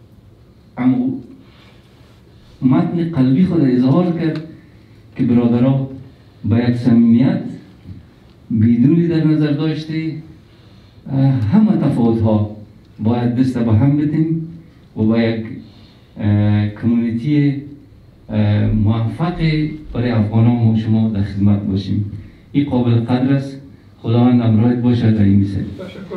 متن قلبی خود اظهار کرد که برادرها با یک صمیمیت بدونی در نظر داشته همه تفاوت ها باید دست به هم بدیم و با یک کمیونیتی موفق برای افغانان و شما در خدمت باشیم. این قابل قدر است. خداوند همراهت باشه در این مثل.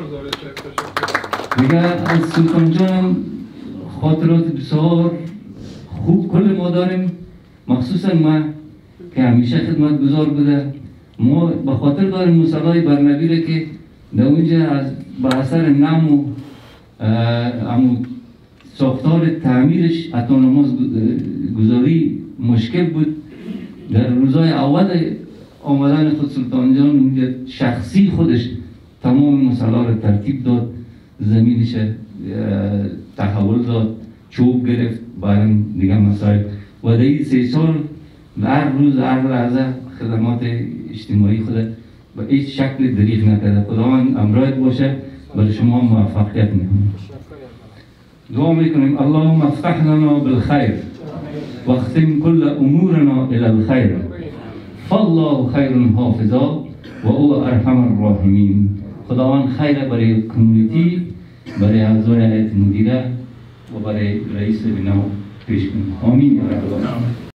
دیگه از سلطان جان خاطرات بسیار خوب کل ما داریم، مخصوصا ما که همیشه خدمت گذار بوده. ما به خاطر داریم مصالحه برنبیره که در اونجا از به اثر نم و ساختار تعمیرش حتی نماز گذاری مشکل بود. در روزای اول آمدن خود سلطان جان اونجا شخصی خودش تمام مصالحه را ترتیب داد، زمینش تحول داد، چوب گرفت، بعدم دیگه مسائل و در 3 سال هر روز هر لحظه خدمات اجتماعی خود به هیچ شکل دریغ نکرده. خداوند امرایت باشه، برای شما موفقیت میکنم. دعا میکنیم اللهم افتح لنا بالخير واختم كل امورنا الى الخير فالله خير حافظا و او ارحم الراحمین. خداوند خیر برای کمیونیتی، برای اعضای هیئت مدیره و برای رئیس بنا پیش کنیم. آمین یا رب العالمین.